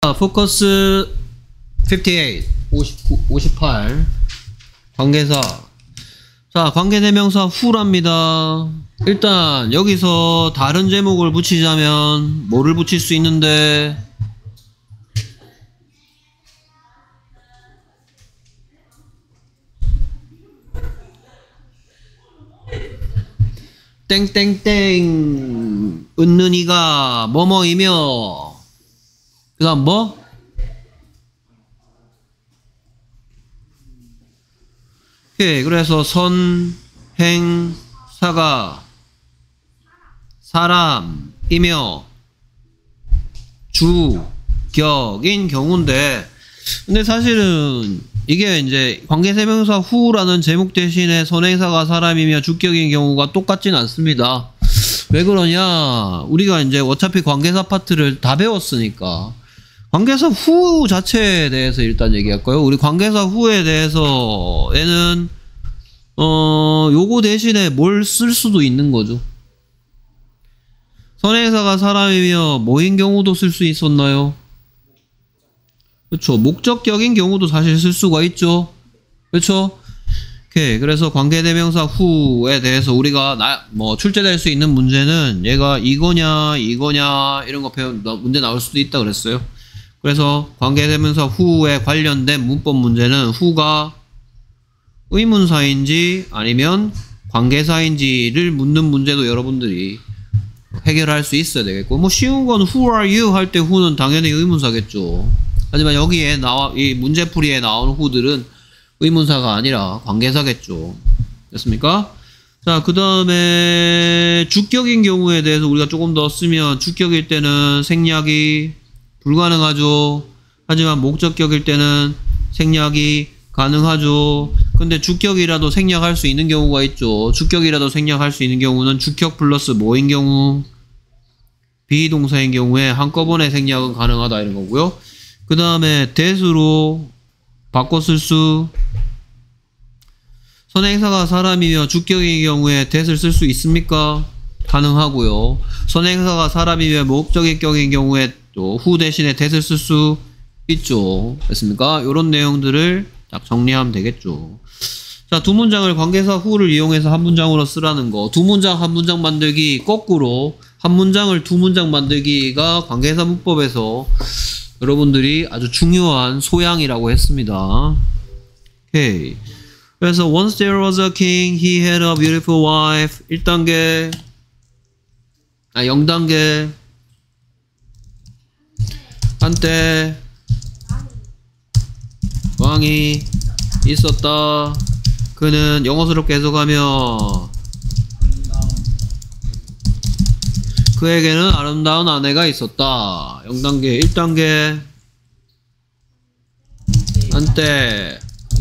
포커스 58 관계사. 자, 관계대명사 who랍니다. 일단 여기서 다른 제목을 붙이자면 뭐를 붙일 수 있는데, 땡땡땡 은는이가 뭐뭐이며, 그 다음 뭐? 오케이. 그래서 선행사가 사람이며 주격인 경우인데, 근데 사실은 이게 이제 관계대명사 who라는 제목 대신에 선행사가 사람이며 주격인 경우가 똑같진 않습니다. 왜 그러냐? 우리가 이제 어차피 관계사 파트를 다 배웠으니까 관계사 who 자체에 대해서 일단 얘기할까요? 우리 관계사 who에 대해서에는 요거 대신에 뭘 쓸 수도 있는 거죠. 선행사가 사람이며 뭐인 경우도 쓸 수 있었나요? 그렇죠. 목적격인 경우도 사실 쓸 수가 있죠. 그렇죠. 오케이. 그래서 관계대명사 who에 대해서 우리가 출제될 수 있는 문제는 얘가 이거냐 이런 거 문제 나올 수도 있다 그랬어요. 그래서 관계대명사 who에 관련된 문법 문제는 who가 의문사인지 아니면 관계사인지를 묻는 문제도 여러분들이 해결할 수 있어야 되겠고, 뭐 쉬운 건 who are you 할 때 who는 당연히 의문사겠죠. 하지만 여기에 이 문제풀이에 나오는 who들은 의문사가 아니라 관계사겠죠. 됐습니까? 자, 그 다음에 주격인 경우에 대해서 우리가 조금 더 쓰면, 주격일 때는 생략이 불가능하죠. 하지만 목적격일 때는 생략이 가능하죠. 근데 주격이라도 생략할 수 있는 경우가 있죠. 주격이라도 생략할 수 있는 경우는 주격 플러스 뭐인 경우, 비동사인 경우에 한꺼번에 생략은 가능하다 이런 거고요. 그 다음에 that으로 바꿔 쓸 수, 선행사가 사람이며 주격인 경우에 that을 쓸 수 있습니까? 가능하고요. 선행사가 사람이며 목적격인 경우에 또 who 대신에 that을 쓸 수 있죠. 됐습니까? 이런 내용들을 딱 정리하면 되겠죠. 자, 두 문장을 관계사 who를 이용해서 한 문장으로 쓰라는 거. 두 문장 한 문장 만들기, 거꾸로 한 문장을 두 문장 만들기가 관계사 문법에서 여러분들이 아주 중요한 소양이라고 했습니다. 오케이. 그래서 once there was a king, he had a beautiful wife. 1단계, 0단계. 한때 왕이 있었다. 그는 영어스럽게 해석하며 그에게는 아름다운 아내가 있었다. 0단계. 1단계 한때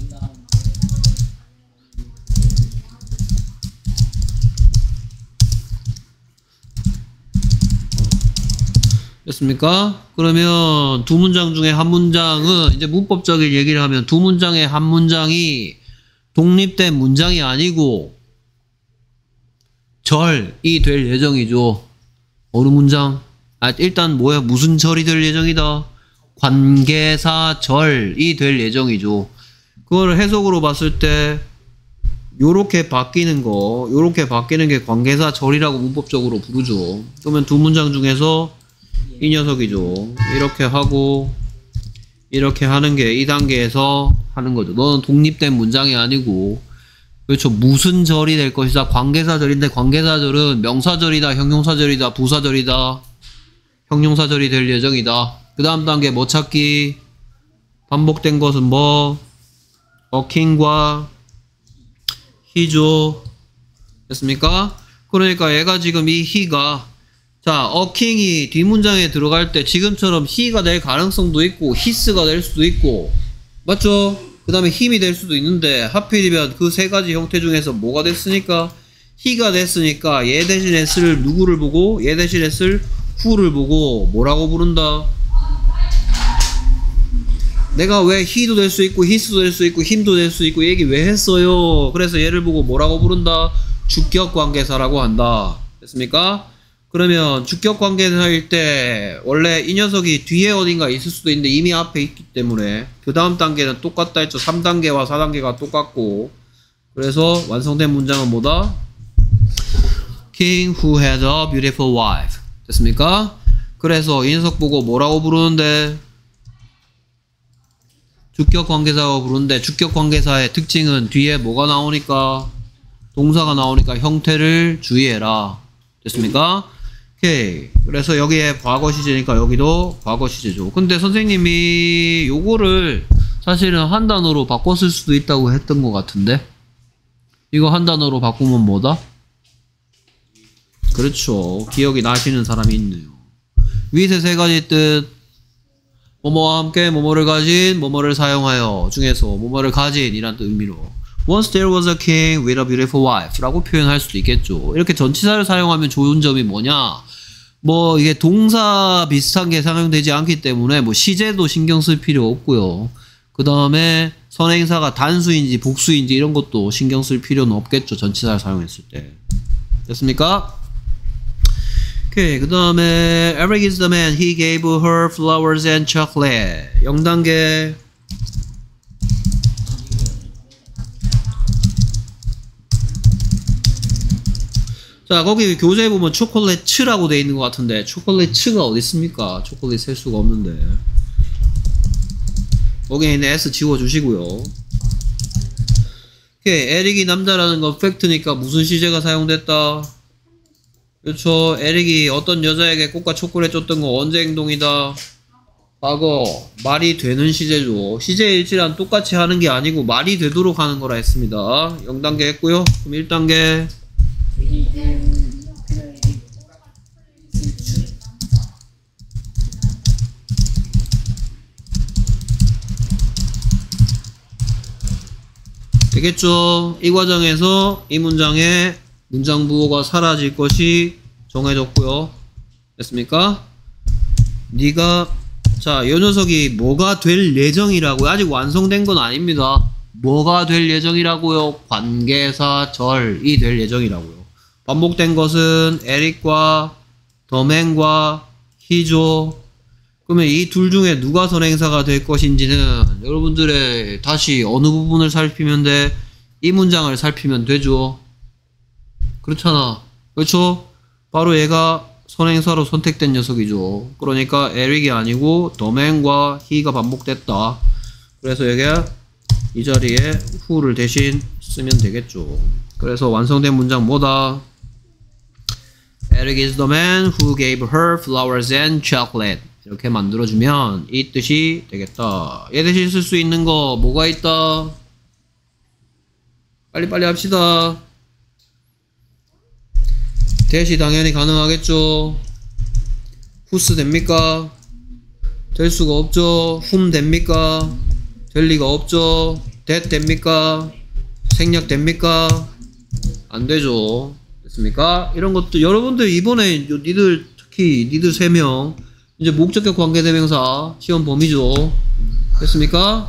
됐습니까? 그러면 두 문장 중에 한 문장은, 이제 문법적인 얘기를 하면 두 문장의 한 문장이 독립된 문장이 아니고 절이 될 예정이죠. 어느 문장? 일단 뭐야? 무슨 절이 될 예정이다? 관계사 절이 될 예정이죠. 그걸 해석으로 봤을 때 요렇게 바뀌는 게 관계사 절이라고 문법적으로 부르죠. 그러면 두 문장 중에서 이 녀석이죠. 이렇게 하고 이렇게 하는 게 2단계에서 하는 거죠. 너는 독립된 문장이 아니고, 그렇죠. 무슨 절이 될 것이다. 관계사절인데, 관계사절은 명사절이다, 형용사절이다, 부사절이다, 형용사절이 될 예정이다. 그 다음 단계 뭐 찾기? 반복된 것은 뭐? 킹과 he죠. 됐습니까? 그러니까 얘가 지금 이 he가, 자, 킹이 뒷문장에 들어갈 때 지금처럼 he가 될 가능성도 있고 his가 될 수도 있고, 맞죠? 그 다음에 him이 될 수도 있는데, 하필이면 그 세 가지 형태 중에서 뭐가 됐으니까? he가 됐으니까 얘 대신에 쓸 누구를 보고, 얘 대신에 쓸 who를 보고 뭐라고 부른다? 내가 왜 he도 될 수 있고 his도 될 수 있고 him도 될 수 있고 얘기 왜 했어요? 그래서 얘를 보고 뭐라고 부른다? 주격 관계사라고 한다. 됐습니까? 그러면 주격 관계사일 때 원래 이 녀석이 뒤에 어딘가 있을 수도 있는데 이미 앞에 있기 때문에 그 다음 단계는 똑같다 했죠. 3단계와 4단계가 똑같고 그래서 완성된 문장은 뭐다? King who had a beautiful wife. 됐습니까? 그래서 이 녀석 보고 뭐라고 부르는데? 주격 관계사라고 부르는데 주격 관계사의 특징은 뒤에 뭐가 나오니까? 동사가 나오니까 형태를 주의해라. 됐습니까? 오케이. 그래서 여기에 과거 시제니까 여기도 과거 시제죠. 근데 선생님이 요거를 사실은 한 단어로 바꿨을 수도 있다고 했던 것 같은데 이거 한 단어로 바꾸면 뭐다? 그렇죠. 기억이 나시는 사람이 있네요. 위세 세 가지 뜻 뭐뭐와 함께 뭐뭐를 가진 뭐뭐를 사용하여 중에서 뭐뭐를 가진 이란 의미로 Once there was a king with a beautiful wife 라고 표현할 수도 있겠죠. 이렇게 전치사를 사용하면 좋은 점이 뭐냐? 뭐 이게 동사 비슷한 게 사용되지 않기 때문에 뭐 시제도 신경 쓸 필요 없고요. 그 다음에 선행사가 단수인지 복수인지 이런 것도 신경 쓸 필요는 없겠죠. 전치사를 사용했을 때. 됐습니까? 오케이. 그 다음에 Eric is the man. He gave her flowers and chocolate. 0단계. 자, 거기 교재에 보면 초콜릿츠라고 돼 있는 것 같은데 초콜릿츠가 어디 있습니까? 초콜릿 셀 수가 없는데 거기에 있는 S 지워주시고요. 오케이. 에릭이 남자라는 건 팩트니까 무슨 시제가 사용됐다? 그렇죠. 에릭이 어떤 여자에게 꽃과 초콜릿 줬던 거 언제 행동이다? 과거. 말이 되는 시제죠. 시제 일치란 똑같이 하는 게 아니고 말이 되도록 하는 거라 했습니다. 0단계 했고요. 그럼 1단계 되겠죠. 이 과정에서 이 문장에 문장 부호가 사라질 것이 정해졌고요. 됐습니까? 네가 자, 이 녀석이 뭐가 될 예정이라고요? 아직 완성된 건 아닙니다. 뭐가 될 예정이라고요? 관계사절이 될 예정이라고요. 반복된 것은 에릭과 더맨과 히죠. 그러면 이 둘 중에 누가 선행사가 될 것인지는 여러분들의 다시 어느 부분을 살피면 돼? 이 문장을 살피면 되죠. 그렇잖아. 그렇죠? 바로 얘가 선행사로 선택된 녀석이죠. 그러니까 에릭이 아니고 더맨과 히가 반복됐다. 그래서 여기가 이 자리에 who를 대신 쓰면 되겠죠. 그래서 완성된 문장 뭐다? Eric is the man who gave her flowers and chocolate. 이렇게 만들어주면 이 뜻이 되겠다. 얘 대신 쓸 수 있는 거 뭐가 있다? 빨리빨리 합시다. 대시 당연히 가능하겠죠. whose 됩니까? 될 수가 없죠. whom 됩니까? 될 리가 없죠. that 됩니까? 생략 됩니까? 안 되죠. 됐습니까? 이런 것도 여러분들 이번에 니들 특히 니들 3명 이제 목적격 관계대명사 시험 범위죠. 됐습니까?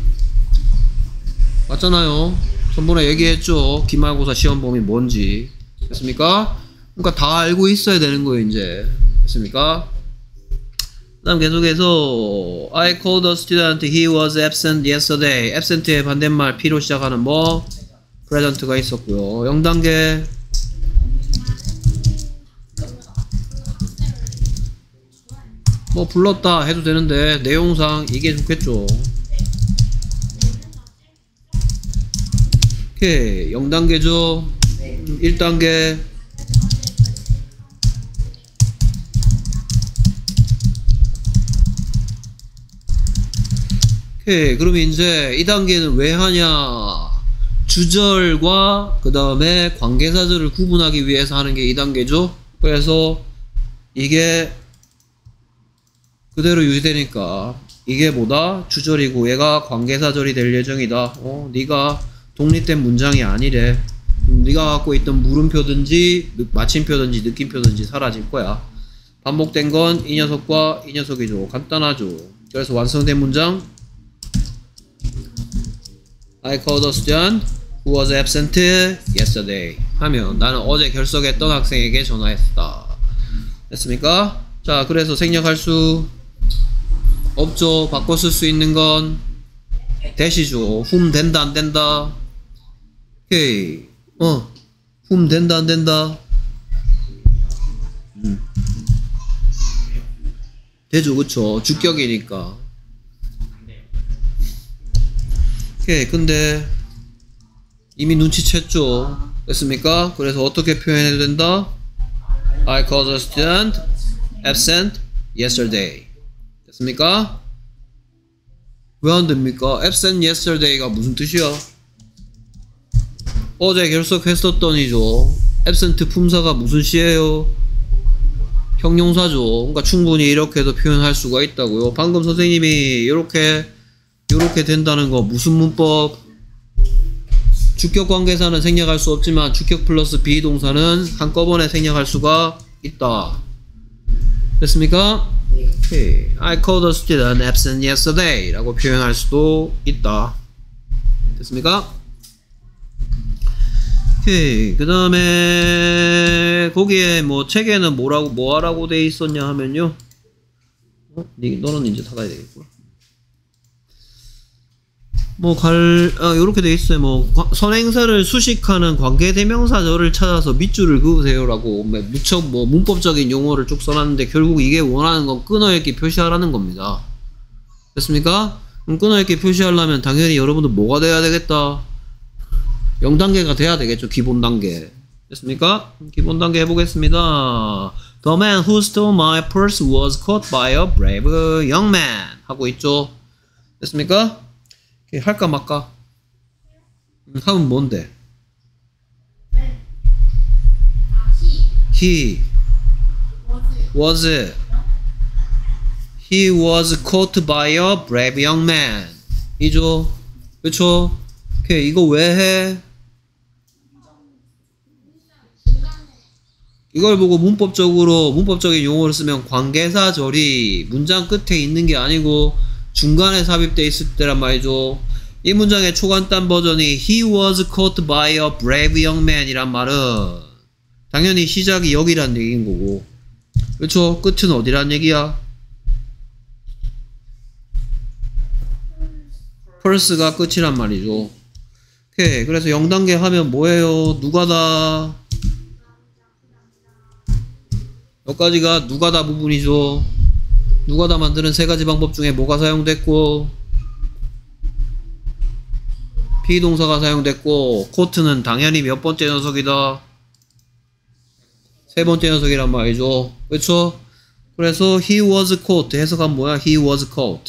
맞잖아요. 전번에 얘기했죠. 기말고사 시험 범위 뭔지. 됐습니까? 그러니까 다 알고 있어야 되는 거예요, 이제. 됐습니까? 그 다음 계속해서 I called a student. He was absent yesterday. absent의 반대말 P로 시작하는 뭐? present가 있었고요. 0단계 뭐 불렀다 해도 되는데 내용상 이게 좋겠죠. 오케이. 0단계죠. 1단계 오케이. 그러면 이제 이 단계는 왜 하냐? 주절과 그 다음에 관계사절을 구분하기 위해서 하는 게 이 단계죠. 그래서 이게 그대로 유지되니까 이게 뭐다? 주절이고 얘가 관계사절이 될 예정이다. 네가 독립된 문장이 아니래. 네가 갖고 있던 물음표든지 마침표든지 느낌표든지 사라질 거야. 반복된 건 이 녀석과 이 녀석이죠. 간단하죠. 그래서 완성된 문장 I called a student who was absent yesterday 하면 나는 어제 결석했던 학생에게 전화했다. 됐습니까? 자, 그래서 생략할 수 없죠. 바꿔 쓸 수 있는 건 대시죠. whom 된다 안 된다. 오케이. whom 된다 안 된다. 되죠. 그쵸. 주격이니까. 오케이. 근데 이미 눈치챘죠. 됐습니까? 그래서 어떻게 표현해도 된다? I called a student absent yesterday. 됐습니까? 왜 안 됩니까? absent yesterday가 무슨 뜻이야? 어제 결석했었더니죠. absent 품사가 무슨 시예요? 형용사죠. 그러니까 충분히 이렇게도 표현할 수가 있다고요. 방금 선생님이 이렇게 된다는 거 무슨 문법? 주격 관계사는 생략할 수 없지만 주격 플러스 비동사는 한꺼번에 생략할 수가 있다. 됐습니까? Okay. I called a student absent yesterday 라고 표현할 수도 있다. 됐습니까? 오케이. 그 다음에 거기에 뭐 책에는 뭐 하라고 돼 있었냐 하면요. 너는 이제 닫아야 되겠구나. 요렇게 돼 있어요. 선행사를 수식하는 관계대명사절을 찾아서 밑줄을 그으세요라고 무척 문법적인 용어를 쭉 써놨는데 결국 이게 원하는 건 끊어읽기 표시하라는 겁니다. 됐습니까? 그럼 끊어읽기 표시하려면 당연히 여러분들 뭐가 돼야 되겠다? 0단계가 돼야 되겠죠. 기본 단계. 됐습니까? 기본 단계 해보겠습니다. The man who stole my purse was caught by a brave young man 하고 있죠. 됐습니까? 할까 말까? 하면 뭔데? He was caught by a brave young man. 이죠? 그쵸? 오케이. 이거 왜 해? 이걸 보고 문법적인 용어를 쓰면 관계사절이 문장 끝에 있는 게 아니고 중간에 삽입되어 있을 때란 말이죠. 이 문장의 초간단 버전이 He was caught by a brave young man 이란 말은 당연히 시작이 여기란 얘기인 거고, 그렇죠? 끝은 어디란 얘기야? purse가 끝이란 말이죠. 오케이. 그래서 0단계 하면 뭐예요? 누가다. 여기까지가 누가다 부분이죠. 누가다 만드는 세 가지 방법 중에 뭐가 사용됐고, 비동사가 사용됐고, 코트는 당연히 몇 번째 녀석이다? 세 번째 녀석이란 말이죠. 그렇죠? 그래서 he was caught 해석하면 뭐야? he was caught.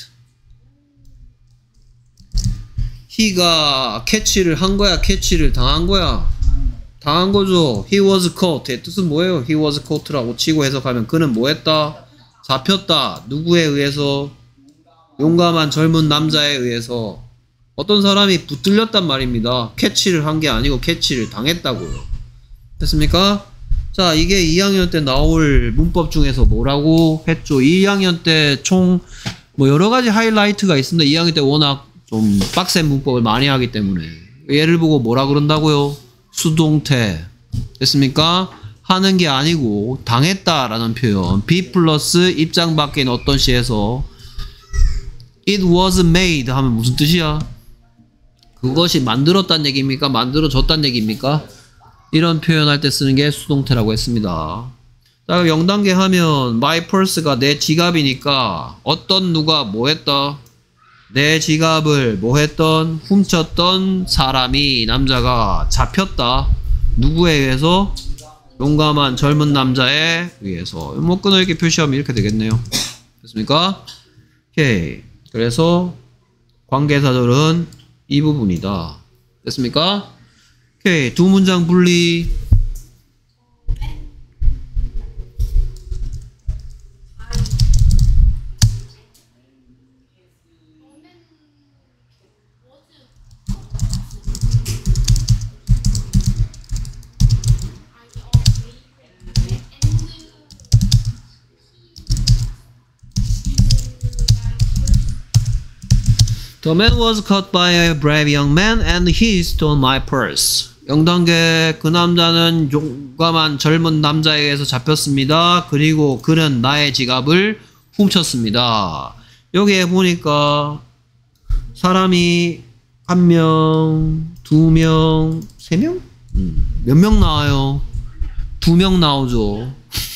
he가 캐치를 한 거야? 캐치를 당한 거야? 당한 거죠. he was caught의 뜻은 뭐예요? he was caught라고 치고 해석하면 그는 뭐 했다? 잡혔다. 누구에 의해서? 용감한 젊은 남자에 의해서. 어떤 사람이 붙들렸단 말입니다. 캐치를 한 게 아니고 캐치를 당했다고요. 됐습니까? 자, 이게 2학년 때 나올 문법 중에서 뭐라고 했죠? 2학년 때 총 여러 가지 하이라이트가 있습니다. 2학년 때 워낙 좀 빡센 문법을 많이 하기 때문에. 얘를 보고 뭐라 그런다고요? 수동태. 됐습니까? 하는 게 아니고 당했다라는 표현. be 플러스 입장 바뀐 어떤 시에서 it was made 하면 무슨 뜻이야? 그것이 만들었단 얘기입니까? 만들어졌단 얘기입니까? 이런 표현할 때 쓰는 게 수동태라고 했습니다. 자, 0단계 하면 my purse가 내 지갑이니까 어떤 누가 뭐 했다? 내 지갑을 뭐 했던? 훔쳤던 사람이, 남자가 잡혔다. 누구에 의해서? 용감한 젊은 남자에 의해서. 끊어 이렇게 표시하면 이렇게 되겠네요. 됐습니까? 오케이. 그래서 관계사절은 이 부분이다. 됐습니까? 오케이. 두 문장 분리. The man was caught by a brave young man and he stole my purse. 0단계 그 남자는 용감한 젊은 남자에 의해서 잡혔습니다. 그리고 그는 나의 지갑을 훔쳤습니다. 여기에 보니까 사람이 1명, 2명, 3명? 몇 명 나와요? 2명 나오죠.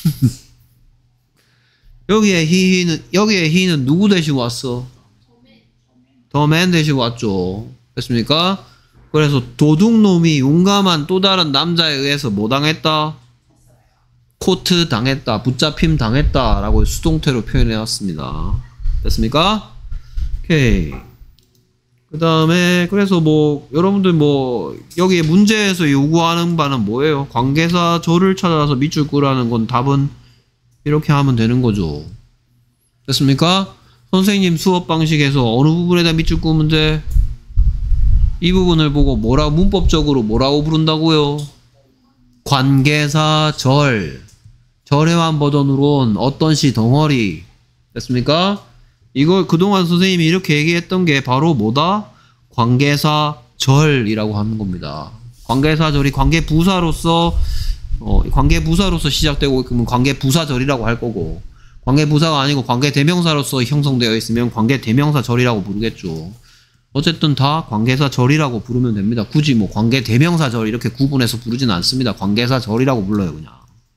여기에 he는 누구 대신 왔어? The man 대신 왔죠. 됐습니까? 그래서 도둑놈이 용감한 또 다른 남자에 의해서 뭐 당했다? 코트 당했다, 붙잡힘 당했다 라고 수동태로 표현해 왔습니다. 됐습니까? 오케이. 그 다음에 그래서 뭐 여러분들 뭐 여기에 문제에서 요구하는 바는 뭐예요? 관계사 절을 찾아서 밑줄 끄라는 건 답은 이렇게 하면 되는 거죠. 됐습니까? 선생님 수업 방식에서 어느 부분에다 밑줄 끄면 돼? 이 부분을 보고 뭐라고 문법적으로 뭐라고 부른다고요? 관계사 절. 절해만 버전으로는 어떤 시 덩어리. 됐습니까? 이걸 그동안 선생님이 이렇게 얘기했던 게 바로 뭐다? 관계사 절이라고 하는 겁니다. 관계사 절이 관계부사로서 시작되고 있으면 관계부사절이라고 할 거고, 관계부사가 아니고 관계대명사로서 형성되어 있으면 관계대명사절이라고 부르겠죠. 어쨌든 다 관계사절이라고 부르면 됩니다. 굳이 뭐 관계대명사절 이렇게 구분해서 부르진 않습니다. 관계사절이라고 불러요, 그냥.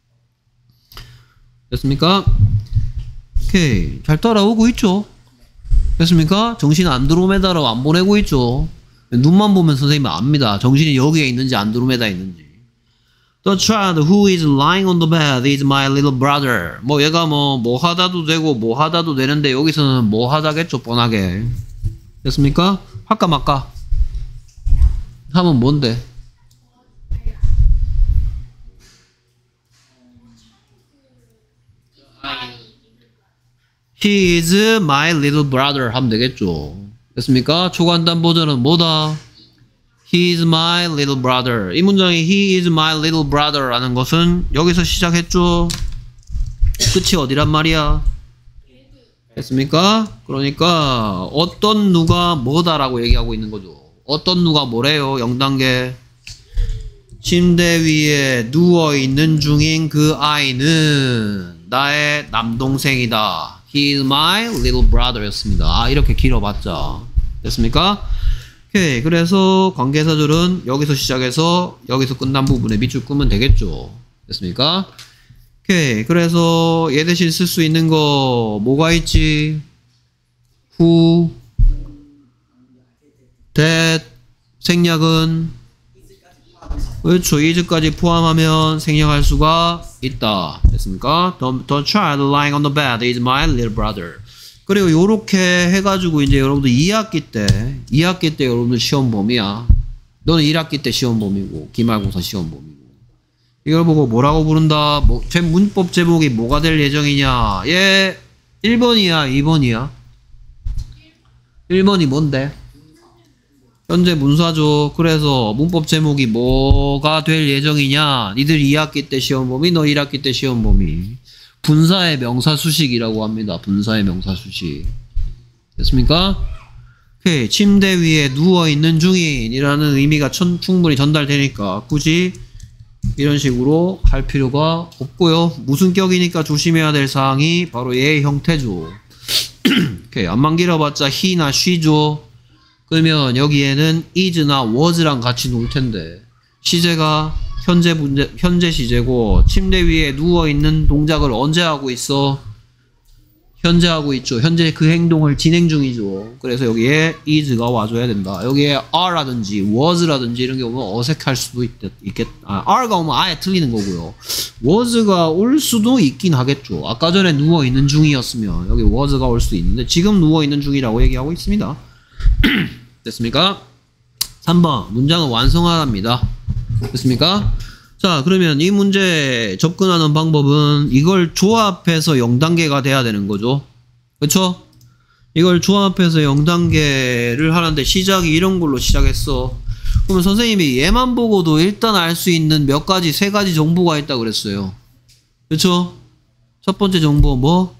됐습니까? 오케이. 잘 따라오고 있죠? 됐습니까? 정신 안드로메다로 안 보내고 있죠? 눈만 보면 선생님은 압니다. 정신이 여기에 있는지 안드로메다에 있는지. The child who is lying on the bed is my little brother. 뭐 얘가 뭐 하다도 되고 뭐 하다도 되는데 여기서는 뭐 하다겠죠, 뻔하게. 됐습니까? 할까 말까? 하면 뭔데? He is my little brother 하면 되겠죠. 됐습니까? 초간단 버전은 뭐다? He is my little brother. 이 문장이 He is my little brother 라는 것은 여기서 시작했죠. 끝이 어디란 말이야? 됐습니까? 그러니까 어떤 누가 뭐다라고 얘기하고 있는 거죠. 어떤 누가 뭐래요? 0단계. 침대 위에 누워있는 중인 그 아이는 나의 남동생이다. He is my little brother 였습니다. 아, 이렇게 길어봤자. 됐습니까? 오케이. 그래서 관계사절은 여기서 시작해서 여기서 끝난 부분에 밑줄 끄면 되겠죠. 됐습니까? 오케이. 그래서 얘 대신 쓸 수 있는 거 뭐가 있지? who, that, 생략은 그렇죠. is까지 포함하면 생략할 수가 있다. 됐습니까? The child lying on the bed is my little brother. 그리고 요렇게 해가지고 이제 여러분들 2학기 때 여러분들 시험 범위야. 너는 1학기 때 시험 범위고 기말고사 시험 범위고. 이걸 보고 뭐라고 부른다? 제 문법 제목이 뭐가 될 예정이냐? 얘 1번이야, 2번이야? 1번이 뭔데? 현재 문사죠. 그래서 문법 제목이 뭐가 될 예정이냐? 니들 2학기 때 시험 범위, 너 1학기 때 시험 범위. 분사의 명사 수식이라고 합니다. 분사의 명사 수식. 됐습니까? 오케이. 침대 위에 누워있는 중인이라는 의미가 충분히 전달되니까 굳이 이런 식으로 할 필요가 없고요. 무슨 격이니까 조심해야 될 사항이 바로 얘의 형태죠. 오케이. 안만 길어봤자 he나 she죠. 그러면 여기에는 is나 was랑 같이 놀 텐데 시제가 현재 시제고 침대 위에 누워있는 동작을 언제 하고 있어? 현재 하고 있죠. 현재 그 행동을 진행 중이죠. 그래서 여기에 is가 와줘야 된다. 여기에 are라든지 was라든지 이런 게 오면 어색할 수도 있겠다. are가 오면 아예 틀리는 거고요. was가 올 수도 있긴 하겠죠. 아까 전에 누워있는 중이었으면 여기 was가 올 수 있는데 지금 누워있는 중이라고 얘기하고 있습니다. 됐습니까? 3번 문장은 완성하랍니다. 됐습니까? 자, 그러면 이 문제 접근하는 방법은 이걸 조합해서 0단계가 돼야 되는 거죠. 그쵸? 이걸 조합해서 0단계를 하는데 시작이 이런 걸로 시작했어. 그러면 선생님이 얘만 보고도 일단 알 수 있는 몇 가지, 3가지 정보가 있다고 그랬어요. 그쵸? 첫 번째 정보 뭐?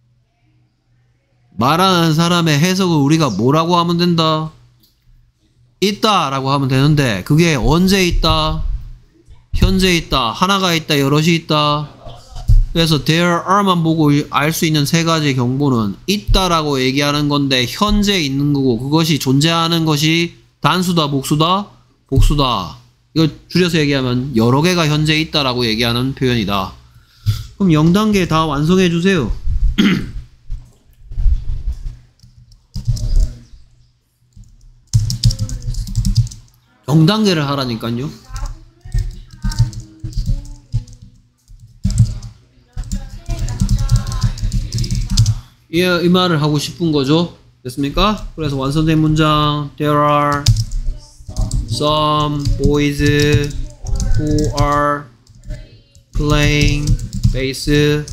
말하는 사람의 해석을 우리가 뭐라고 하면 된다? 있다라고 하면 되는데 그게 언제 있다? 현재 있다. 하나가 있다. 여럿이 있다. 그래서 there are만 보고 알 수 있는 세 가지 경보는 있다라고 얘기하는 건데 현재 있는 거고 그것이 존재하는 것이 단수다, 복수다, 복수다. 이걸 줄여서 얘기하면 여러 개가 현재 있다라고 얘기하는 표현이다. 그럼 0단계 다 완성해 주세요. 0단계를 하라니까요. 이 말을 하고 싶은 거죠. 됐습니까? 그래서 완성된 문장 There are some boys who are playing baseball.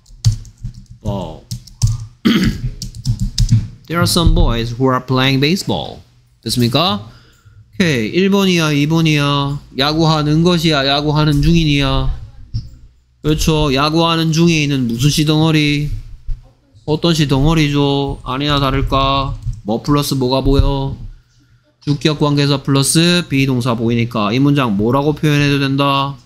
There are some boys who are playing baseball. 됐습니까? 오케이. 1번이야, 2번이야. 야구하는 것이야, 야구하는 중인이야. 그렇죠. 야구하는 중에는 무슨 시덩어리? 어떤 시덩어리죠? 아니나 다를까? 뭐 플러스 뭐가 보여? 주격 관계사 플러스 비동사 보이니까 이 문장 뭐라고 표현해도 된다?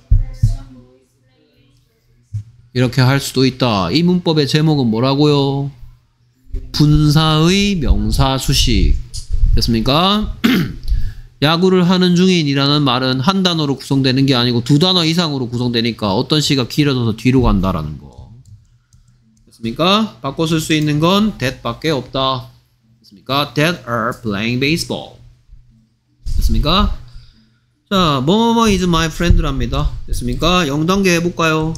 이렇게 할 수도 있다. 이 문법의 제목은 뭐라고요? 분사의 명사 수식. 됐습니까? 야구를 하는 중인이라는 말은 한 단어로 구성되는 게 아니고 두 단어 이상으로 구성되니까 어떤 시가 길어져서 뒤로 간다라는 거. 됐습니까? 바꿔 쓸 수 있는 건 that 밖에 없다. 됐습니까? That are playing baseball. 됐습니까? 자, 뭐뭐뭐 is my friend랍니다. 됐습니까? 0단계 해볼까요?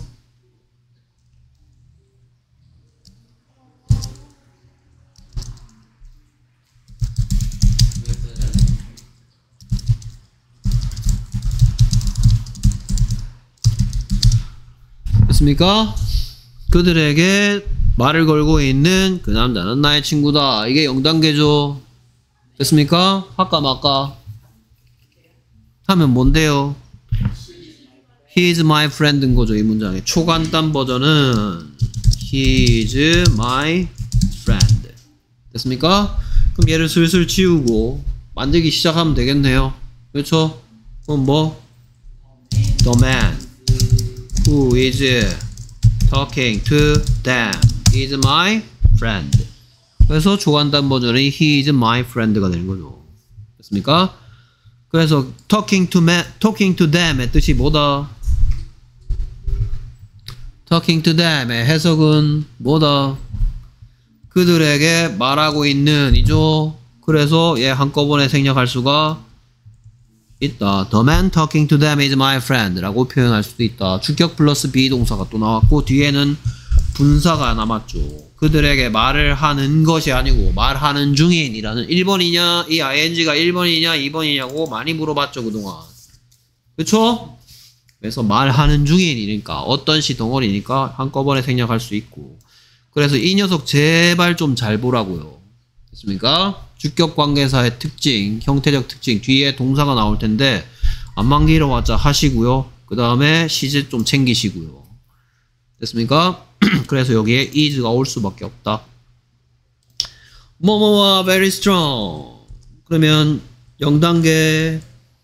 됐습니까? 그들에게 말을 걸고 있는 그 남자는 나의 친구다. 이게 0단계죠. 됐습니까? 할까 말까? 하면 뭔데요? He is my friend인 거죠. 이 문장의 초간단 버전은 He is my friend. 됐습니까? 그럼 얘를 슬슬 지우고 만들기 시작하면 되겠네요. 그렇죠? 그럼 뭐? The man who is talking to them is my friend. 그래서 초간단 버전이 he is my friend가 되는 거죠. 됐습니까? 그래서 talking to them의 뜻이 뭐다? talking to them의 해석은 뭐다? 그들에게 말하고 있는 이죠. 그래서 얘 한꺼번에 생략할 수가 있다. The man talking to them is my friend 라고 표현할 수도 있다. 주격 플러스 비동사가 또 나왔고 뒤에는 분사가 남았죠. 그들에게 말을 하는 것이 아니고 말하는 중인이라는 1번이냐 이 ing가 1번이냐 2번이냐고 많이 물어봤죠 그동안. 그쵸? 그래서 말하는 중인이니까 어떤 시 덩어리니까 한꺼번에 생략할 수 있고 그래서 이 녀석 제발 좀 잘 보라고요. 됐습니까? 주격 관계사의 특징, 형태적 특징 뒤에 동사가 나올 텐데 안만 길어봤자 하시고요. 그 다음에 시제 좀 챙기시고요. 됐습니까? 그래서 여기에 is가 올 수밖에 없다. 뭐뭐뭐 very strong. 그러면 0단계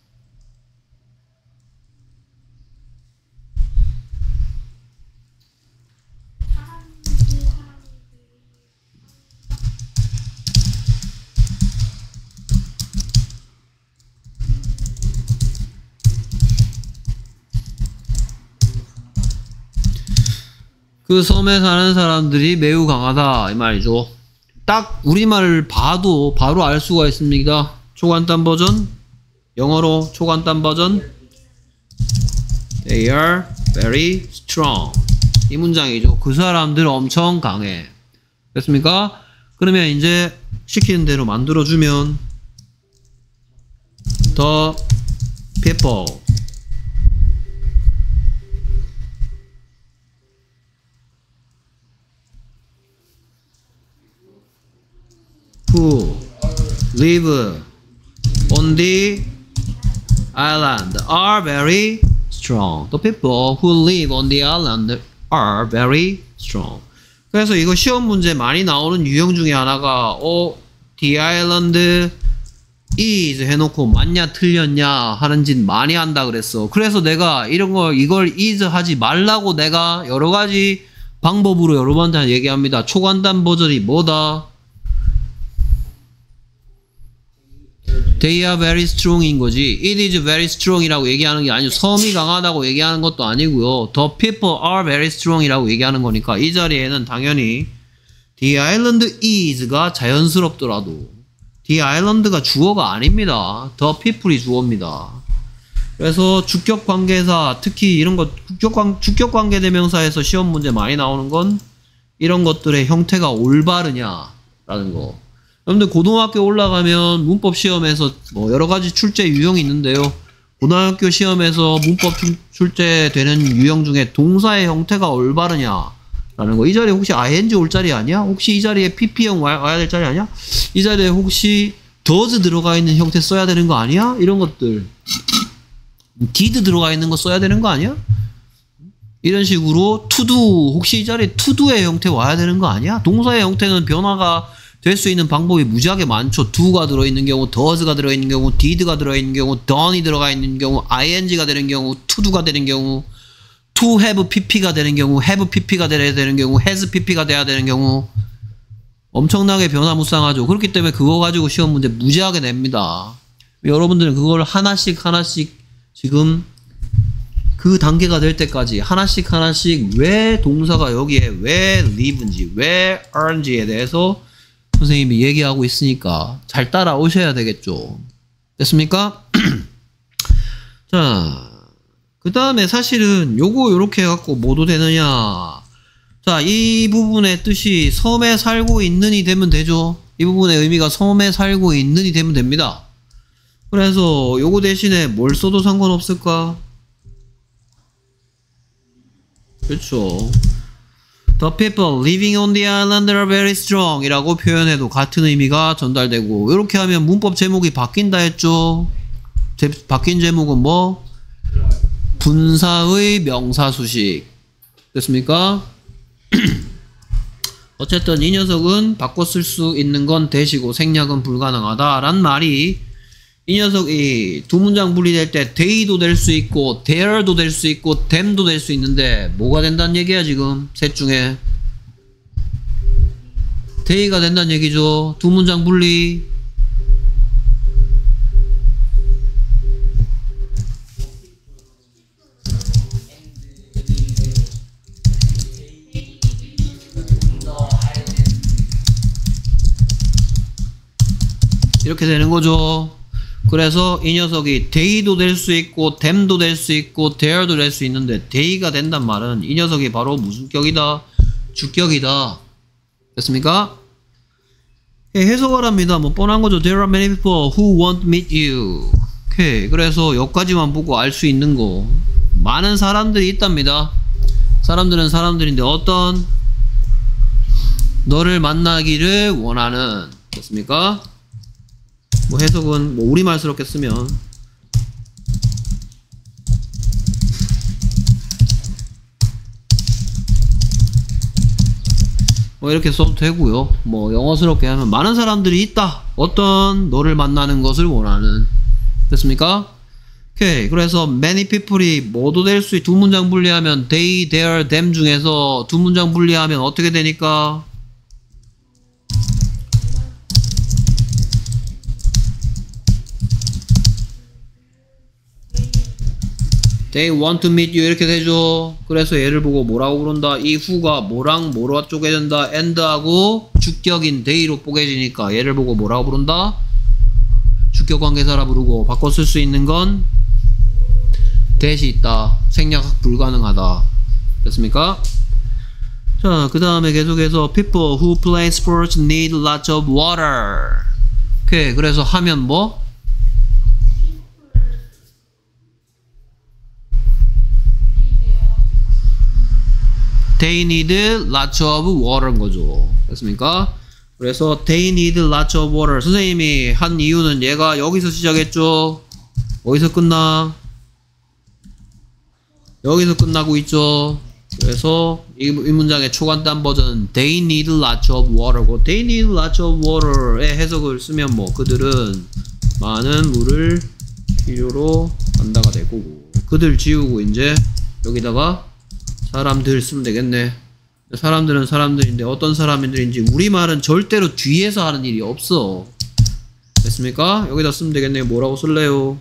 그 섬에 사는 사람들이 매우 강하다 이 말이죠. 딱 우리말을 봐도 바로 알 수가 있습니다. 초간단 버전 영어로 초간단 버전 They are very strong 이 문장이죠. 그 사람들 엄청 강해. 됐습니까? 그러면 이제 시키는 대로 만들어주면 The people who live on the island are very strong. The people who live on the island are very strong. 그래서 이거 시험 문제 많이 나오는 유형 중에 하나가 the island is 해놓고 맞냐 틀렸냐 하는 짓 많이 한다 그랬어. 그래서 내가 이걸 is 하지 말라고 내가 여러 가지 방법으로 여러분한테 얘기합니다. 초간단 버전이 뭐다? They are very strong인 거지. It is very strong이라고 얘기하는 게 아니고 섬이 강하다고 얘기하는 것도 아니고요. The people are very strong이라고 얘기하는 거니까 이 자리에는 당연히 The island is가 자연스럽더라도 The island가 주어가 아닙니다. The people이 주어입니다. 그래서 주격관계사 특히 이런 것 주격관계대명사에서 시험 문제 많이 나오는 건 이런 것들의 형태가 올바르냐라는 거. 여러분들 고등학교 올라가면 문법 시험에서 뭐 여러 가지 출제 유형이 있는데요. 고등학교 시험에서 문법 출제되는 유형 중에 동사의 형태가 올바르냐라는 거. 이 자리에 혹시 ing 올 자리 아니야? 혹시 이 자리에 pp형 와야 될 자리 아니야? 이 자리에 혹시 does 들어가 있는 형태 써야 되는 거 아니야? 이런 것들. did 들어가 있는 거 써야 되는 거 아니야? 이런 식으로 to do 혹시 이 자리에 to do의 형태 와야 되는 거 아니야? 동사의 형태는 변화가 될 수 있는 방법이 무지하게 많죠. do가 들어있는 경우, does가 들어있는 경우, did가 들어있는 경우, done이 들어가 있는 경우, ing가 되는 경우, to do가 되는 경우, to have pp가 되는 경우, have pp가 돼야 되는 경우, has pp가 돼야 되는 경우 엄청나게 변화무쌍하죠. 그렇기 때문에 그거 가지고 시험 문제 무지하게 냅니다. 여러분들은 그걸 하나씩 지금 그 단계가 될 때까지 하나씩 왜 동사가 여기에 왜 live인지 왜 earn지에 대해서 선생님이 얘기하고 있으니까 잘 따라오셔야 되겠죠. 됐습니까? 자, 그 다음에 사실은 요거 요렇게 해갖고 뭐도 되느냐. 자, 이 부분의 뜻이 섬에 살고 있는이 되면 되죠. 이 부분의 의미가 섬에 살고 있는이 되면 됩니다. 그래서 요거 대신에 뭘 써도 상관없을까? 그렇죠. The people living on the island are very strong 이라고 표현해도 같은 의미가 전달되고 이렇게 하면 문법 제목이 바뀐다 했죠. 바뀐 제목은 뭐? 분사의 명사수식 됐습니까? 어쨌든 이 녀석은 바꿔 쓸 수 있는 건 대시고 생략은 불가능하다 란 말이 이 녀석이 두 문장 분리될 때 they도 될 수 있고 there도 될 수 있고 them도 될 수 있는데 뭐가 된다는 얘기야 지금 셋 중에 they가 된다는 얘기죠. 두 문장 분리 이렇게 되는 거죠. 그래서 이 녀석이 they도 될 수 있고 them도 될 수 있고 there도 될 수 있는데 they가 된단 말은 이 녀석이 바로 무슨 격이다? 주격이다. 됐습니까? 예, 해석을 합니다. 뭐 뻔한 거죠. There are many people who want to meet you. 오케이. 그래서 여기까지만 보고 알 수 있는 거. 많은 사람들이 있답니다. 사람들은 사람들인데 어떤 너를 만나기를 원하는. 됐습니까? 뭐 해석은 뭐 우리말스럽게 쓰면 뭐 이렇게 써도 되고요. 뭐 영어스럽게 하면 많은 사람들이 있다. 어떤 너를 만나는 것을 원하는. 됐습니까? 오케이. 그래서 many people이 뭐도 될 수 두 문장 분리하면 they, their, them 중에서 두 문장 분리하면 어떻게 되니까? They want to meet you 이렇게 되죠. 그래서 얘를 보고 뭐라고 부른다? 이 who가 뭐랑 뭐로 쪼개진다? and하고 주격인 they로 뽀개지니까 얘를 보고 뭐라고 부른다? 주격관계사라 부르고 바꿔 쓸 수 있는 건 that이 있다. 생략 불가능하다. 됐습니까? 자, 그 다음에 계속해서 people who play sports need lots of water. 오케이. 그래서 하면 뭐? They need lots of water인 거죠. 됐습니까? 그래서 they need lots of water. 선생님이 한 이유는 얘가 여기서 시작했죠. 어디서 끝나? 여기서 끝나고 있죠. 그래서 이 문장의 초간단 버전은 they need lots of water고 they need lots of water의 해석을 쓰면 뭐 그들은 많은 물을 필요로 한다가 될 거고, 그들 지우고 이제 여기다가 사람들 쓰면 되겠네. 사람들은 사람들인데 어떤 사람들인지 우리말은 절대로 뒤에서 하는 일이 없어. 됐습니까? 여기다 쓰면 되겠네요. 뭐라고 쓸래요?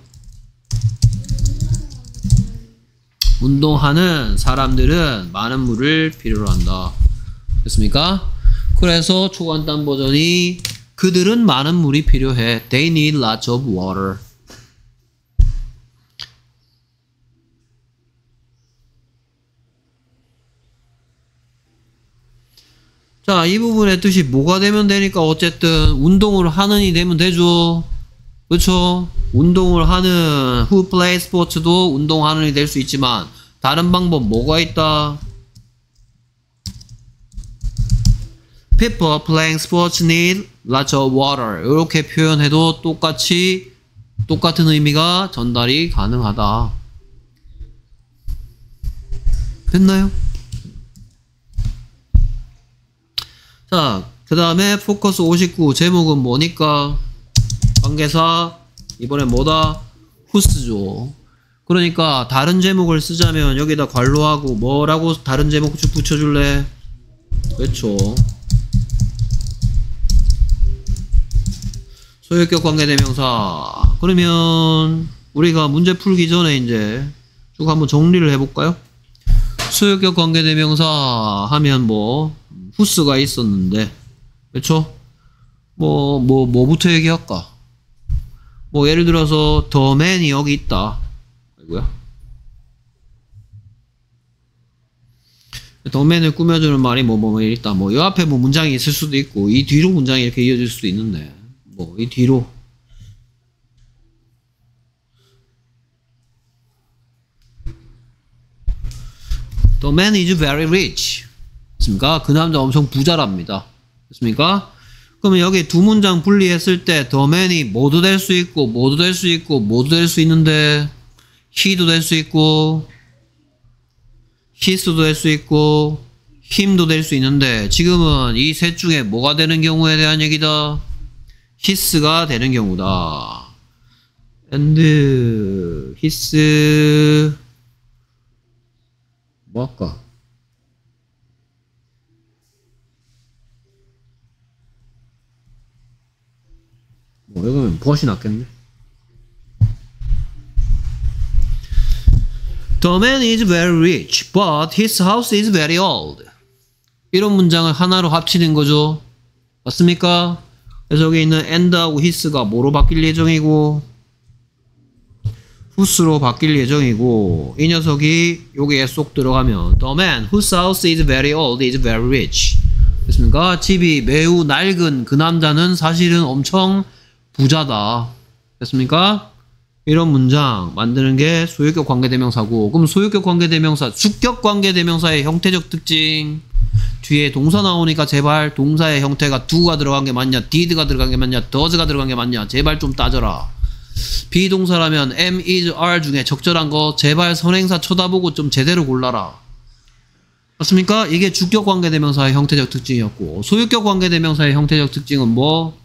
운동하는 사람들은 많은 물을 필요로 한다. 됐습니까? 그래서 초간단 버전이 그들은 많은 물이 필요해. They need lots of water. 자, 이 부분의 뜻이 뭐가 되면 되니까 어쨌든 운동을 하는이 되면 되죠. 그렇죠? 운동을 하는 who play sports도 운동하는이 될 수 있지만 다른 방법 뭐가 있다? People playing sports need lots of water. 이렇게 표현해도 똑같은 의미가 전달이 가능하다. 됐나요? 자, 그 다음에 포커스 59 제목은 뭐니까? 관계사 이번에 뭐다? who's죠. 그러니까 다른 제목을 쓰자면 여기다 괄호하고 뭐라고 다른 제목 쭉 붙여줄래? 그렇죠. 소유격 관계대명사. 그러면 우리가 문제 풀기 전에 이제 쭉 한번 정리를 해볼까요? 소유격 관계대명사 하면 뭐 who's가 있었는데, 그렇죠? 뭐부터 얘기할까? 뭐 예를 들어서 the man이 여기 있다. 아이고야. the man을 꾸며주는 말이 뭐 있다. 뭐 이 앞에 뭐 문장이 있을 수도 있고 이 뒤로 문장이 이렇게 이어질 수도 있는데, 뭐 이 뒤로 the man is very rich. 됐습니까? 그 남자 엄청 부자랍니다. 됐습니까? 그러면 여기 두 문장 분리했을 때 the man이 뭐도 될 수 있고 뭐도 될 수 있고 뭐도 될 수 있는데 he도 될 수 있고 his도 될 수 있고 him도 될 수 있는데 지금은 이 셋 중에 뭐가 되는 경우에 대한 얘기다. his가 되는 경우다. and his 뭐 할까? 뭐 이거면 벗이 낫겠네. The man is very rich, but his house is very old. 이런 문장을 하나로 합치는 거죠. 맞습니까? 그래서 여기 있는 and하고 his가 뭐로 바뀔 예정이고 who's로 바뀔 예정이고 이 녀석이 여기에 쏙 들어가면 The man whose house is very old is very rich. 됐습니까? 집이 매우 낡은 그 남자는 사실은 엄청 부자다. 됐습니까? 이런 문장 만드는 게 소유격 관계대명사고, 그럼 소유격 관계대명사, 주격 관계대명사의 형태적 특징. 뒤에 동사 나오니까 제발 동사의 형태가 do가 들어간 게 맞냐, did가 들어간 게 맞냐, does가 들어간 게 맞냐, 제발 좀 따져라. 비동사라면 am, is, are 중에 적절한 거 제발 선행사 쳐다보고 좀 제대로 골라라. 맞습니까? 이게 주격 관계대명사의 형태적 특징이었고, 소유격 관계대명사의 형태적 특징은 뭐?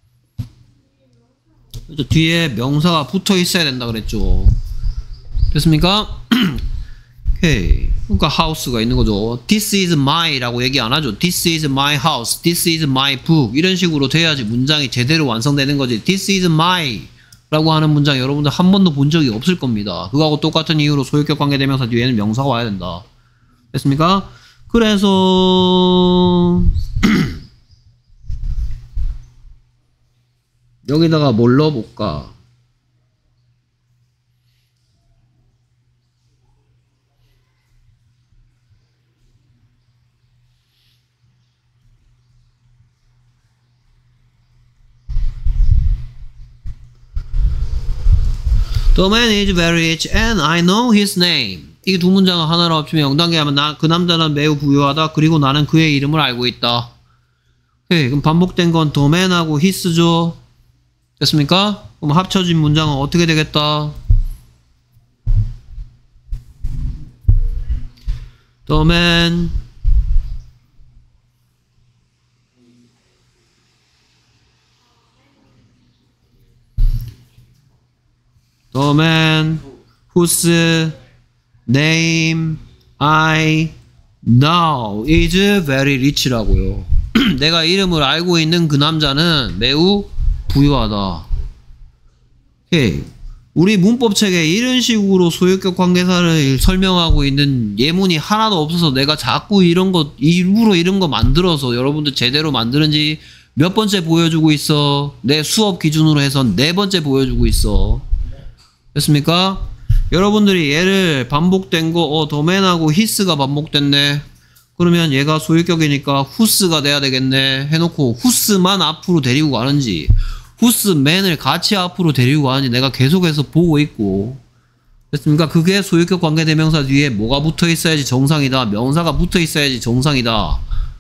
뒤에 명사가 붙어 있어야 된다 그랬죠. 됐습니까? 오케이. 그러니까 house가 있는 거죠. This is my 라고 얘기 안 하죠. This is my house. This is my book. 이런 식으로 돼야지 문장이 제대로 완성되는 거지. This is my 라고 하는 문장 여러분들 한 번도 본 적이 없을 겁니다. 그거하고 똑같은 이유로 소유격 관계대명사 뒤에는 명사가 와야 된다. 됐습니까? 그래서 여기다가 뭘 넣어볼까? The man is very rich and I know his name. 이 두 문장을 하나로 합치면 0단계 하면 그 남자는 매우 부유하다. 그리고 나는 그의 이름을 알고 있다. 오케이, 그럼 반복된 건 the man하고 his죠. 됐습니까? 그럼 합쳐진 문장은 어떻게 되겠다? The man The man whose name I know is very rich라고요. 내가 이름을 알고 있는 그 남자는 매우 부유하다. 오케이. 우리 문법책에 이런 식으로 소유격 관계사를 설명하고 있는 예문이 하나도 없어서 내가 자꾸 이런 거 일부러 이런 거 만들어서 여러분들 제대로 만드는지 몇 번째 보여주고 있어. 내 수업 기준으로 해서 4번째 보여주고 있어. 됐습니까? 여러분들이 얘를 반복된 거 더맨하고 히스가 반복됐네. 그러면 얘가 소유격이니까 후스가 돼야 되겠네 해놓고 후스만 앞으로 데리고 가는지 후스맨을 같이 앞으로 데리고 가는지 내가 계속해서 보고 있고. 됐습니까? 그게 소유격 관계대명사 뒤에 뭐가 붙어 있어야지 정상이다. 명사가 붙어 있어야지 정상이다.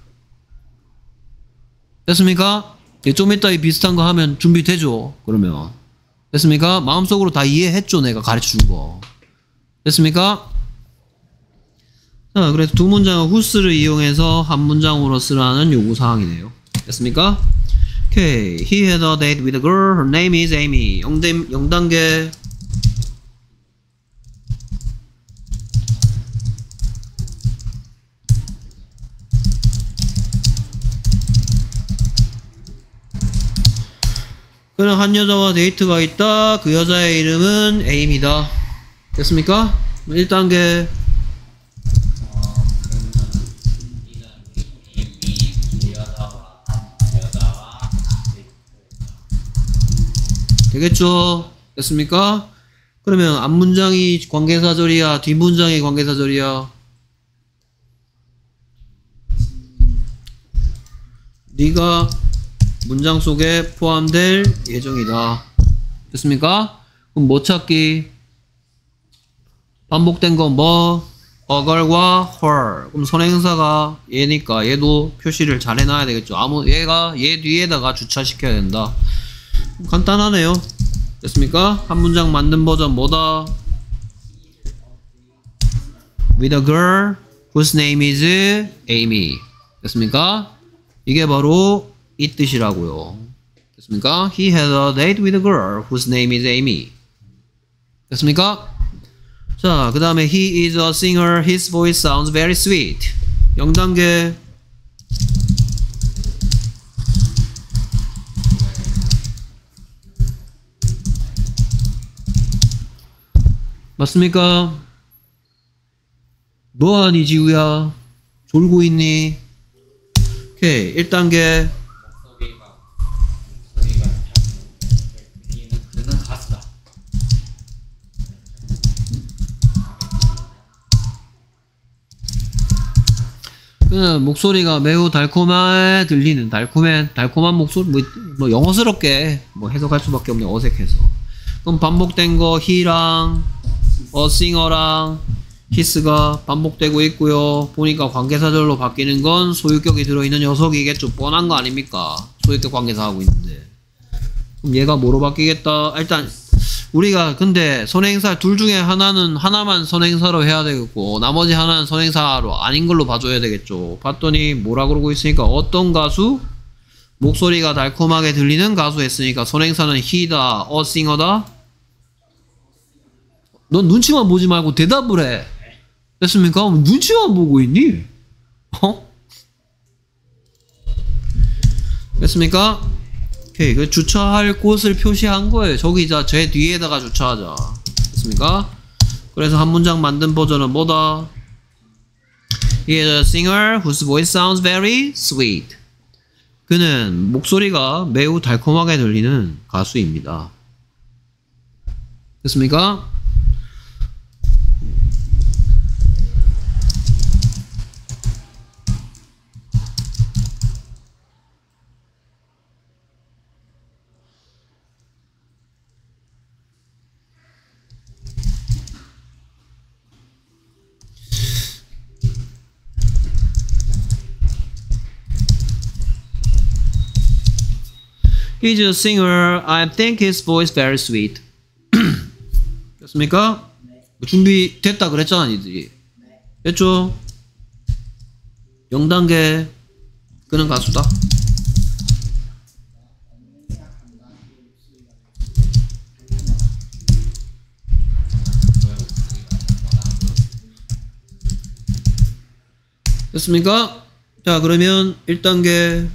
됐습니까? 좀 이따 이 비슷한 거 하면 준비되죠? 그러면. 됐습니까? 마음속으로 다 이해했죠? 내가 가르쳐 준 거. 됐습니까? 자, 그래서 두 문장은 whose를 이용해서 한 문장으로 쓰라는 요구사항이네요. 됐습니까? 오케이. He had a date with a girl. Her name is Amy. 0단계. 그는 한 여자와 데이트가 있다. 그 여자의 이름은 에이미다. 됐습니까? 1단계. 되겠죠? 됐습니까? 그러면 앞문장이 관계사절이야? 뒷문장이 관계사절이야? 네가 문장 속에 포함될 예정이다. 됐습니까? 그럼 뭐 찾기? 반복된 건 뭐? a girl과 her. 그럼 선행사가 얘니까 얘도 표시를 잘 해놔야 되겠죠. 얘가 얘 뒤에다가 주차시켜야 된다. 간단하네요. 됐습니까? 한 문장 만든 버전 뭐다? With a girl whose name is Amy. 됐습니까? 이게 바로 이 뜻이라고요. 됐습니까? He had a date with a girl whose name is Amy. 됐습니까? 자, 그 다음에 he is a singer. His voice sounds very sweet. 0단계. 맞습니까? 뭐하니 지우야? 졸고 있니? 오케이. 1단계. 그는 가수다. 그는 목소리가 매우 달콤해 들리는 달콤한 목소리 뭐 영어스럽게 뭐 해석할 수밖에 없네. 어색해서. 그럼 반복된 거 he랑 싱어랑 히스가 반복되고 있고요. 보니까 관계사절로 바뀌는 건 소유격이 들어있는 녀석이겠죠. 뻔한 거 아닙니까? 소유격 관계사 하고 있는데. 그럼 얘가 뭐로 바뀌겠다? 일단 우리가 근데 선행사 둘 중에 하나만 선행사로 해야 되겠고 나머지 하나는 선행사로 아닌 걸로 봐줘야 되겠죠. 봤더니 뭐라 그러고 있으니까 어떤 가수? 목소리가 달콤하게 들리는 가수 했으니까 선행사는 he다, 싱어다. 넌 눈치만 보지 말고 대답을 해. 됐습니까? 눈치만 보고 있니? 됐습니까? 오케이. 그 주차할 곳을 표시한 거예요. 저기 제 뒤에다가 주차하자. 됐습니까? 그래서 한 문장 만든 버전은 뭐다? He is a singer whose voice sounds very sweet. 그는 목소리가 매우 달콤하게 들리는 가수입니다. 됐습니까? He's a singer. I think his voice very sweet. 됐습니까? 준비 됐다 그랬잖아, 니들이. 됐죠? 0단계. 그는 가수다. 됐습니까? 자, 그러면 1단계.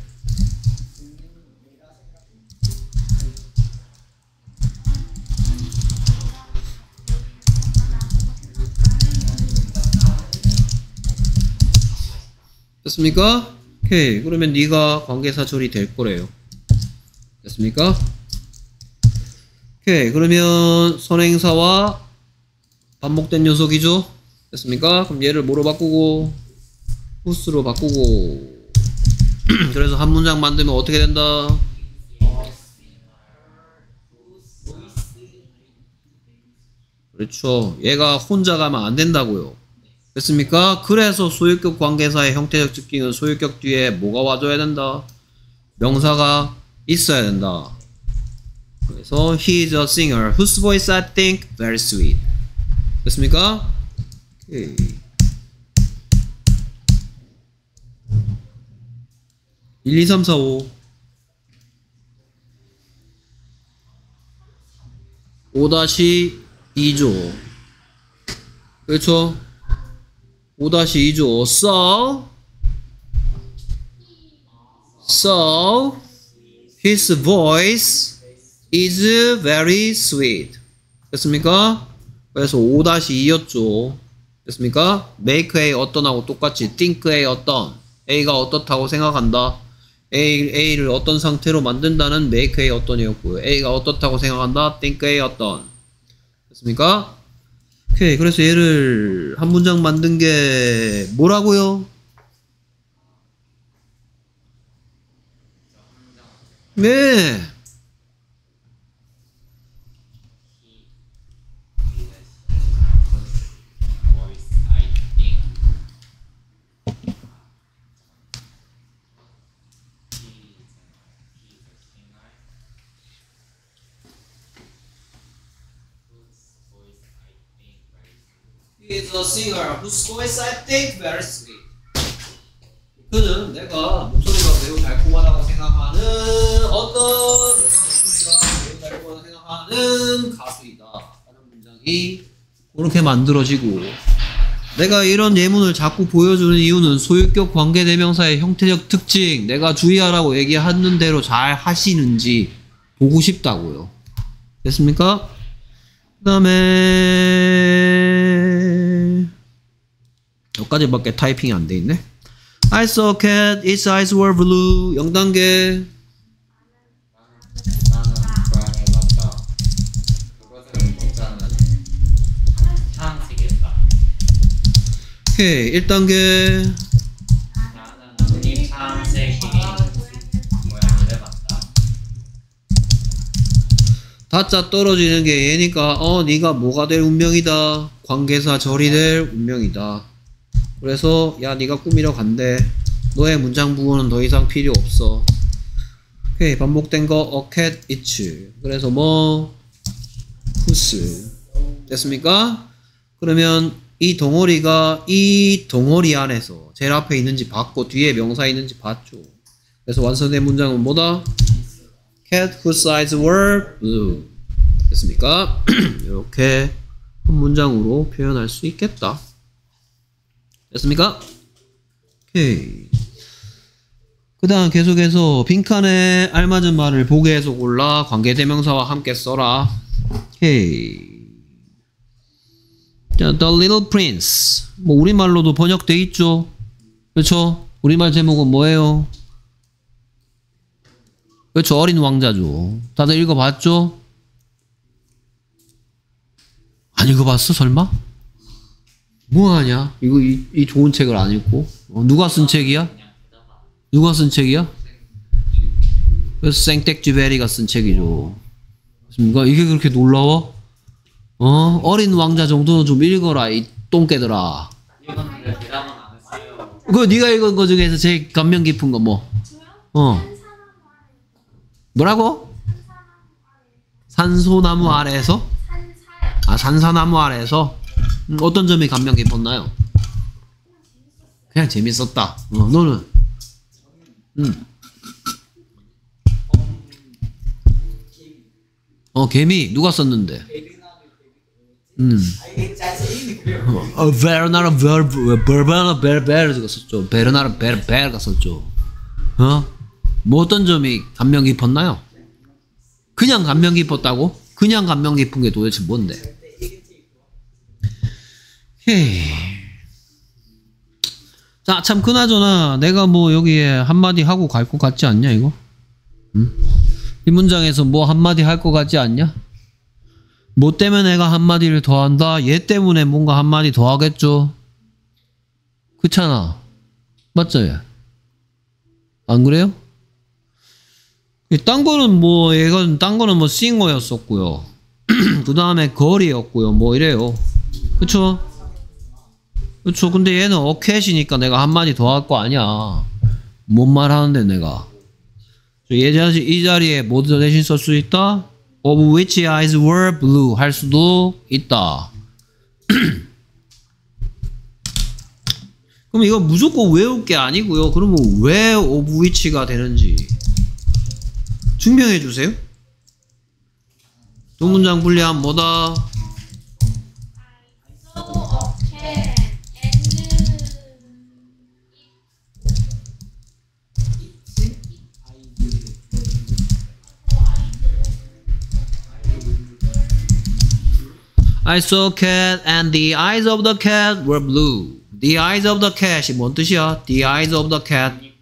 됐습니까? 오케이. 그러면 네가 관계사 처리될 거래요. 됐습니까? 오케이. 그러면 선행사와 반복된 녀석이죠? 됐습니까? 그럼 얘를 뭐로 바꾸고? whose로 바꾸고. 그래서 한 문장 만들면 어떻게 된다? 그렇죠. 얘가 혼자 가면 안 된다고요. 됐습니까? 그래서 소유격 관계사의 형태적 특징은 소유격 뒤에 뭐가 와줘야 된다? 명사가 있어야 된다. 그래서 he is a singer whose voice I think very sweet. 됐습니까? 오케이. (1, 2, 3, 4, 5) 5-2조. 그렇죠? 5-2조. So his voice is very sweet. 됐습니까? 그래서 5-2였죠. 됐습니까? make A 어떤하고 똑같이 think A 어떤. A가 어떻다고 생각한다. A를 어떤 상태로 만든다는 make A 어떤이었고요. A가 어떻다고 생각한다. think A 어떤. 됐습니까? 오케이. 그래서 얘를 한 문장 만든 게 뭐라고요? 네. He is a singer whose voice I think very sweet. 그는 내가 목소리가 매우 달콤하다고 생각하는 어떤 목소리가 매우 달콤하다고 생각하는 가수이다 라는 문장이 그렇게 만들어지고, 내가 이런 예문을 자꾸 보여주는 이유는 소유격 관계대명사의 형태적 특징, 내가 주의하라고 얘기하는 대로 잘 하시는지 보고 싶다고요. 됐습니까? 그 다음에 여기까지밖에 타이핑이 안 돼 있네. I saw a cat, its eyes were blue. 0단계. 나는 고양이를 봤다. 그것은 공짜는 파란색이었다. 오케이. 1단계. 나는 눈이 파란색이 고양이를 봤다. 다짜 떨어지는 게 얘니까 네가 뭐가 될 운명이다. 관계사 절이 될 운명이다. 그래서 야 네가 꾸미러 간대. 너의 문장 부호는 더 이상 필요 없어. 오케이. 반복된 거 a cat eats. 그래서 뭐 whose. 됐습니까? 그러면 이 덩어리가 이 덩어리 안에서 제일 앞에 있는지 봤고 뒤에 명사 있는지 봤죠. 그래서 완성된 문장은 뭐다? cat whose eyes were blue. 됐습니까? 이렇게 한 문장으로 표현할 수 있겠다. 됐습니까? 오케이. 그 다음 계속해서 빈칸에 알맞은 말을 보기에서 골라 관계대명사와 함께 써라. 오케이. 자, The Little Prince. 뭐 우리말로도 번역돼 있죠. 그렇죠? 우리말 제목은 뭐예요? 그렇죠. 어린 왕자죠. 다들 읽어봤죠? 안 읽어봤어? 설마? 뭐하냐? 이거 이 좋은 책을 안 읽고? 누가 쓴 책이야? 누가 쓴 책이야? 그래서 생텍쥐베리가 쓴 책이죠. 맞습니까? 이게 그렇게 놀라워? 어린 왕자 정도는 좀 읽어라 이 똥개들아. 이건 대답은 안 했어요. 그거 네가 읽은 거 중에서 제일 감명 깊은 거 뭐? 뭐라고? 산소나무 아래에서? 아, 산사나무 아래에서? 어떤 점이 감명 깊었나요? 그냥 재밌었다. 너는? 개미 누가 썼는데? 베르나르 베르베르가 썼죠. 베르나르 베르베르가 썼죠. 뭐 어떤 점이 감명 깊었나요? 그냥 감명 깊었다고? 그냥 감명 깊은 게 도대체 뭔데? 헤이. 자, 참 그나저나 내가 뭐 여기에 한마디 하고 갈 것 같지 않냐 이거? 응? 이 문장에서 뭐 한마디 할 것 같지 않냐? 뭐 때문에 내가 한마디를 더 한다? 얘 때문에 뭔가 한마디 더 하겠죠? 그렇잖아. 맞죠? 얘? 안 그래요? 딴 거는 뭐 싱어였었고요. 그 다음에 거리였고요. 뭐 이래요. 그쵸? 그쵸. 근데 얘는 어캣이니까 내가 한마디 더 할 거 아니야. 뭔 말 하는데 내가. 이 자리에 뭐 대신 쓸 수 있다? Of which eyes were blue 할 수도 있다. 그럼 이거 무조건 외울 게 아니고요. 그러면 왜 of which가 되는지 증명해 주세요. 두 문장 분리하면 뭐다? I saw a cat and the eyes of the cat were blue. The eyes of the cat이 뭔 뜻이야? The eyes of the cat.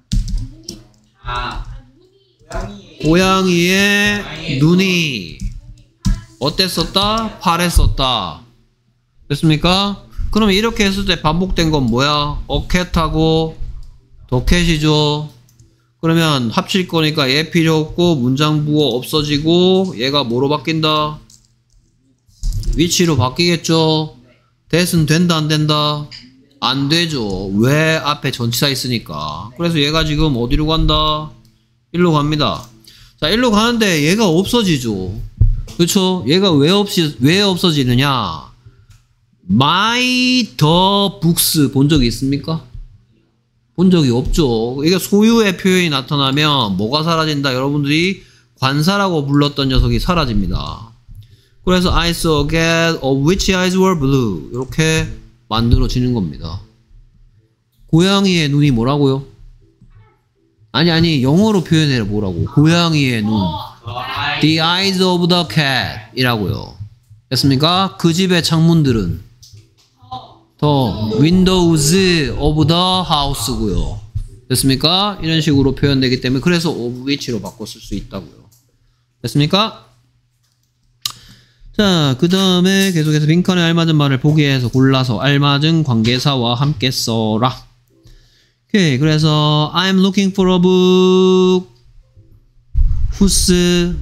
고양이의 눈이 어땠었다? 파랬었다. 됐습니까? 그러면 이렇게 했을 때 반복된 건 뭐야? a cat하고 the cat이죠. 그러면 합칠 거니까 얘 필요 없고 문장 부호 없어지고 얘가 뭐로 바뀐다? 위치로 바뀌겠죠. that은 된다 안 된다? 안 되죠. 왜? 앞에 전치사 있으니까. 그래서 얘가 지금 어디로 간다? 일로 갑니다. 자, 일로 가는데 얘가 없어지죠. 그렇죠? 얘가 왜 없어지느냐? My the books 본 적이 있습니까? 본 적이 없죠. 이게 소유의 표현이 나타나면 뭐가 사라진다? 여러분들이 관사라고 불렀던 녀석이 사라집니다. 그래서 I saw a cat of which eyes were blue 이렇게 만들어지는 겁니다. 고양이의 눈이 뭐라고요? 아니 영어로 표현해라. 뭐라고? 고양이의 눈 The eyes of the cat 이라고요. 됐습니까? 그 집의 창문들은 The windows of the house고요. 됐습니까? 이런 식으로 표현되기 때문에 그래서 of which로 바꿔 쓸 수 있다고요. 됐습니까? 자, 그 다음에 계속해서 빈칸에 알맞은 말을 보기위해서 골라서 알맞은 관계사와 함께 써라. 오케이, 그래서 I'm looking for a book whose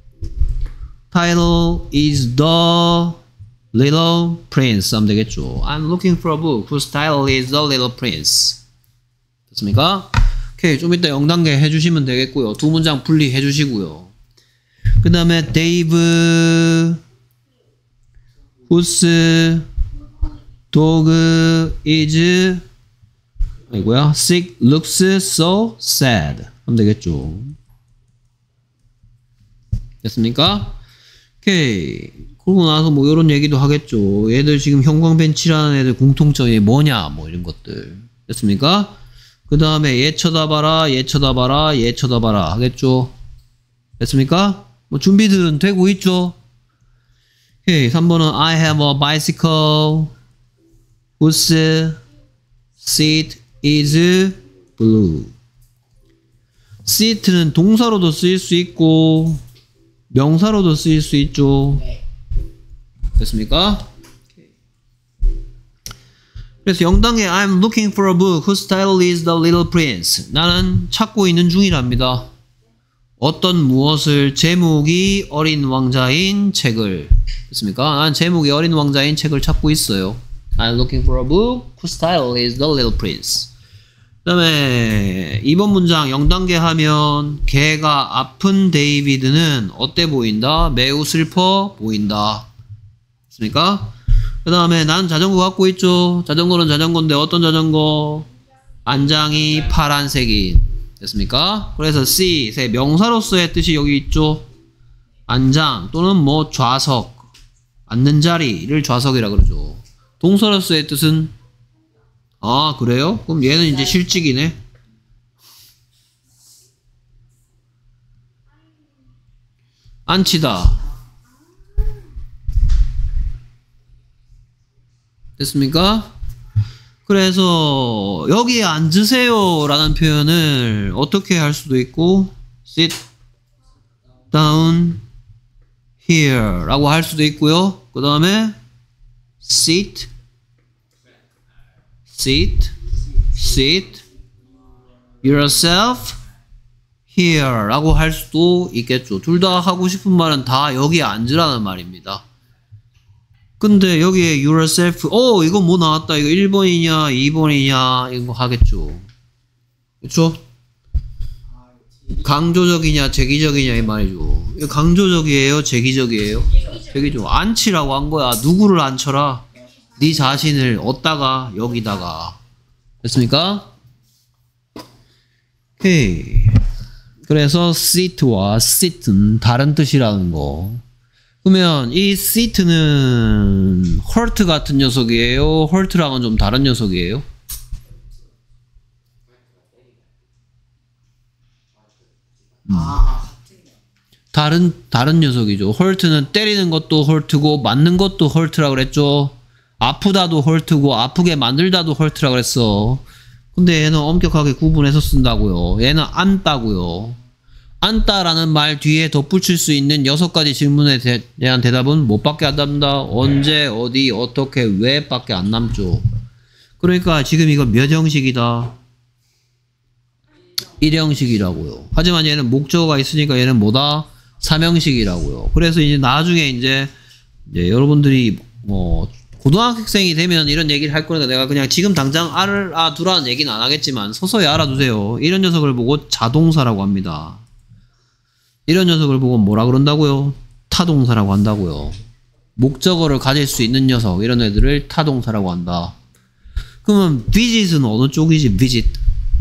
title is The Little Prince 하면 되겠죠. I'm looking for a book whose title is The Little Prince. 됐습니까? 오케이, 좀 이따 0단계 해주시면 되겠고요. 두 문장 분리해 주시고요. 그 다음에 Dave whose dog is 아이고야 sick looks so sad 하면 되겠죠. 됐습니까? 오케이. 그러고 나서 뭐 이런 얘기도 하겠죠. 얘들 지금 형광펜치라는 애들 공통점이 뭐냐 뭐 이런 것들. 됐습니까? 그 다음에 얘 쳐다봐라 얘 쳐다봐라 얘 쳐다봐라 하겠죠. 됐습니까? 뭐 준비들은 되고 있죠. 오케이, 3번은 I have a bicycle whose seat is blue. seat는 동사로도 쓰일 수 있고 명사로도 쓰일 수 있죠. 됐습니까? 그래서 0단계 I'm looking for a book whose title is The Little Prince. 나는 찾고 있는 중이랍니다. 어떤 무엇을 제목이 어린 왕자인 책을. 됐습니까? 난 제목이 어린 왕자인 책을 찾고 있어요. I'm looking for a book whose title is The Little Prince. 그 다음에 2번 문장 0단계 하면 걔가 아픈 데이비드는 어때 보인다? 매우 슬퍼 보인다. 됐습니까? 그 다음에 난 자전거 갖고 있죠. 자전거는 자전거인데 어떤 자전거? 안장이 파란색인. 됐습니까? 그래서 C, 명사로서의 뜻이 여기 있죠. 안장 또는 뭐 좌석, 앉는 자리를 좌석이라 그러죠. 동사로서의 뜻은 아 그래요? 그럼 얘는 이제 실직이네. 앉히다. 됐습니까? 그래서 여기에 앉으세요 라는 표현을 어떻게 할 수도 있고 sit down here 라고 할 수도 있고요. 그 다음에 sit yourself here 라고 할 수도 있겠죠. 둘 다 하고 싶은 말은 다 여기에 앉으라는 말입니다. 근데 여기에 yourself 이거 뭐 나왔다. 이거 1번이냐 2번이냐 이거 하겠죠. 그쵸? 강조적이냐 제기적이냐 이 말이죠. 이거 강조적이에요 제기적이에요? 제기적. 앉히라고 한 거야. 누구를 앉혀라? 네 자신을 어디다가 여기다가. 됐습니까? 오케이. 그래서 sit와 sit은 다른 뜻이라는 거. 그러면 이 sit는 hurt 같은 녀석이에요? hurt랑은 좀 다른 녀석이에요? 다른 녀석이죠. hurt는 때리는 것도 hurt고 맞는 것도 hurt라 그랬죠. 아프다도 hurt고 아프게 만들다도 hurt라 그랬어. 근데 얘는 엄격하게 구분해서 쓴다고요. 얘는 안다고요. 안다라는 말 뒤에 덧붙일 수 있는 6가지 질문에 대한 대답은 뭐밖에 안 남다? 언제, 어디, 어떻게, 왜 밖에 안 남죠. 그러니까 지금 이거 몇 형식이다? 1형식이라고요. 하지만 얘는 목적어가 있으니까 얘는 뭐다? 3형식이라고요. 그래서 이제 나중에 이제 여러분들이 뭐 고등학생이 되면 이런 얘기를 할 거니까 내가 그냥 지금 당장 알아두라는 얘기는 안 하겠지만 서서히 알아두세요. 이런 녀석을 보고 자동사라고 합니다. 이런 녀석을 보고 뭐라 그런다고요? 타동사라고 한다고요. 목적어를 가질 수 있는 녀석 이런 애들을 타동사라고 한다. 그러면 visit은 어느 쪽이지? visit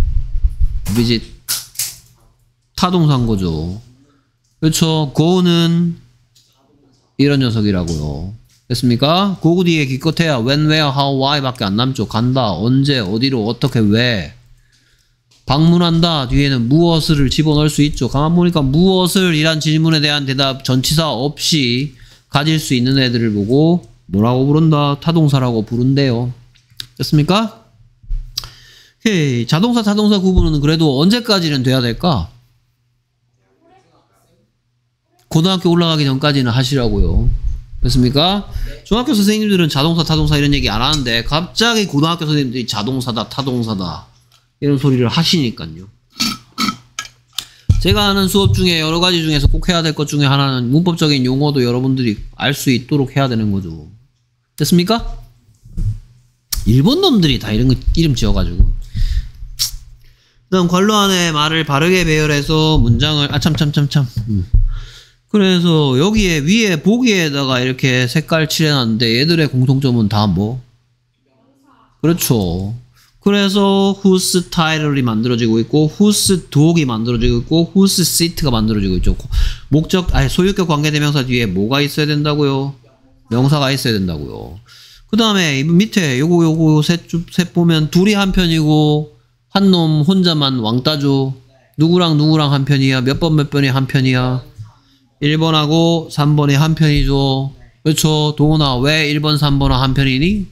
타동사인 거죠. 그렇죠. go는 이런 녀석이라고요. 됐습니까? go 뒤에 기껏해야 when, where, how, why 밖에 안 남죠. 간다, 언제, 어디로, 어떻게, 왜. 방문한다 뒤에는 무엇을 집어넣을 수 있죠. 가만 보니까 무엇을 이란 질문에 대한 대답 전치사 없이 가질 수 있는 애들을 보고 뭐라고 부른다? 타동사라고 부른대요. 됐습니까? 오케이. 자동사 타동사 구분은 그래도 언제까지는 돼야 될까? 고등학교 올라가기 전까지는 하시라고요. 됐습니까? 중학교 선생님들은 자동사 타동사 이런 얘기 안 하는데 갑자기 고등학교 선생님들이 자동사다 타동사다 이런 소리를 하시니까요. 제가 하는 수업 중에 여러 가지 중에서 꼭 해야 될 것 중에 하나는 문법적인 용어도 여러분들이 알 수 있도록 해야 되는 거죠. 됐습니까? 일본 놈들이 다 이런 거 이름 지어가지고. 그 다음 괄호 안에 말을 바르게 배열해서 문장을 그래서 여기에 위에 보기에다가 이렇게 색깔 칠해놨는데 얘들의 공통점은 다 뭐? 그렇죠. 그래서 whose title이 만들어지고 있고 whose dog이 만들어지고 있고 whose seat가 만들어지고 있죠. 소유격 관계대명사 뒤에 뭐가 있어야 된다고요? 명사가 있어야 된다고요. 그 다음에 밑에 요거 셋 보면 둘이 한 편이고 한 놈 혼자만 왕따죠. 누구랑 한 편이야? 몇 번이 한 편이야? 1번하고 3번이 한 편이죠. 그렇죠. 동훈아 왜 1번 3번은 한 편이니?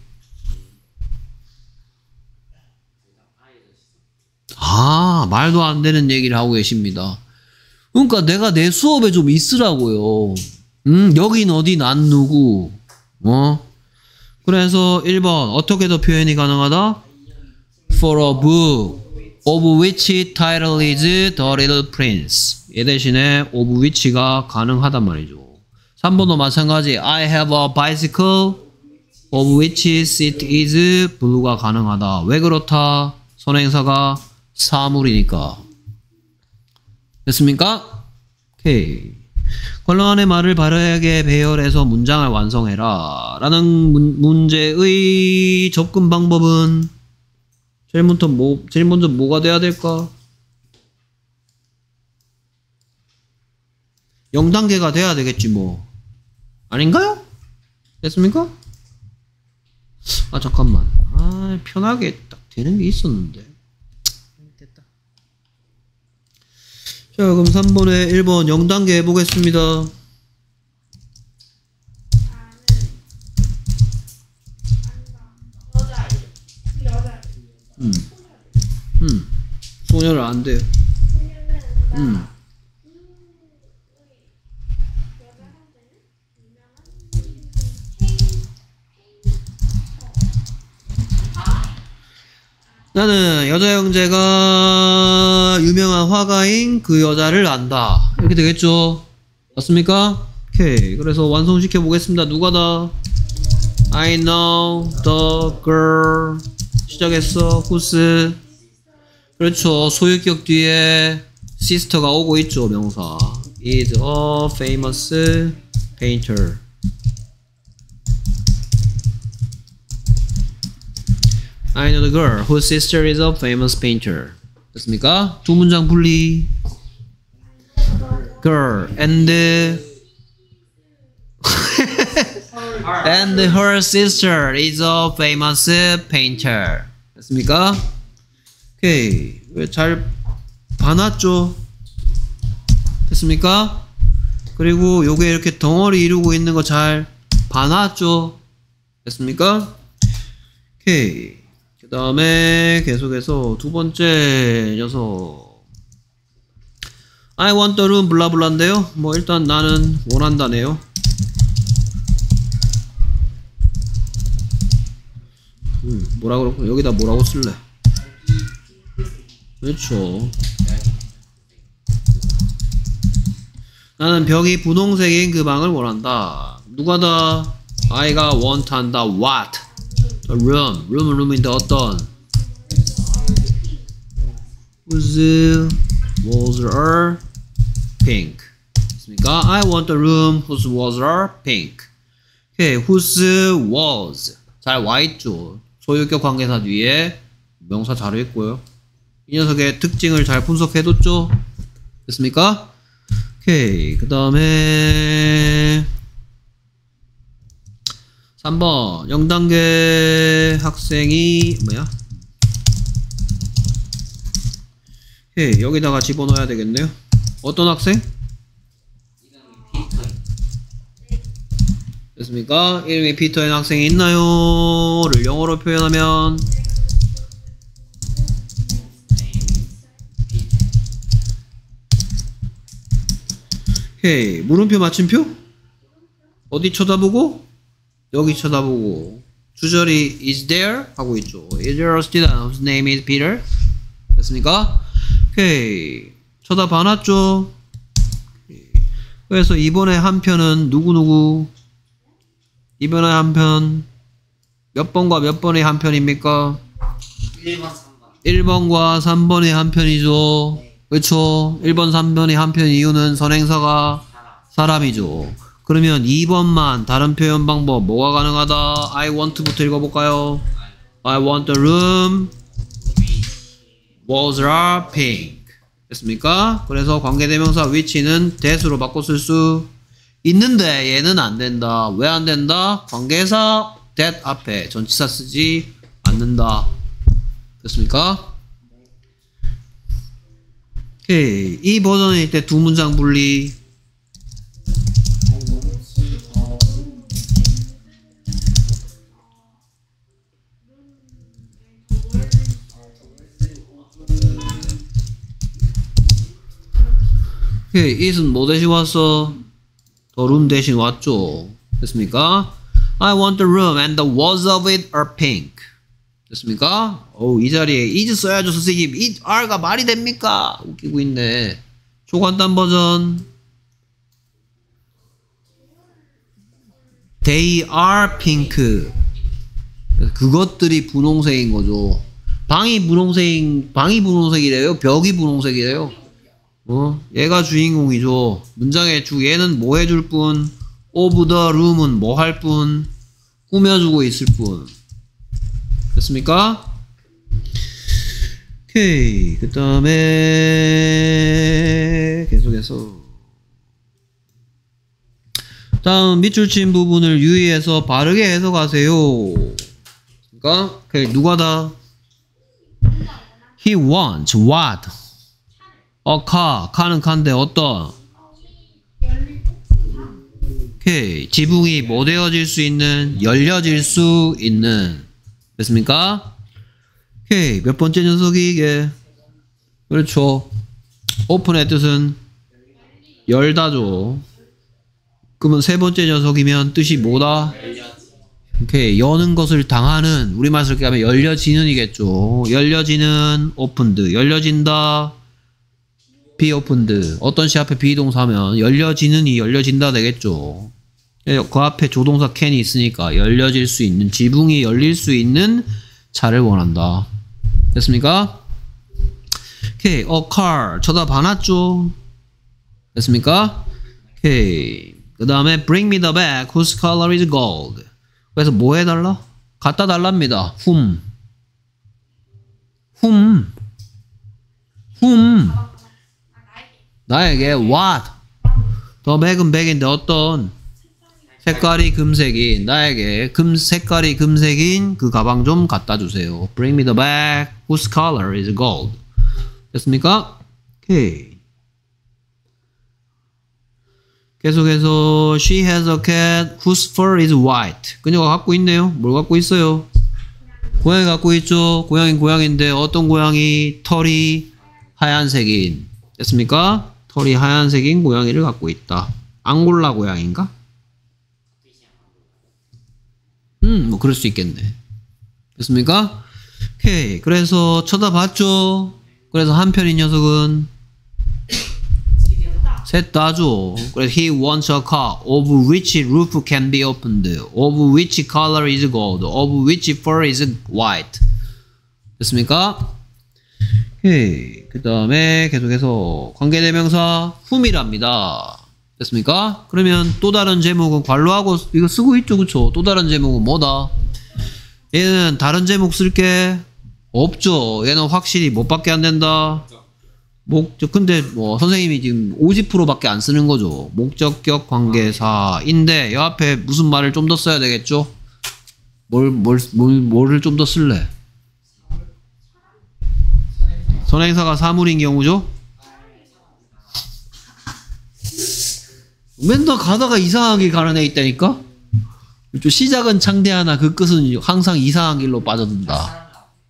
말도 안 되는 얘기를 하고 계십니다. 그러니까 내가 내 수업에 좀 있으라고요. 여긴 어디 난 누구 그래서 1번 어떻게 더 표현이 가능하다? For a book of which title is The Little Prince 얘 대신에 of which가 가능하단 말이죠. 3번도 마찬가지 I have a bicycle of which seat is blue가 가능하다. 왜 그렇다? 선행사가 사물이니까. 됐습니까? 오케이. 괄호 안의 말을 바르게 배열해서 문장을 완성해라 라는 문제의 접근 방법은 제일 먼저 뭐가 돼야 될까? 0단계가 돼야 되겠지 뭐. 아닌가요? 됐습니까? 아 잠깐만. 아 편하게 딱 되는 게 있었는데. 됐다. 자 그럼 3번에 1번 0단계 해보겠습니다. 소녀를 안 돼요. 나는 여자 형제가 유명한 화가인 그 여자를 안다. 이렇게 되겠죠? 맞습니까? 오케이. 그래서 완성시켜 보겠습니다. 누가다? I know the girl. 시작했어. whose. 그렇죠. 소유격 뒤에 sister가 오고 있죠. 명사. is a famous painter. I know the girl whose sister is a famous painter. 됐습니까? 두 문장 분리. Girl and and her sister is a famous painter. 됐습니까? 오케이. 왜 잘 봐놨죠? 됐습니까? 그리고 요게 이렇게 덩어리 이루고 있는 거 잘 봐놨죠? 됐습니까? 오케이. 그 다음에 계속해서 두 번째 녀석 I want the room 블라블라인데요. 뭐 일단 나는 원한다네요. 뭐라 그러고 여기다 뭐라고 쓸래? 그렇죠. 나는 벽이 분홍색인 그 방을 원한다. 누가다? I가 want 한다. What? The room. room인데 어떤? Whose walls are pink. 됐습니까? I want the room whose walls are pink. 오케이. whose walls. 잘 와있죠. 소유격 관계사 뒤에 명사 잘 있고요. 이 녀석의 특징을 잘 분석해뒀죠. 됐습니까? 오케이. 그 다음에 3번 0단계 학생이 뭐야? 오케이. 여기다가 집어넣어야 되겠네요. 어떤 학생? 이름이 피터. 됐습니까? 이름이 피터인 학생이 있나요? 를 영어로 표현하면 오케이. 물음표 맞춤표? 어디 쳐다보고? 여기 쳐다보고. 주절이 is there? 하고 있죠. Is there a student whose name is Peter? 됐습니까? 오케이. 쳐다봐놨죠? 오케이. 그래서 이번에 한 편은 누구누구? 이번에 한 편 몇 번과 몇 번의 한 편입니까? 1번, 3번. 1번과 3번의 한 편이죠. 그렇죠? 1번, 3번의 한 편 이유는 선행사가 사람이죠. 그러면 2번만 다른 표현 방법 뭐가 가능하다? I want부터 읽어볼까요? I want the room walls are pink. 됐습니까? 그래서 관계대명사 which는 that으로 바꿔 쓸 수 있는데 얘는 안 된다. 왜 안 된다? 관계사 that 앞에 전치사 쓰지 않는다. 됐습니까? 오케이. 이 버전일 때 두 문장 분리. 오케이. it은 뭐 대신 왔어? the room 대신 왔죠. 됐습니까? I want the room and the walls of it are pink. 됐습니까? 이 자리에 is 써야죠, 선생님. it are가 말이 됩니까? 웃기고 있네. 초간단 버전. They are pink. 그것들이 분홍색인 거죠. 방이 분홍색이래요? 벽이 분홍색이래요? 얘가 주인공이죠. 문장의 얘는 뭐 해줄 뿐? of the room은 뭐 할 뿐? 꾸며주고 있을 뿐. 됐습니까? 오케이. 그 다음에 계속해서 다음 밑줄 친 부분을 유의해서 바르게 해석하세요. 그러니까 오케이, 누가다? He wants what? A car. 카는 칸데 어떤? 오케이. 지붕이 뭐 되어질 수 있는? 열려질 수 있는. 됐습니까? 오케이. 몇 번째 녀석이 이게? 그렇죠. 오픈의 뜻은 열다죠. 그러면 세 번째 녀석이면 뜻이 뭐다? 오케이. 여는 것을 당하는, 우리말 쓸게 하면 열려지는 이겠죠. 열려지는 오픈드. 열려진다. be opened. 어떤 시 앞에 비동사면 열려지는이 열려진다 되겠죠. 그 앞에 조동사 can이 있으니까 열려질 수 있는, 지붕이 열릴 수 있는 차를 원한다. 됐습니까? 오케이. A car. 쳐다봐놨죠. 됐습니까? 오케이. 그 다음에 bring me the bag whose color is gold. 그래서 뭐 해달라? 갖다 달랍니다. whom. 나에게 what? 더 백은 백인데 어떤? 색깔이 금색인, 나에게 색깔이 금색인 그 가방 좀 갖다 주세요. Bring me the bag whose color is gold. 됐습니까? 오케이. 계속해서 she has a cat whose fur is white. 그녀가 갖고 있네요. 뭘 갖고 있어요? 고양이 갖고 있죠. 고양인데 어떤 고양이? 털이 하얀색인. 됐습니까? 털이 하얀색인 고양이를 갖고 있다. 앙골라 고양인가? 뭐 그럴 수 있겠네. 됐습니까? 오케이. 그래서 쳐다봤죠. 그래서 한편 이 녀석은 셋 다죠. 그래서 he wants a car of which roof can be opened, of which color is gold, of which fur is white. 됐습니까? 오케이. 그 다음에 계속해서 관계대명사 whom이랍니다. 됐습니까? 그러면 또 다른 제목은 관로하고 이거 쓰고 있죠, 그쵸? 또 다른 제목은 뭐다? 얘는 다른 제목 쓸 게 없죠. 얘는 확실히 뭐밖에 안 된다. 목적. 근데 뭐 선생님이 지금 50%밖에 안 쓰는 거죠. 목적격 관계사인데 이 앞에 무슨 말을 좀 더 써야 되겠죠? 뭐를 좀 더 쓸래? 선행사가 사물인 경우죠? 맨날 가다가 이상하게 가는 애 있다니까? 시작은 창대하나 그 끝은 항상 이상한 길로 빠져든다.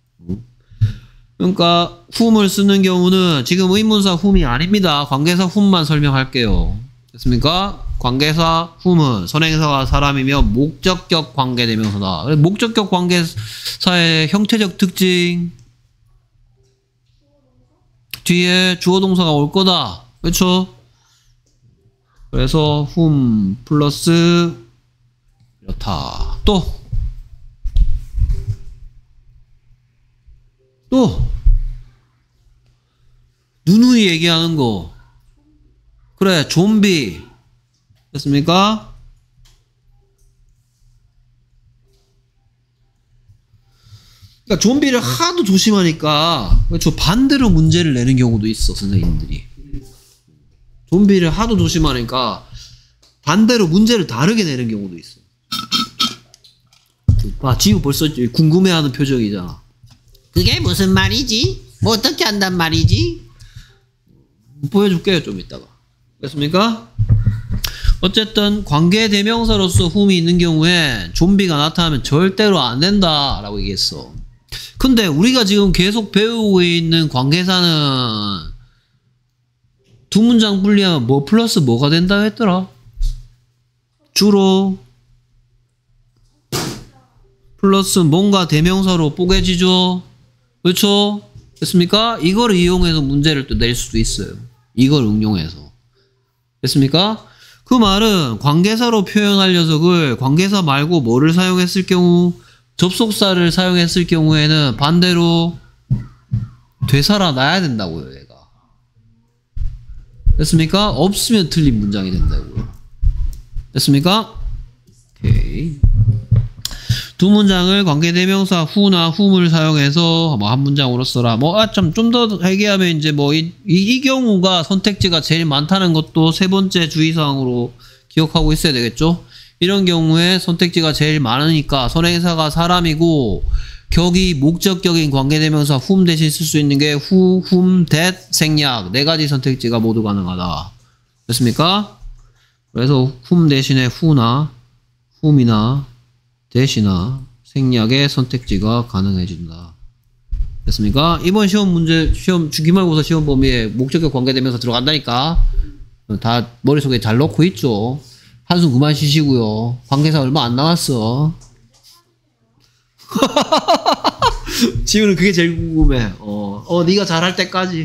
그러니까 whom을 쓰는 경우는 지금 의문사 whom이 아닙니다. 관계사 whom만 설명할게요. 됐습니까? 관계사 whom은 선행사가 사람이며 목적격 관계대명사다. 목적격 관계사의 형태적 특징, 뒤에 주어동사가 올 거다. 그렇죠? 그래서 whom 플러스 이렇다. 또 누누이 얘기하는 거. 그래, 좀비. 됐습니까? 그러니까 좀비를 하도 조심하니까 그렇죠. 반대로 문제를 내는 경우도 있어, 선생님들이. 좀비를 하도 조심하니까 반대로 문제를 다르게 내는 경우도 있어. 봐, 지우 벌써 궁금해하는 표정이잖아. 그게 무슨 말이지? 뭐 어떻게 한단 말이지? 보여줄게요, 좀 이따가. 됐습니까? 어쨌든 관계대명사로서 whom이 있는 경우에 좀비가 나타나면 절대로 안 된다라고 얘기했어. 근데 우리가 지금 계속 배우고 있는 관계사는 두 문장 분리하면 뭐 플러스 뭐가 된다 했더라? 주로 플러스 뭔가 대명사로 뽀개지죠? 그렇죠? 됐습니까? 이걸 이용해서 문제를 또 낼 수도 있어요. 이걸 응용해서. 됐습니까? 그 말은 관계사로 표현할 녀석을 관계사 말고 뭐를 사용했을 경우, 접속사를 사용했을 경우에는 반대로 되살아 놔야 된다고요, 얘가. 됐습니까? 없으면 틀린 문장이 된다고요. 됐습니까? 오케이. 두 문장을 관계대명사 who나 whom을 사용해서 뭐 한 문장으로 써라. 좀 더 얘기하면 이제 이 경우가 선택지가 제일 많다는 것도 세 번째 주의사항으로 기억하고 있어야 되겠죠? 이런 경우에 선택지가 제일 많으니까 선행사가 사람이고 격이 목적격인 관계대명사 whom 대신 쓸 수 있는 게 who, whom, that, 생략 네 가지 선택지가 모두 가능하다. 됐습니까? 그래서 whom 대신에 who나 whom이나 that이나 생략의 선택지가 가능해진다. 됐습니까? 이번 시험 문제, 기말고사 시험 범위에 목적격 관계대명사 들어간다니까. 다 머릿속에 잘 넣고 있죠. 한숨 그만 쉬시고요. 관계사 얼마 안 남았어. 지우는 그게 제일 궁금해. 네가 잘할 때까지.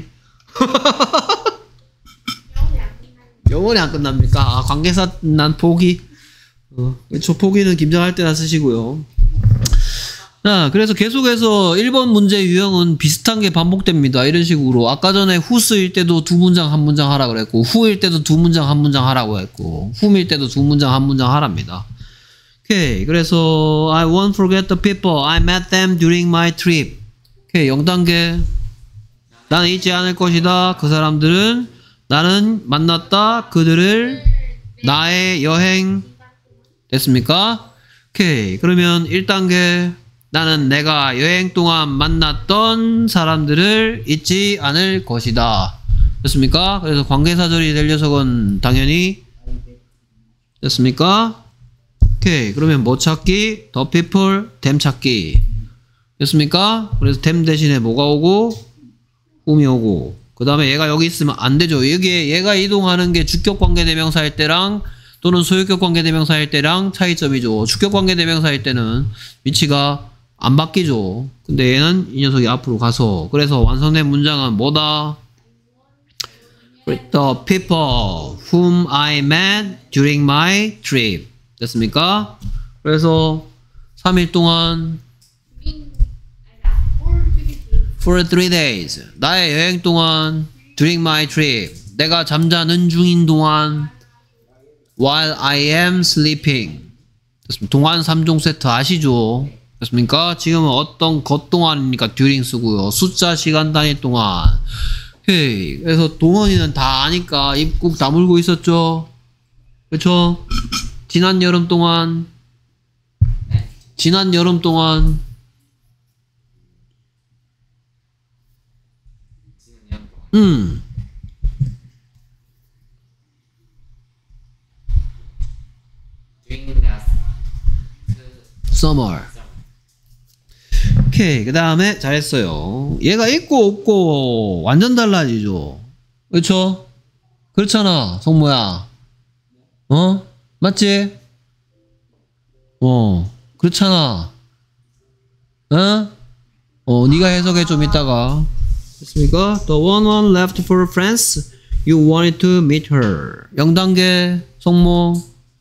영원히 안 끝납니까? 아, 관계사 난 포기. 저 포기는 김장할 때나 쓰시고요. 자, 그래서 계속해서 1번 문제 유형은 비슷한 게 반복됩니다. 이런 식으로. 아까 전에 who'일 때도 두 문장 한 문장 하라 그랬고, who일 때도 두 문장 한 문장 하라고 했고, whom일 때도 두 문장 한 문장 하랍니다. 오케이. 그래서 I won't forget the people. I met them during my trip. 오케이. 0단계. 나는 잊지 않을 것이다. 그 사람들은 나는 만났다. 그들을 나의 여행. 됐습니까? 오케이. 그러면 1단계. 나는 내가 여행 동안 만났던 사람들을 잊지 않을 것이다. 됐습니까? 그래서 관계사절이 될 녀석은 당연히 됐습니까? 오케이. 그러면 뭐 찾기? the people, them 찾기. 됐습니까? 그래서 them 대신에 뭐가 오고? whom이 오고. 그 다음에 얘가 여기 있으면 안 되죠. 여기에 얘가 이동하는 게 주격 관계대명사일 때랑 또는 소유격 관계대명사일 때랑 차이점이죠. 주격 관계대명사일 때는 위치가 안 바뀌죠. 근데 얘는 이 녀석이 앞으로 가서 그래서 완성된 문장은 뭐다? The people whom I met during my trip. 됐습니까? 그래서 3일 동안 for 3 days 나의 여행 동안 during my trip 내가 잠자는 중인 동안 while I am sleeping. 됐습니다. 동안 3종 세트 아시죠? 됐습니까? 지금은 어떤 것 동안이니까 during 쓰고요. 숫자 시간 단위 동안. 헤이. 그래서 동원이는 다 아니까 입국 다물고 있었죠. 그쵸? 지난 여름 동안 지난 여름 동안 summer. 오케이. 그 다음에 잘했어요. 얘가 있고 없고 완전 달라지죠. 그쵸? 그렇잖아 성모야. 맞지? 그렇잖아. 네가 해석해 좀 이따가. 됐습니까? The one left for France. You wanted to meet her. 0단계 성모.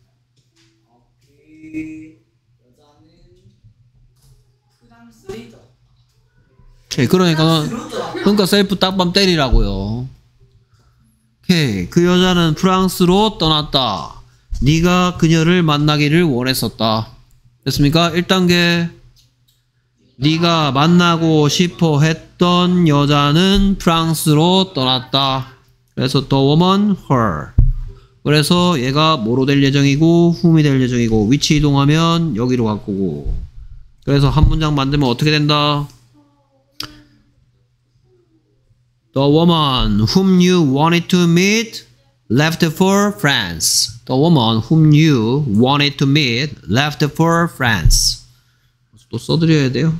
오케이. 그러니까 셀프 딱밤 때리라고요. 오케이. 그 여자는 프랑스로 떠났다. 네가 그녀를 만나기를 원했었다. 됐습니까? 1단계. 네가 만나고 싶어 했던 여자는 프랑스로 떠났다. 그래서 the woman, her. 그래서 얘가 뭐로 될 예정이고 whom이 될 예정이고 위치 이동하면 여기로 갈 거고. 그래서 한 문장 만들면 어떻게 된다? The woman whom you wanted to meet left for France. The woman whom you wanted to meet left for France. 또 써드려야 돼요.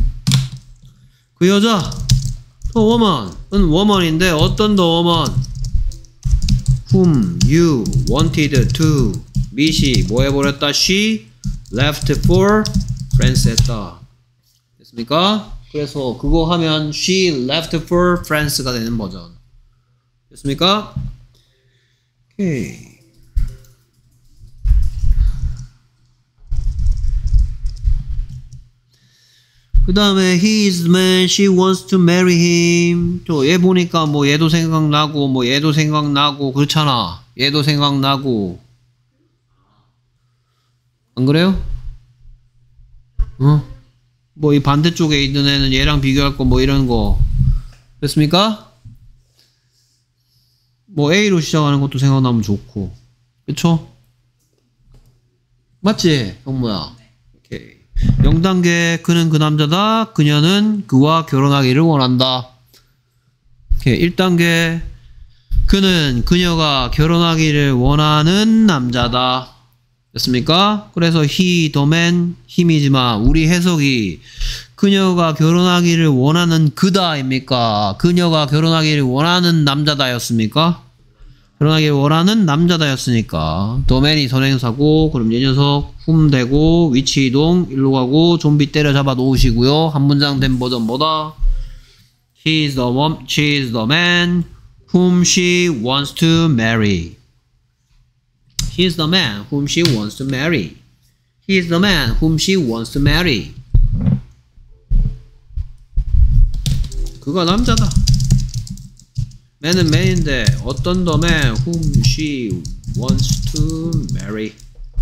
그 여자, the woman은 woman인데 어떤 the woman? Whom you wanted to meet이 뭐 해버렸다? She left for France 했다. 됐습니까? 그래서 그거 하면 she left for France가 되는 버전. 됐습니까? 오케이. 그 다음에 he is the man, she wants to marry him. 또 얘 보니까 뭐 얘도 생각나고 뭐 얘도 생각나고 그렇잖아. 얘도 생각나고. 안 그래요? 뭐 이 반대쪽에 있는 애는 얘랑 비교할 거 뭐 이런 거. 됐습니까? 뭐 A로 시작하는 것도 생각나면 좋고. 그쵸? 맞지? 형무야. 오케이. 0단계 그는 그 남자다. 그녀는 그와 결혼하기를 원한다. 오케이. 1단계 그는 그녀가 결혼하기를 원하는 남자다. 됐습니까? 그래서 he, the man, 힘이지만 우리 해석이 그녀가 결혼하기를 원하는 그다입니까? 그녀가 결혼하기를 원하는 남자다였습니까? 결혼하기를 원하는 남자다였으니까 the man이 선행사고 그럼 이 녀석 whom 되고 위치 이동 일로 가고 좀비 때려잡아 놓으시고요. 한 문장 된 버전 뭐다? He is the woman, she is the man whom she wants to marry. He is the man whom she wants to marry. He is the man whom she wants to marry. 그가 남자다. man은 man인데 어떤 the man whom she wants to marry.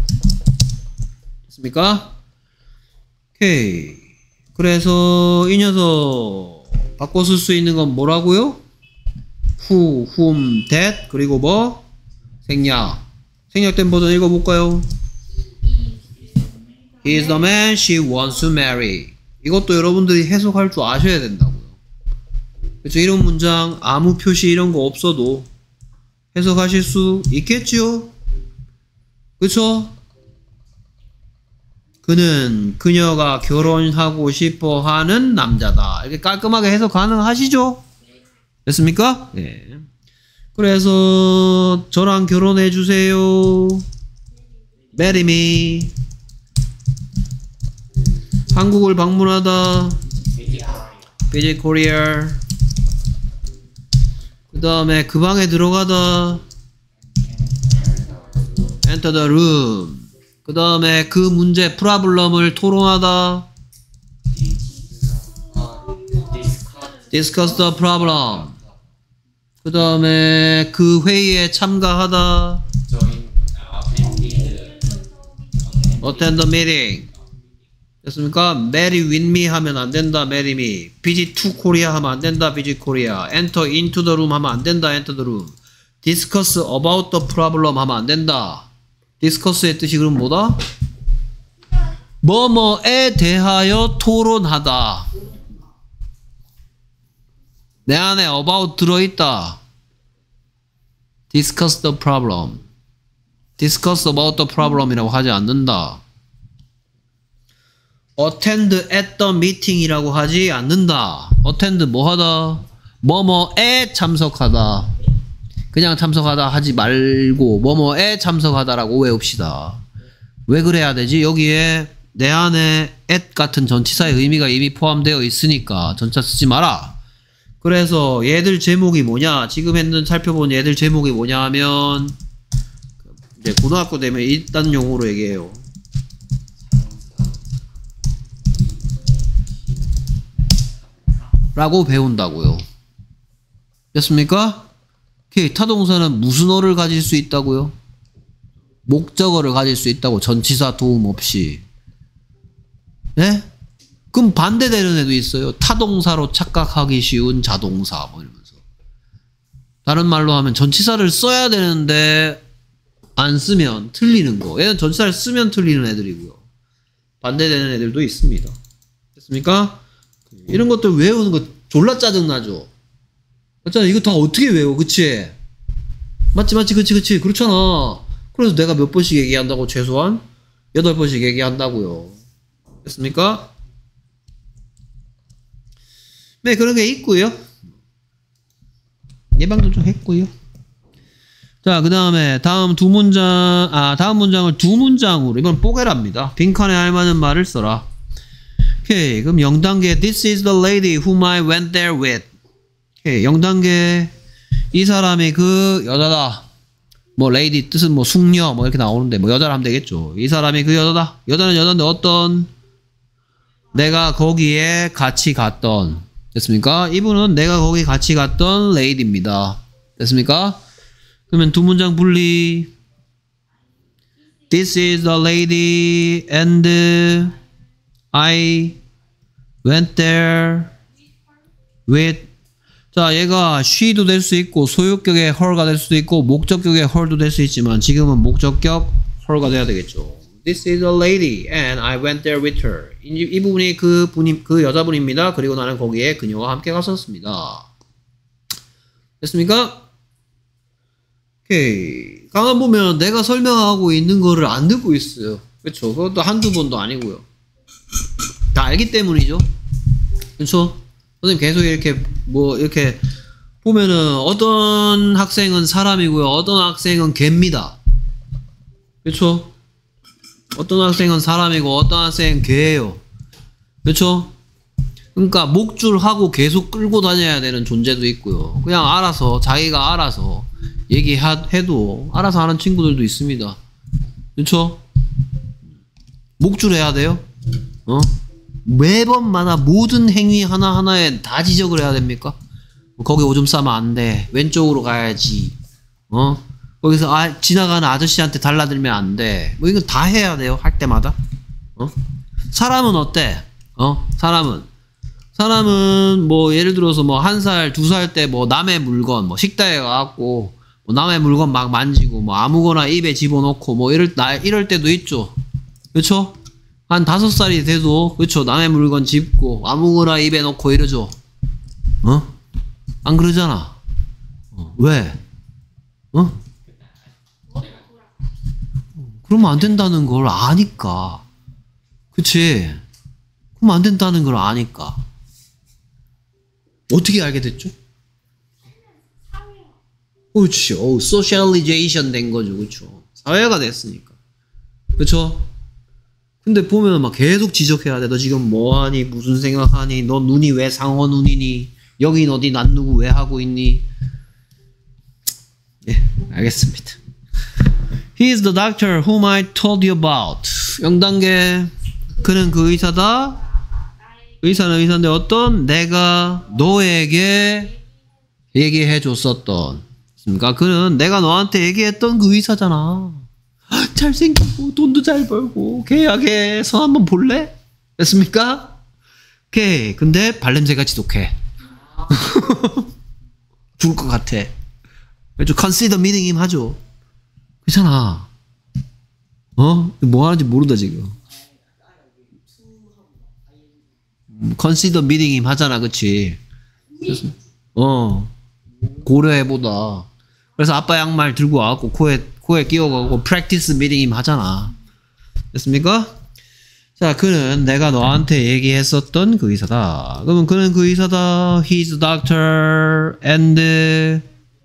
됐습니까? 오케이. 그래서 이 녀석 바꿔 쓸 수 있는 건 뭐라고요? who, whom, that 그리고 뭐? 생략. 생략된 버전 읽어볼까요? He is the man she wants to marry. 이것도 여러분들이 해석할 줄 아셔야 된다고요. 그렇죠? 이런 문장 아무 표시 이런 거 없어도 해석하실 수 있겠지요? 그렇죠? 그는 그녀가 결혼하고 싶어 하는 남자다. 이렇게 깔끔하게 해석 가능하시죠? 됐습니까? 예. 그래서 저랑 결혼해 주세요. Marry me. 한국을 방문하다. Visit Korea. 그 다음에 그 방에 들어가다. Enter the room. 그 다음에 그 문제 프라블럼을 토론하다. Discuss the problem. 그 다음에 그 회의에 참가하다. Attend the meeting. 됐습니까? Marry with me 하면 안 된다. Marry me. Visit to Korea 하면 안 된다. Visit Korea. Enter into the room 하면 안 된다. Enter the room. Discuss about the problem 하면 안 된다. Discuss의 뜻이 그럼 뭐다? 뭐뭐에 대하여 토론하다. 내 안에 about 들어있다. Discuss the problem. Discuss about the problem이라고 하지 않는다. Attend at the meeting이라고 하지 않는다. Attend 뭐 하다? 뭐뭐에 참석하다. 그냥 참석하다 하지 말고 뭐뭐에 참석하다라고 외웁시다. 왜 그래야 되지? 여기에 내 안에 at 같은 전치사의 의미가 이미 포함되어 있으니까 전치사 쓰지 마라. 그래서 얘들 제목이 뭐냐? 지금 했는 살펴본 얘들 제목이 뭐냐 하면 이제 고등학교 되면 일단 용어로 얘기해요. 라고 배운다고요. 됐습니까? 타동사는 무슨 어를 가질 수 있다고요? 목적어를 가질 수 있다고. 전치사 도움 없이. 네? 그럼 반대되는 애도 있어요. 타동사로 착각하기 쉬운 자동사 뭐 이러면서. 다른 말로 하면 전치사를 써야 되는데 안 쓰면 틀리는 거. 얘는 전치사를 쓰면 틀리는 애들이고요. 반대되는 애들도 있습니다. 됐습니까? 이런 것들 외우는 거 졸라 짜증나죠? 맞잖아. 이거 다 어떻게 외워? 그치? 맞지? 그치. 그렇잖아. 그래서 내가 몇 번씩 얘기한다고 최소한? 8번씩 얘기한다고요. 됐습니까? 네, 그런 게 있고요. 예방도 좀 했고요. 자, 그 다음에 다음 문장을 두 문장으로 이건 뽀개랍니다. 빈칸에 알맞은 말을 써라. 오케이. 그럼 0단계 This is the lady whom I went there with. 오케이. 0단계 이 사람이 그 여자다. 뭐 lady 뜻은 뭐 숙녀 뭐 이렇게 나오는데 뭐 여자라 하면 되겠죠. 이 사람이 그 여자다. 여자는 여자인데 어떤? 내가 거기에 같이 갔던. 됐습니까? 이분은 내가 거기 같이 갔던 lady입니다. 됐습니까? 그러면 두 문장 분리. This is the lady and I went there with. 자, 얘가 she도 될 수 있고 소유격의 her가 될 수도 있고 목적격의 her도 될 수 있지만 지금은 목적격 her가 돼야 되겠죠. This is a lady and I went there with her. 이 부분이 그 여자분입니다. 그리고 나는 거기에 그녀와 함께 갔었습니다. 됐습니까? 오케이. 가만 보면 내가 설명하고 있는 거를 안 듣고 있어요. 그렇죠? 그것도 한두 번도 아니고요. 다 알기 때문이죠. 그렇죠? 선생님 계속 이렇게 이렇게 보면은 어떤 학생은 사람이고요. 어떤 학생은 개입니다. 그렇죠? 어떤 학생은 사람이고 어떤 학생은 개예요. 그렇죠? 그러니까 목줄하고 계속 끌고 다녀야 되는 존재도 있고요. 그냥 알아서 자기가 알아서 얘기해도 알아서 하는 친구들도 있습니다. 그렇죠? 목줄해야 돼요? 매번마다 모든 행위 하나하나에 다 지적을 해야 됩니까? 거기 오줌 싸면 안 돼. 왼쪽으로 가야지. 거기서 지나가는 아저씨한테 달라들면 안 돼. 뭐 이건 다 해야 돼요. 할 때마다. 사람은 어때? 사람은 뭐 예를 들어서 뭐 1살, 2살 때 뭐 남의 물건 뭐 식당에 가갖고 뭐 남의 물건 막 만지고 뭐 아무거나 입에 집어넣고 뭐 이럴 때도 있죠. 그렇죠? 한 5살이 돼도 그렇죠. 남의 물건 집고 아무거나 입에 넣고 이러죠. 안 그러잖아. 왜? 그러면 안 된다는 걸 아니까. 그치? 그러면 안 된다는 걸 아니까. 어떻게 알게 됐죠? 그렇지. 소셜리제이션 된 거죠. 그렇죠. 사회가 됐으니까. 그렇죠? 근데 보면 막 계속 지적해야 돼. 너 지금 뭐하니? 무슨 생각하니? 너 눈이 왜 상어 눈이니? 여긴 어디 난 누구 왜 하고 있니? 예, 알겠습니다. He is the doctor whom I told you about. 0단계. 그는 그 의사다. 의사는 의사인데 어떤? 내가 너에게 얘기해 줬었던. 그러니까 그는 내가 너한테 얘기했던 그 의사잖아. 잘생기고 돈도 잘 벌고 계약에 선 한번 볼래? 됐습니까? 오케이. 근데 발냄새가 지독해. 죽을 것 같아. 좀 consider meeting him 하죠. 괜찮아. 뭐 하는지 모른다 지금. consider meeting him 하잖아. 그치? 고려해보다. 그래서 아빠 양말 들고 와갖고 코에 끼워가고 practice meeting him 하잖아. 됐습니까? 자, 그는 내가 너한테 얘기했었던 그 의사다. 그러면 그는 그 의사다. He's a doctor and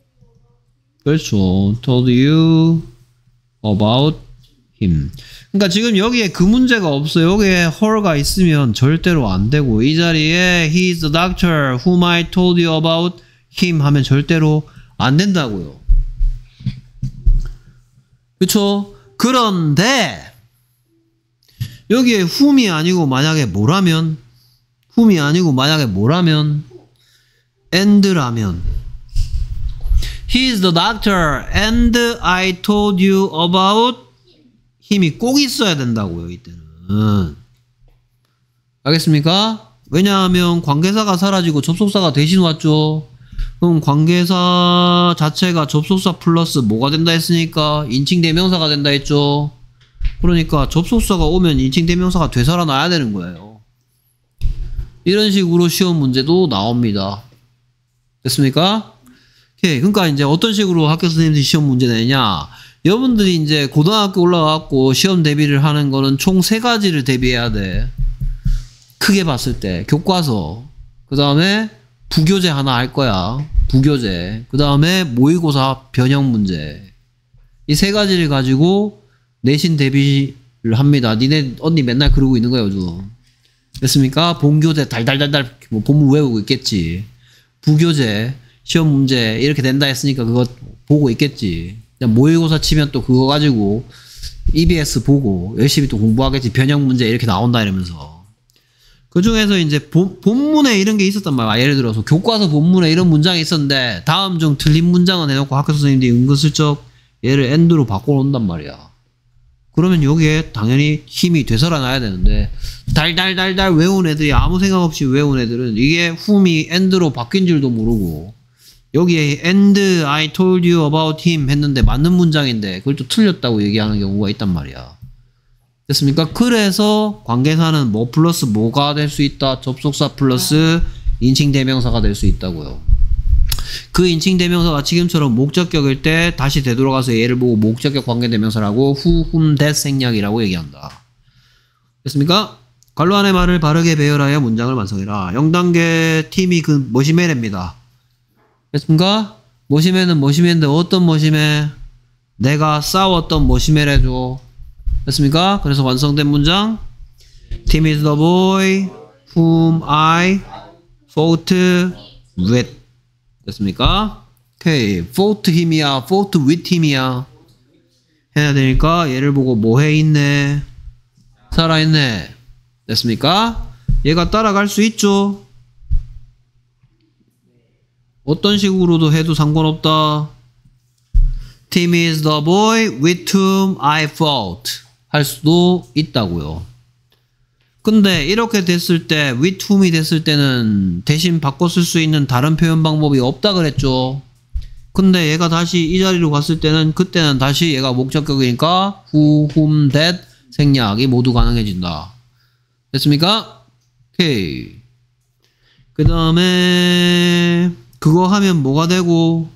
그렇죠. Told you about him. 그러니까 지금 여기에 그 문제가 없어요. 여기에 her가 있으면 절대로 안 되고 이 자리에 He's the doctor whom I told you about him 하면 절대로 안 된다고요. 그렇죠? 그런데 여기에 whom이 아니고 만약에 뭐라면 and라면 He's the doctor and I told you about him이 꼭 있어야 된다고요. 이때는. 알겠습니까? 왜냐하면 관계사가 사라지고 접속사가 대신 왔죠. 그럼 관계사 자체가 접속사 플러스 뭐가 된다 했으니까 인칭 대명사가 된다 했죠. 그러니까 접속사가 오면 인칭 대명사가 되살아나야 되는 거예요. 이런 식으로 시험 문제도 나옵니다. 됐습니까? 오케이. 그러니까 이제 어떤 식으로 학교 선생님들이 시험 문제 내냐? 여러분들이 이제 고등학교 올라가고 시험 대비를 하는 거는 총 3가지를 대비해야 돼. 크게 봤을 때 교과서, 그 다음에 부교재 하나 할 거야. 부교재. 그 다음에 모의고사 변형 문제. 이 3가지를 가지고 내신 대비를 합니다. 니네 언니 맨날 그러고 있는 거야 요즘. 됐습니까? 본교재 달달달달 뭐 본문 외우고 있겠지. 부교재 시험 문제 이렇게 된다 했으니까 그거 보고 있겠지. 모의고사 치면 또 그거 가지고 EBS 보고 열심히 또 공부하겠지. 변형 문제 이렇게 나온다 이러면서. 그 중에서 이제 본문에 이런 게 있었단 말이야. 예를 들어서 교과서 본문에 이런 문장이 있었는데 다음 중 틀린 문장은 해놓고 학교 선생님들이 은근슬쩍 얘를 and로 바꿔놓는단 말이야. 그러면 여기에 당연히 힘이 되살아나야 되는데 달달달달 외운 애들이 아무 생각 없이 외운 애들은 이게 whom이 and로 바뀐 줄도 모르고 여기에 and I told you about him 했는데 맞는 문장인데 그걸 또 틀렸다고 얘기하는 경우가 있단 말이야. 됐습니까? 그래서 관계사는 뭐 플러스 뭐가 될 수 있다? 접속사 플러스 인칭대명사가 될 수 있다고요. 그 인칭대명사가 지금처럼 목적격일 때 다시 되돌아가서 얘를 보고 목적격 관계대명사라고 who, whom, that 생략이라고 얘기한다. 됐습니까? 관로 안의 말을 바르게 배열하여 문장을 완성해라. 0단계 팀이 그 머시매입니다. 됐습니까? 머시매는 머시매인데 어떤 머시매? 내가 싸웠던 머시매래죠. 됐습니까? 그래서 완성된 문장 Tim is the boy whom I fought with. 됐습니까? 오케이. fought him이야 fought with him이야 해야 되니까 얘를 보고 뭐 해 있네? 살아있네. 됐습니까? 얘가 따라갈 수 있죠? 어떤 식으로도 해도 상관없다. Tim is the boy with whom I fought 할 수도 있다고요. 근데 이렇게 됐을 때 with whom이 됐을 때는 대신 바꿔 쓸 수 있는 다른 표현 방법이 없다 그랬죠. 근데 얘가 다시 이 자리로 갔을 때는 그때는 다시 얘가 목적격이니까 who, whom, that 생략이 모두 가능해진다. 됐습니까? 오케이. 그 다음에 그거 하면 뭐가 되고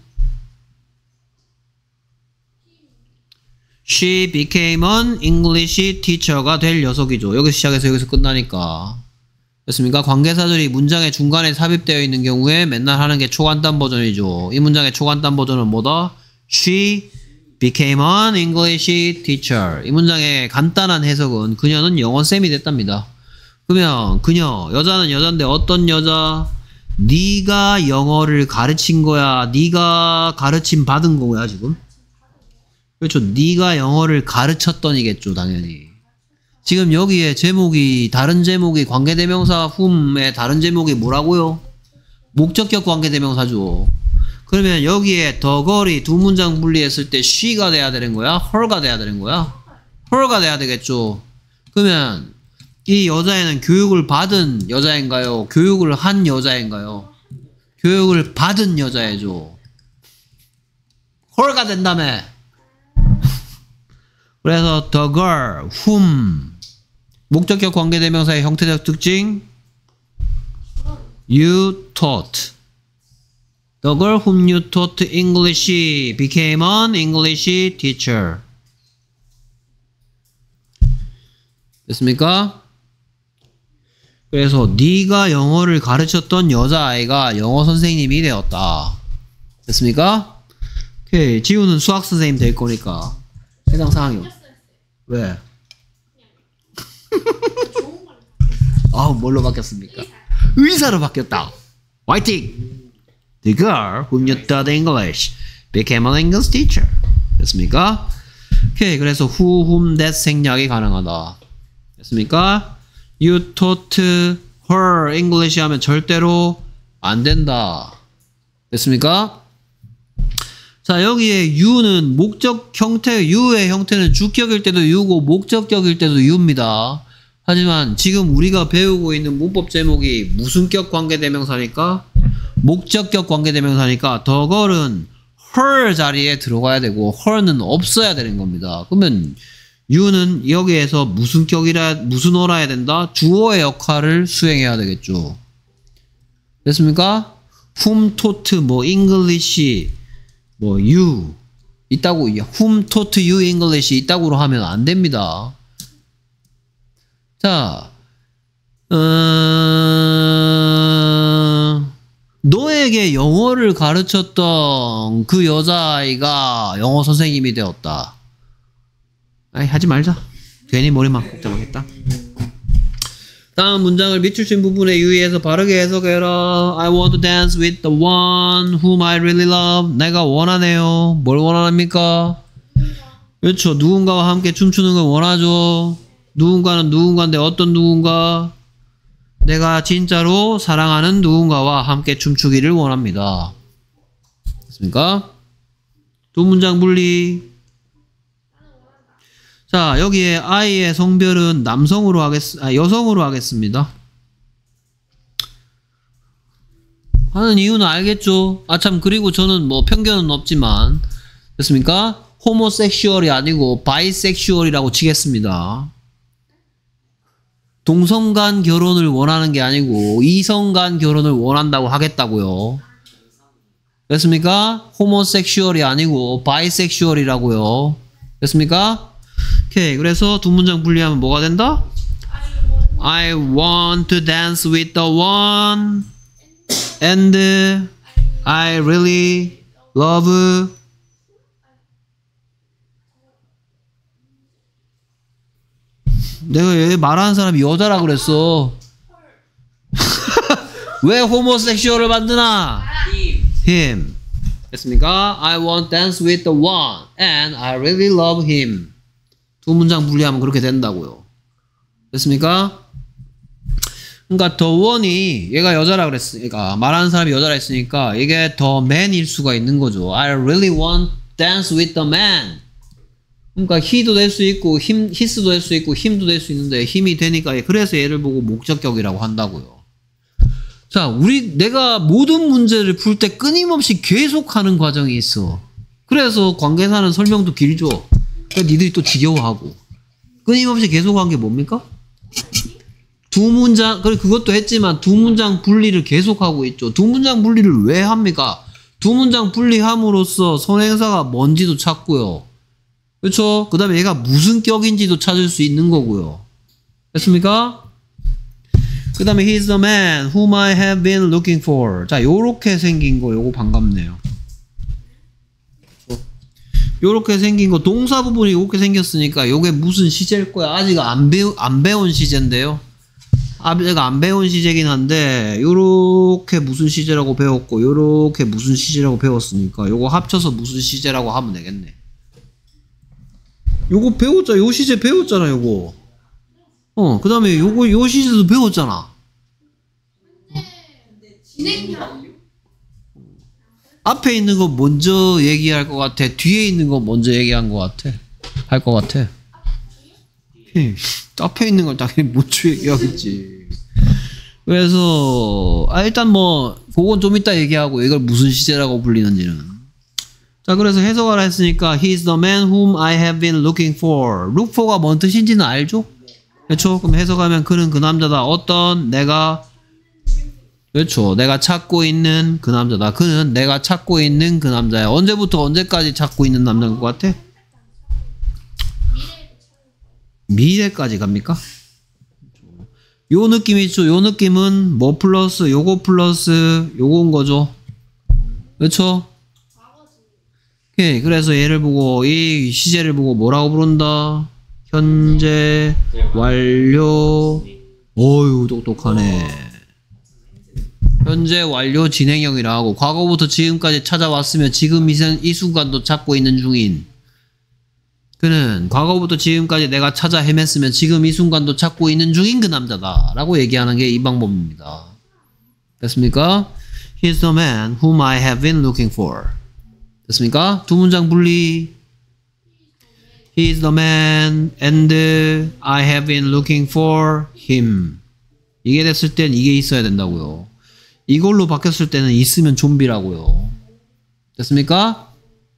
She became an English teacher가 될 녀석이죠. 여기서 시작해서 여기서 끝나니까. 됐습니까? 관계사들이 문장의 중간에 삽입되어 있는 경우에 맨날 하는 게 초간단 버전이죠. 이 문장의 초간단 버전은 뭐다? She became an English teacher. 이 문장의 간단한 해석은 그녀는 영어쌤이 됐답니다. 그러면 그녀, 여자는 여잔데 어떤 여자? 네가 영어를 가르친 거야? 네가 가르침 받은 거야 지금? 그렇죠. 네가 영어를 가르쳤던이겠죠, 당연히. 지금 여기에 제목이 다른 제목이 관계대명사 whom의 다른 제목이 뭐라고요? 목적격 관계대명사죠. 그러면 여기에 the girl이 두 문장 분리했을 때 she가 돼야 되는 거야? her가 돼야 되는 거야? her가 돼야 되겠죠. 그러면 이 여자애는 교육을 받은 여자인가요? 교육을 한 여자인가요? 교육을 받은 여자애죠. her가 된다며. 그래서 the girl whom 목적격 관계대명사의 형태적 특징 you taught. The girl whom you taught English became an English teacher. 됐습니까? 그래서 네가 영어를 가르쳤던 여자아이가 영어 선생님이 되었다. 됐습니까? 오케이. 지우는 수학 선생님 될 거니까 해당 상황이 왜? 아, 뭘로 바뀌었습니까? 의사로 바뀌었다. 화이팅! The girl whom you taught English became an English teacher. 됐습니까? 오케이. 그래서 who, whom, that 생략이 가능하다. 됐습니까? You taught her English 하면 절대로 안 된다. 됐습니까? 자, 여기에 you는 목적 형태, you의 형태는 주격일 때도 you고 목적격일 때도 you입니다. 하지만 지금 우리가 배우고 있는 문법 제목이 무슨 격 관계대명사니까? 목적격 관계대명사니까 the girl은 her 자리에 들어가야 되고 her는 없어야 되는 겁니다. 그러면 you는 여기에서 무슨 격이라, 무슨 어라 해야 된다? 주어의 역할을 수행해야 되겠죠. 됐습니까? whom taught 뭐 English 뭐 you 있다고 whom taught you English 있다고로 하면 안 됩니다. 자, 너에게 영어를 가르쳤던 그 여자아이가 영어 선생님이 되었다. 아이, 하지 말자. 괜히 머리만 복잡하겠다. 다음 문장을 밑줄친 부분에 유의해서 바르게 해석해라. I want to dance with the one whom I really love. 내가 원하네요. 뭘 원합니까? 그렇죠. 누군가와 함께 춤추는 걸 원하죠. 누군가는 누군가인데 어떤 누군가? 내가 진짜로 사랑하는 누군가와 함께 춤추기를 원합니다. 됐습니까? 두 문장 분리. 자, 여기에 I의 성별은 남성으로 여성으로 하겠습니다. 하는 이유는 알겠죠? 아, 참, 그리고 저는 뭐 편견은 없지만, 됐습니까? 호모섹슈얼이 아니고 바이섹슈얼이라고 치겠습니다. 동성 간 결혼을 원하는 게 아니고 이성 간 결혼을 원한다고 하겠다고요. 됐습니까? 호모섹슈얼이 아니고 바이섹슈얼이라고요. 됐습니까? 오케이. 그래서 두 문장 분리하면 뭐가 된다? I want to dance with the one and I really love 내가 얘 말하는 사람이 여자라 그랬어. 왜 호모섹슈얼을 만드나? him. 됐습니까? I want to dance with the one and I really love him. 두 문장 분리하면 그렇게 된다고요. 됐습니까? 그러니까 the one이 얘가 여자라 그랬으니까 말하는 사람이 여자라 했으니까 이게 the man일 수가 있는 거죠. I really want to dance with the man. 그러니까 he도 될 수 있고 his도 될 수 있고 him도 될 수 있는데 힘이 되니까 그래서 얘를 보고 목적격이라고 한다고요. 자, 내가 모든 문제를 풀 때 끊임없이 계속하는 과정이 있어. 그래서 관계사는 설명도 길죠. 그러니까 니들이 또 지겨워하고. 끊임없이 계속한 게 뭡니까? 두 문장, 그것도 했지만 두 문장 분리를 계속하고 있죠. 두 문장 분리를 왜 합니까? 두 문장 분리함으로써 선행사가 뭔지도 찾고요. 그렇죠? 그 다음에 얘가 무슨 격인지도 찾을 수 있는 거고요. 됐습니까? 그 다음에 he's the man whom I have been looking for. 자, 요렇게 생긴 거 요거 반갑네요. 요렇게 생긴 거 동사 부분이 요렇게 생겼으니까 요게 무슨 시제일 거야? 아직 안 배운 시제인데요. 아직 안 배운 시제긴 한데 요렇게 무슨 시제라고 배웠고 요렇게 무슨 시제라고 배웠으니까 요거 합쳐서 무슨 시제라고 하면 되겠네. 요거 배웠잖아. 요 시제 배웠잖아, 요거. 그 다음에 요 시제도 배웠잖아. 앞에 있는 거 먼저 얘기할 것 같아? 뒤에 있는 거 먼저 얘기한 것 같아? 할 것 같아? 앞에 있는 걸 당연히 먼저 얘기하겠지. 그래서, 일단 그건 좀 이따 얘기하고, 이걸 무슨 시제라고 불리는지는. 자, 그래서 해석하라 했으니까 He's the man whom I have been looking for. Look for가 뭔 뜻인지는 알죠? 그렇죠? 그럼 해석하면 그는 그 남자다. 어떤 내가 그렇죠. 내가 찾고 있는 그 남자다. 그는 내가 찾고 있는 그 남자야. 언제부터 언제까지 찾고 있는 남자인 것 같아? 미래까지 갑니까? 요 느낌 있죠? 요 느낌은 뭐 플러스 요거 플러스 요거인 거죠. 그렇죠? 오케이. 그래서 얘를 보고 이 시제를 보고 뭐라고 부른다? 현재 완료. 어휴 똑똑하네. 현재 완료 진행형이라 하고 과거부터 지금까지 찾아왔으며 지금 이 순간도 찾고 있는 중인 그는 과거부터 지금까지 내가 찾아 헤맸으면 지금 이 순간도 찾고 있는 중인 그 남자다 라고 얘기하는 게 이 방법입니다. 됐습니까? He's the man whom I have been looking for. 됐습니까? 두 문장 분리. He's the man and I have been looking for him. 이게 됐을 땐 이게 있어야 된다고요. 이걸로 바뀌었을 때는 있으면 좀비라고요. 됐습니까?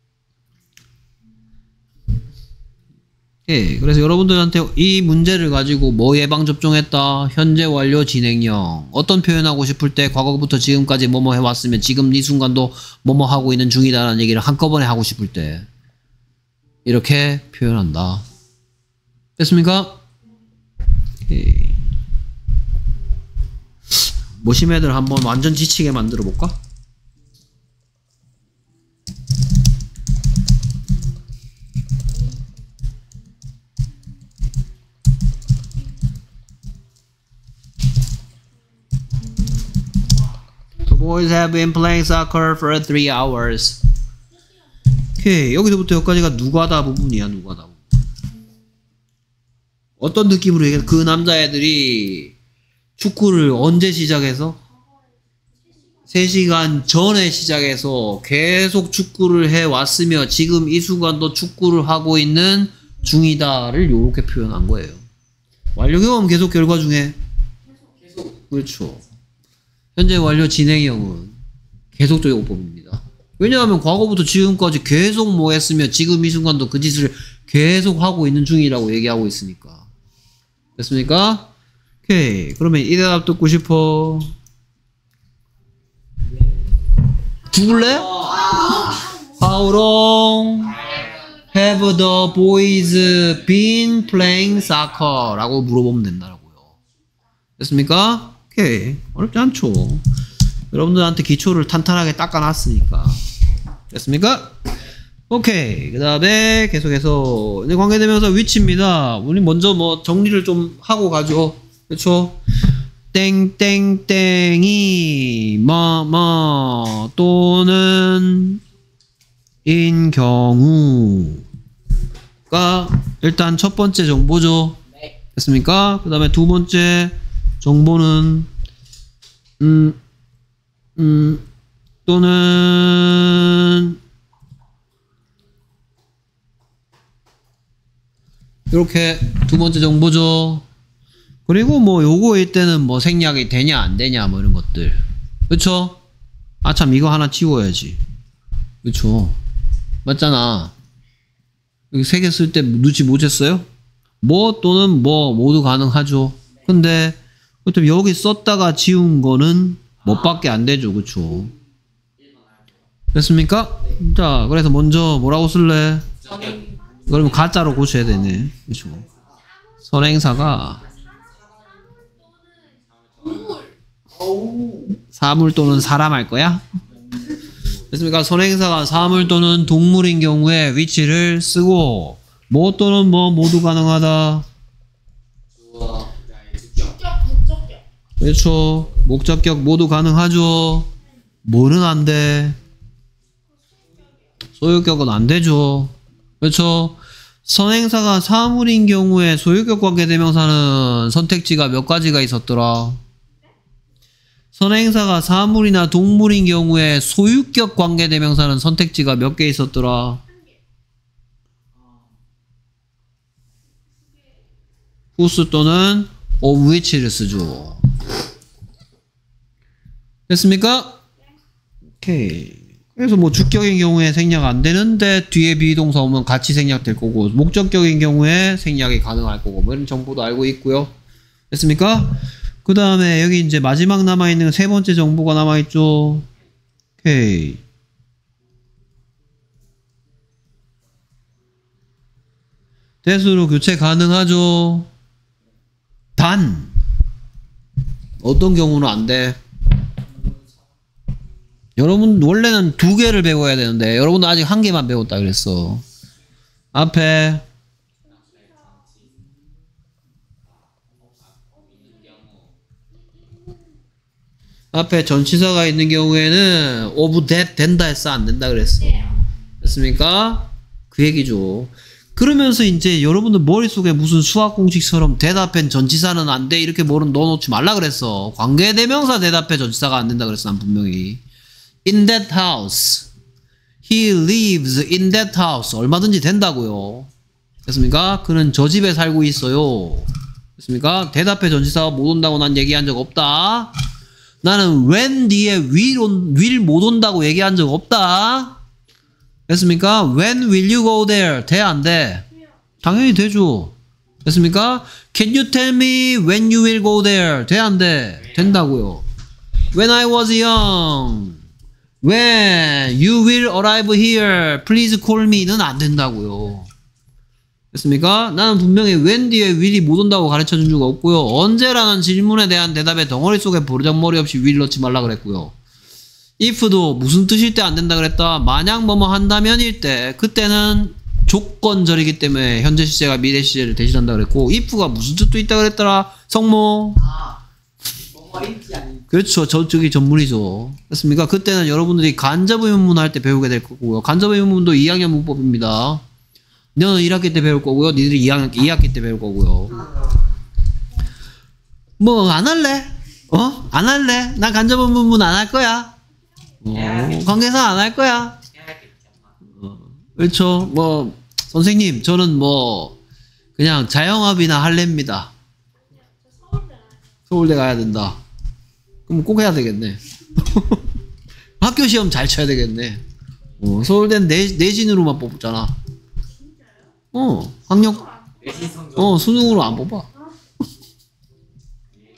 예, 그래서 여러분들한테 이 문제를 가지고 뭐 예방접종했다. 현재 완료 진행형. 어떤 표현하고 싶을 때 과거부터 지금까지 뭐뭐 해왔으면 지금 이 순간도 뭐뭐 하고 있는 중이다라는 얘기를 한꺼번에 하고 싶을 때 이렇게 표현한다. 됐습니까? 예. 모심 애들 한번 완전 지치게 만들어 볼까? The boys have been playing soccer for 3 hours. 오케이. 여기서부터 여기까지가 누가다 부분이야. 누가다 부분. 어떤 느낌으로 얘기해? 그 남자애들이 축구를 언제 시작해서? 3시간 전에 시작해서 계속 축구를 해왔으며 지금 이 순간도 축구를 하고 있는 중이다를 이렇게 표현한 거예요. 완료 경험 계속 결과 중에 그렇죠. 현재 완료 진행형은 계속적 요법입니다. 왜냐하면 과거부터 지금까지 계속 뭐 했으며 지금 이 순간도 그 짓을 계속 하고 있는 중이라고 얘기하고 있으니까. 됐습니까? 오케이. 그러면 이 대답 듣고 싶어. 죽을래? How long have the boys been playing soccer? 라고 물어보면 된다고요. 됐습니까? 오케이. 어렵지 않죠. 여러분들한테 기초를 탄탄하게 닦아놨으니까. 됐습니까? 오케이. 그 다음에 계속해서 이제 관계대명사 위치입니다. 우리 먼저 뭐 정리를 좀 하고 가죠. 그렇죠? 땡땡땡이 뭐뭐 또는 인 경우가 일단 첫 번째 정보죠. 됐습니까? 그 다음에 두 번째 정보는 또는 이렇게 두 번째 정보죠. 그리고 뭐 요거일 때는 뭐 생략이 되냐 안 되냐 뭐 이런 것들. 그쵸? 아 참 이거 하나 치워야지. 그쵸? 맞잖아. 여기 세 개 쓸 때 눈치 못 챘어요? 뭐 또는 뭐 모두 가능하죠. 근데 그렇다면 여기 썼다가 지운 거는 뭐밖에 안 되죠. 그쵸? 됐습니까? 자, 그래서 먼저 뭐라고 쓸래? 그러면 가짜로 고쳐야 되네. 그쵸? 선행사가 사물 또는 사람 할 거야? 됐습니까? 선행사가 사물 또는 동물인 경우에 위치를 쓰고 뭐 또는 뭐 모두 가능하다. 그렇죠. 목적격 모두 가능하죠. 뭐는 안 돼? 소유격은 안 되죠. 그렇죠. 선행사가 사물인 경우에 소유격 관계대명사는 선택지가 몇 가지가 있었더라. 선행사가 사물이나 동물인 경우에 소유격 관계대명사는 선택지가 몇 개 있었더라. whose 또는 of which를 쓰죠. 됐습니까? 오케이. 그래서 뭐 주격인 경우에 생략 안 되는데 뒤에 비동사 오면 같이 생략될 거고 목적격인 경우에 생략이 가능할 거고 뭐 이런 정보도 알고 있고요. 됐습니까? 그 다음에 여기 이제 마지막 남아있는 세 번째 정보가 남아있죠. 오케이. 대수로 교체 가능하죠. 단 어떤 경우는 안 돼. 여러분 원래는 두 개를 배워야 되는데 여러분도 아직 한 개만 배웠다 그랬어. 앞에 전치사가 있는 경우에는 of that 된다 했어 안 된다 그랬어. 됐습니까? 그 얘기죠. 그러면서 이제 여러분들 머릿속에 무슨 수학 공식처럼 대답엔 전치사는 안 돼 이렇게 뭐는 넣어놓지 말라 그랬어. 관계대명사 대답에 전치사가 안 된다 그랬어 난 분명히. In that house. He lives in that house. 얼마든지 된다고요. 됐습니까? 그는 저 집에 살고 있어요. 됐습니까? 대답에 전치사가 못 온다고 난 얘기한 적 없다. 나는 when 뒤에 will 못 온다고 얘기한 적 없다. 됐습니까? When will you go there? 돼, 안 돼? 당연히 되죠. 됐습니까? Can you tell me when you will go there? 돼, 안 돼? 된다고요. When I was young. When you will arrive here. Please call me는 안 된다고요. 됐습니까? 나는 분명히 when 뒤에 will이 못 온다고 가르쳐 준 적 없고요. 언제라는 질문에 대한 대답에 덩어리 속에 버르장머리 없이 will 넣지 말라 그랬고요. if도 무슨 뜻일 때 안 된다 그랬다. 만약 뭐뭐 한다면일 때 그때는 조건절이기 때문에 현재 시제가 미래 시제를 대신한다 그랬고 if가 무슨 뜻도 있다 그랬더라. 성모. 그렇죠. 저쪽이 전문이죠. 됐습니까? 그때는 여러분들이 간접 의문문 할 때 배우게 될 거고요. 간접 의문문도 2학년 문법입니다. 너는 1학기 때 배울 거고요. 니들이 2학기 때 배울 거고요. 뭐 안 할래? 안 할래? 난 간접 의문문 안 할 거야. 관계사 안 할 거야. 그렇죠. 뭐 선생님 저는 뭐 그냥 자영업이나 할래입니다. 서울대 가야 된다. 그럼 꼭 해야 되겠네. 학교 시험 잘 쳐야 되겠네. 서울대는 내신으로만 뽑잖아. 학력 수능으로 안 뽑아.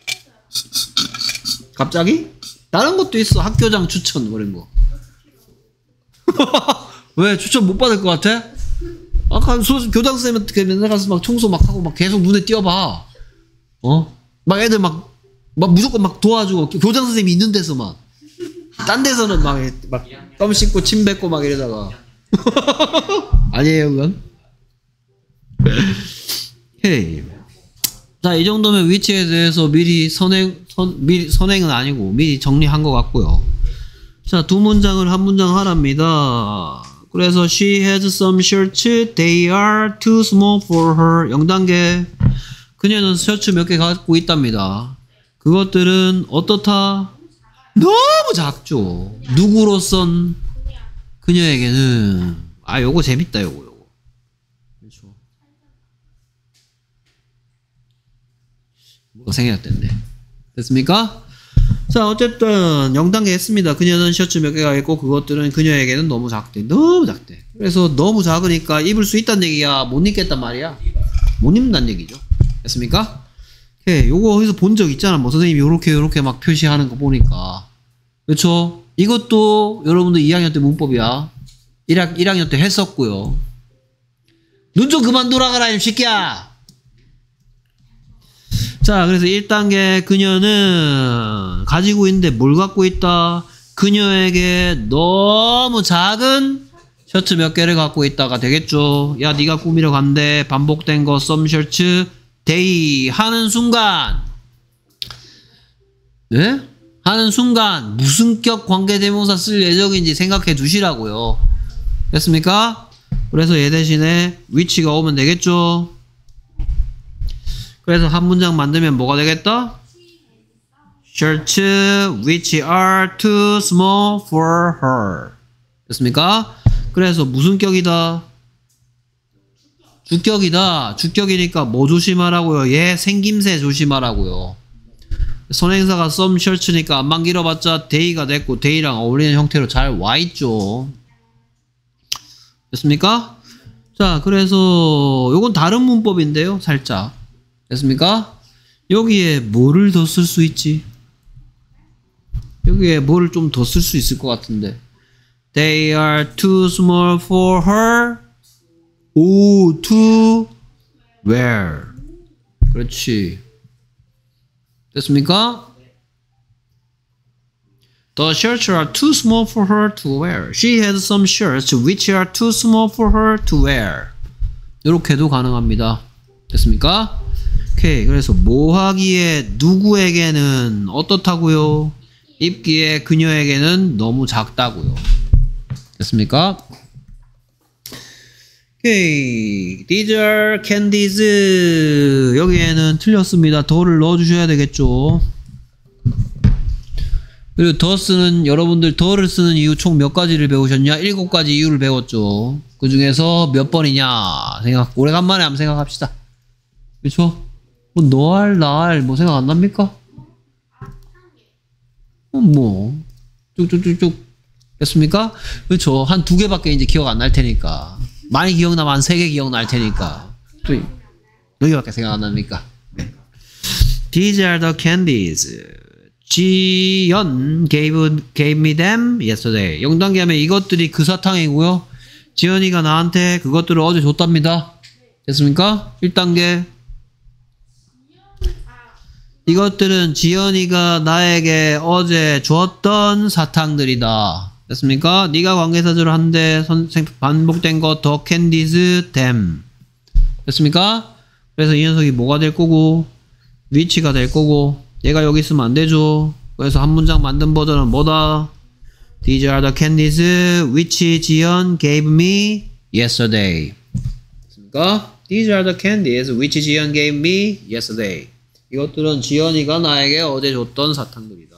갑자기? 다른 것도 있어. 학교장 추천 그런 거. 왜 추천 못 받을 것 같아? 아까 교장 선생님한테 맨날 가서 막 청소 막 하고 막 계속 눈에 띄어봐. 막 애들 막 무조건 막 도와주고 교장 선생님이 있는 데서 막. 딴 데서는 막 껌 씹고 침 뱉고 막 이러다가. 아니에요 그건? 오케이. 자, 이 정도면 위치에 대해서 미리 선행은 아니고 미리 정리한 것 같고요. 자, 두 문장을 한 문장 하랍니다. 그래서 she has some shirts. They are too small for her. 0단계. 그녀는 셔츠 몇 개 갖고 있답니다. 그것들은 어떻다? 너무 작죠. 누구로선? 그녀에게는. 아, 요거 재밌다, 요거. 그렇죠. 뭐가 생략됐네. 됐습니까? 자, 어쨌든 0단계 했습니다. 그녀는 셔츠 몇 개가 있고 그것들은 그녀에게는 너무 작대. 너무 작대. 그래서 너무 작으니까 입을 수 있다는 얘기야. 못 입겠단 말이야. 못 입는다는 얘기죠. 됐습니까? 오케이. 요거 어디서 본 적 있잖아. 뭐 선생님이 요렇게 막 표시하는 거 보니까. 그렇죠? 이것도 여러분들 2학년 때 문법이야. 1학년 때 했었고요. 눈 좀 그만 돌아가라 이 새끼야. 자, 그래서 1단계 그녀는 가지고 있는데 뭘 갖고 있다? 그녀에게 너무 작은 셔츠 몇 개를 갖고 있다가 되겠죠. 야, 네가 꾸미러 간대. 반복된 거 some 셔츠 they 하는 순간, 네? 하는 순간 무슨 격 관계대명사 쓸 예정인지 생각해 두시라고요. 됐습니까? 그래서 얘 대신에 which가 오면 되겠죠. 그래서 한 문장 만들면 뭐가 되겠다? shirts which are too small for her. 됐습니까? 그래서 무슨 격이다? 주격이다. 주격이니까 뭐 조심하라고요? 얘 생김새 조심하라고요. 선행사가 some shirts니까 안만 길어봤자 they가 됐고 they랑 어울리는 형태로 잘 와있죠. 됐습니까? 자, 그래서 요건 다른 문법인데요. 살짝. 됐습니까? 여기에 뭐를 더 쓸 수 있지? 여기에 뭐를 좀 더 쓸 수 있을 것 같은데. They are too small for her. 오, to wear. 그렇지. 됐습니까? The shirts are too small for her to wear. She has some shirts which are too small for her to wear. 이렇게도 가능합니다. 됐습니까? 오케이. 그래서 뭐 하기에 누구에게는 어떻다고요? 입기에 그녀에게는 너무 작다고요. 됐습니까? 오케이. These are candies. 여기에는 틀렸습니다. 더를 넣어주셔야 되겠죠. 그리고 더 쓰는, 여러분들 더를 쓰는 이유 총 몇 가지를 배우셨냐? 7가지 이유를 배웠죠. 그 중에서 몇 번이냐? 오래간만에 한번 생각합시다. 그쵸? 뭐, 너할, 나할, 뭐 생각 안 납니까? 뭐, 쭉쭉쭉쭉. 됐습니까? 그쵸? 한 2개밖에 이제 기억 안 날 테니까. 많이 기억나면 한 3개 기억날 테니까. 또, 여기밖에 생각 안 납니까? 네. These are the candies. 지연 gave me them yesterday. 0단계 하면 이것들이 그 사탕이고요. 지연이가 나한테 그것들을 어제 줬답니다. 됐습니까? 1단계. 이것들은 지연이가 나에게 어제 줬던 사탕들이다. 됐습니까? 네가 관계사절을 한데 반복된 거 the candies them. 됐습니까? 그래서 이 녀석이 뭐가 될 거고 which가 될 거고 얘가 여기 있으면 안 되죠. 그래서 한 문장 만든 버전은 뭐다? These are the candies which 지연 gave me yesterday. 됐습니까? These are the candies which 지연 gave me yesterday. 이것들은 지연이가 나에게 어제 줬던 사탕들이다.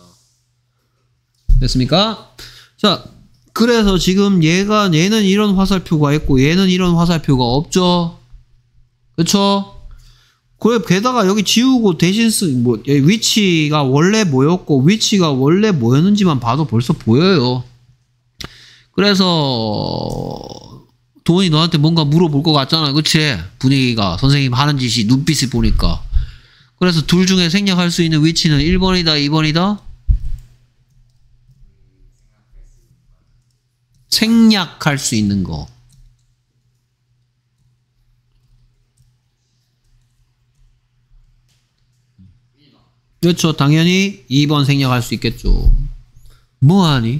됐습니까? 자, 그래서 지금 얘는 이런 화살표가 있고 얘는 이런 화살표가 없죠. 그쵸? 그래, 게다가 여기 지우고 대신 위치가 원래 뭐였고 위치가 원래 뭐였는지만 봐도 벌써 보여요. 그래서 도원이 너한테 뭔가 물어볼 것 같잖아. 그치? 분위기가 선생님 하는 짓이 눈빛을 보니까. 그래서 둘 중에 생략할 수 있는 위치는 1번이다 2번이다? 생략할 수 있는 거. 그렇죠. 당연히 2번 생략할 수 있겠죠. 뭐하니?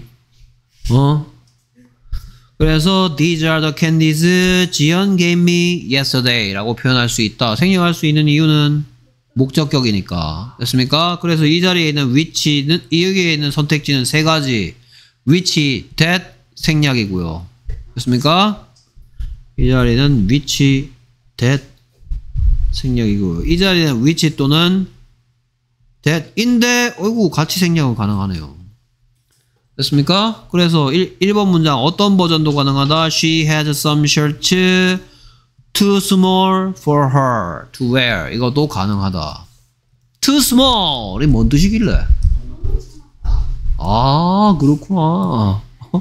그래서 these are the candies 지연 gave me yesterday 라고 표현할 수 있다. 생략할 수 있는 이유는 목적격이니까. 됐습니까? 그래서 이 자리에 있는 which는, 여기에 있는 선택지는 세 가지. which, that 생략이고요. 됐습니까? 이 자리는 which, that 생략이고요. 이 자리는 which 또는 that인데, 어이구, 같이 생략은 가능하네요. 됐습니까? 그래서 1번 문장 어떤 버전도 가능하다. She has some shirts too small for her to wear. 이것도 가능하다. Too small이 뭔 뜻이길래? 아, 그렇구나.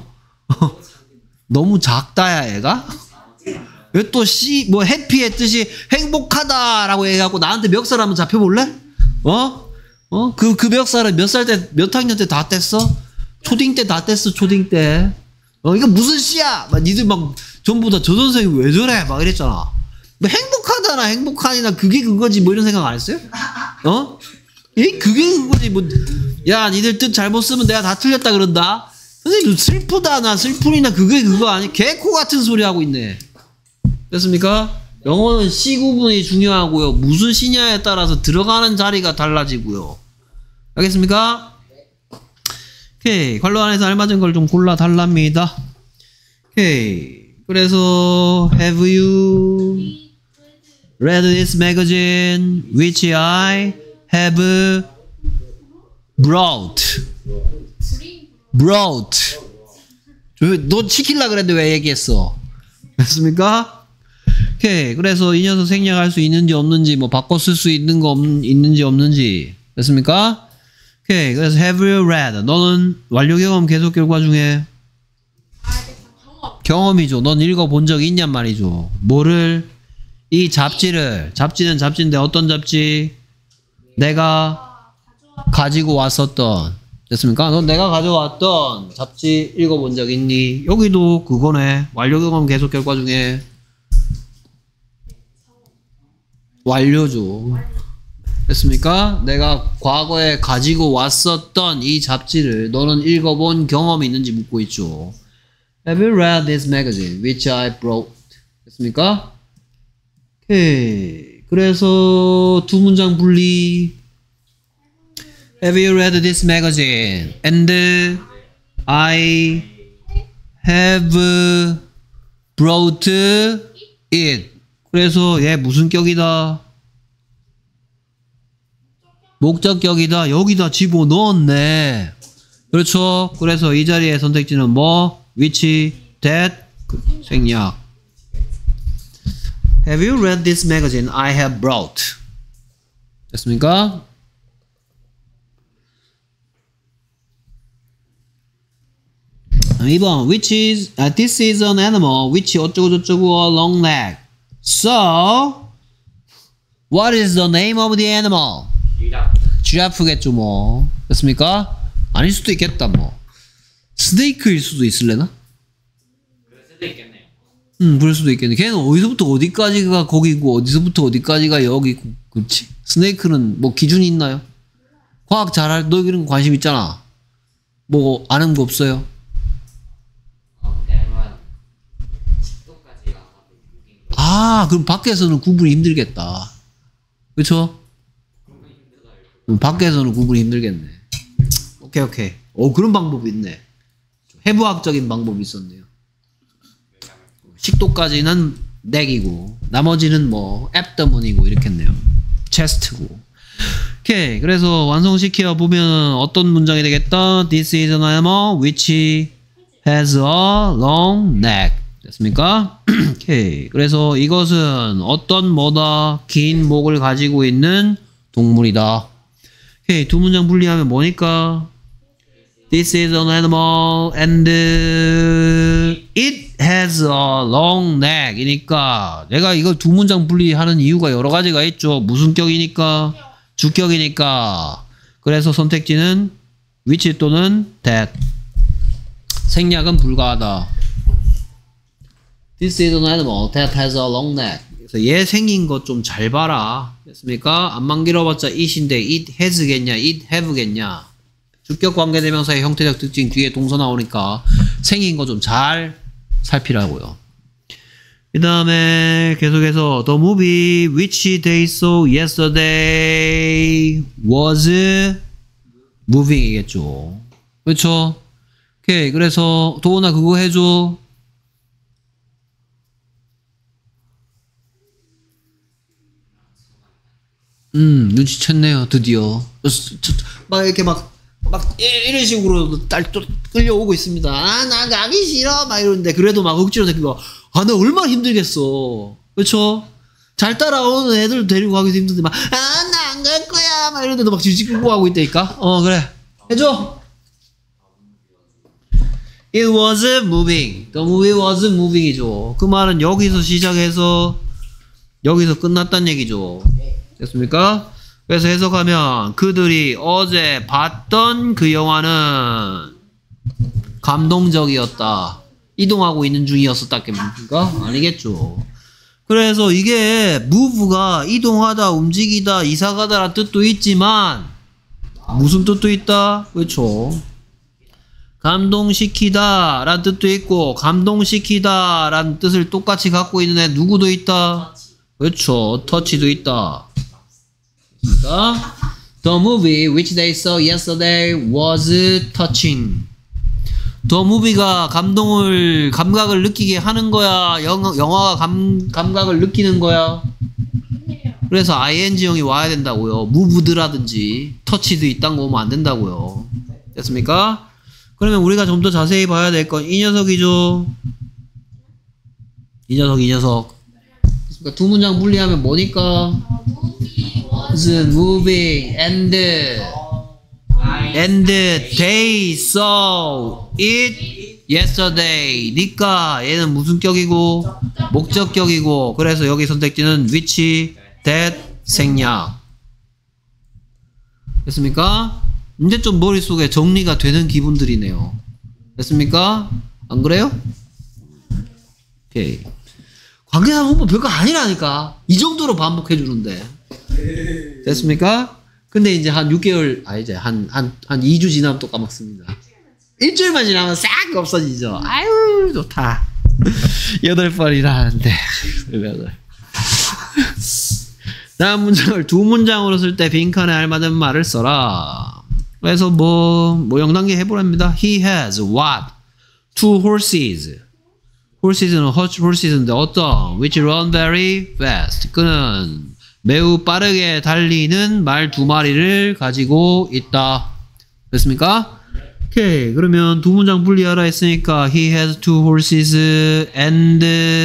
너무 작다야, 얘가? 왜 또 뭐 해피의 뜻이 행복하다라고 얘기하고 나한테 멱살 한번 잡혀볼래? 그 멱살을 몇 살 때, 몇 학년 때 다 뗐어? 초딩 때 다 뗐어, 초딩 때. 이거 무슨 씨야? 막 니들 막 전부 다 저 선생님 왜 저래? 막 이랬잖아. 뭐 행복하다나 행복하니나 그게 그거지 뭐 이런 생각 안 했어요? 그게 그거지 뭐. 야, 니들 뜻 잘못 쓰면 내가 다 틀렸다 그런다. 선생님 슬프다나 슬프니나 그게 그거 아니? 개코 같은 소리 하고 있네. 됐습니까? 영어는 시 구분이 중요하고요. 무슨 시냐에 따라서 들어가는 자리가 달라지고요. 알겠습니까? 오케이. 관로 안에서 알맞은 걸 좀 골라 달랍니다. 오케이. 그래서 have you read this magazine which I have brought? 너 시킬라 그랬는데 왜 얘기했어? 됐습니까? 오케이. 그래서 이 녀석 생략할 수 있는지 없는지, 뭐 바꿔 쓸 수 있는 거 있는지 없는지. 됐습니까? 오케이. 그래서 have you read? 너는 완료 경험 계속 결과 중에 경험이죠. 넌 읽어본 적이 있냔 말이죠. 뭐를? 이 잡지를. 잡지는 잡지인데 어떤 잡지? 내가 가지고 왔었던. 됐습니까? 넌 내가 가져왔던 잡지 읽어본 적 있니? 여기도 그거네. 완료 경험 계속 결과 중에 완료죠. 됐습니까? 내가 과거에 가지고 왔었던 이 잡지를 너는 읽어본 경험이 있는지 묻고 있죠. Have you read this magazine which I brought? 됐습니까? 오케이. 그래서 두 문장 분리. Have you read this magazine? And I have brought it. 그래서 얘 무슨 격이다? 목적격이다. 여기다 집어넣었네. 그렇죠? 그래서 이 자리에 선택지는 뭐? which, that, 생략. Have you read this magazine I have brought? 됐습니까? 2번 this is an animal which 어쩌고저쩌고 a long neck. So what is the name of the animal? 쥐라프겠죠 뭐. 됐습니까? 아닐 수도 있겠다 뭐. 스네이크일 수도 있을래나? 그럴 수도 있겠네요. 그럴 수도 있겠네. 걔는 어디서부터 어디까지가 거기고 어디서부터 어디까지가 여기고. 그렇지? 스네이크는 뭐 기준이 있나요? 과학 잘할 너 이런 거 관심 있잖아. 뭐 아는 거 없어요? 그럼 밖에서는 구분이 힘들겠다. 그쵸? 밖에서는 구분이 힘들겠네. 오케이. 그런 방법이 있네. 해부학적인 방법이 있었네요. 식도까지는 넥이고, 나머지는 뭐, 앱더문이고, 이렇겠네요. 체스트고. 오케이. 그래서 완성시켜 보면 어떤 문장이 되겠다? This is an animal which has a long neck. 됐습니까? 오케이. 그래서 이것은 어떤 뭐다? 긴 목을 가지고 있는 동물이다. 오케이. 두 문장 분리하면 뭐니까? This is an animal and it has a long neck 이니까 내가 이걸 두 문장 분리하는 이유가 여러 가지가 있죠. 무슨 격이니까? 주격이니까. 그래서 선택지는 which 또는 that. 생략은 불가하다. This is an animal that has a long neck. 그래서 얘 생긴 거 좀 잘 봐라. 됐습니까? 안만 길어봤자 it인데 it has겠냐, it have겠냐. 주격 관계대명사의 형태적 특징 뒤에 동사 나오니까 생긴 거 좀 잘 살피라고요. 그 다음에 계속해서 The movie which they saw yesterday was moving이겠죠. 그렇죠? 오케이. 그래서 도훈아 그거 해줘. 눈치챘네요. 드디어. 막 이렇게 막 이런 식으로 딸 끌려오고 있습니다. 아, 나 가기 싫어. 막 이러는데 그래도 막 억지로 데리고 아, 나 얼마나 힘들겠어. 그렇죠? 잘 따라오는 애들 데리고 가기도 힘든데 막 아, 나 안 갈 거야. 막 이러는데도 막 질질 끌고 가고 있다니까. 그래. 해줘. It was moving. The movie was moving이죠. 그 말은 여기서 시작해서 여기서 끝났단 얘기죠. 됐습니까? 그래서 해석하면 그들이 어제 봤던 그 영화는 감동적이었다. 이동하고 있는 중이었었다겠습니까? 아니겠죠. 그래서 이게 move가 이동하다, 움직이다, 이사가다라는 뜻도 있지만 무슨 뜻도 있다? 그렇죠. 감동시키다 라는 뜻도 있고 감동시키다 라는 뜻을 똑같이 갖고 있는 애 누구도 있다? 그렇죠. 터치도 있다. 그러니까 The movie which they saw yesterday was touching. The movie가 감각을 느끼게 하는 거야? 영화가 감각을 느끼는 거야? 그래서 ing형이 와야 된다고요. moved라든지 touch도 있다는 거 오면 안 된다고요. 됐습니까? 그러면 우리가 좀 더 자세히 봐야 될 건 이 녀석이죠. 이 녀석. 그러니까 두 문장 분리하면 뭐니까? was moving and they saw it yesterday. 니까 얘는 무슨 격이고 목적격이고 그래서 여기 선택지는 which, that, 생략. 됐습니까? 이제 좀 머릿속에 정리가 되는 기분들이네요. 됐습니까? 안 그래요? 오케이. 관계사 문법 별거 아니라니까. 이 정도로 반복해 주는데. 됐습니까? 근데 이제 한 6개월, 이제 한 2주 지나면 또 까먹습니다. 일주일만 지나면 싹 없어지죠. 아유, 좋다. 8번이나 하는데. 8. 다음 문장을 두 문장으로 쓸 때 빈칸에 알맞은 말을 써라. 그래서 뭐 영단계 해보랍니다. He has what? 2 horses. horses는 horses인데 어떤? Which run very fast. 그는 매우 빠르게 달리는 말 2마리를 가지고 있다. 됐습니까? 오케이. 그러면 두 문장 분리하라 했으니까 He has 2 horses and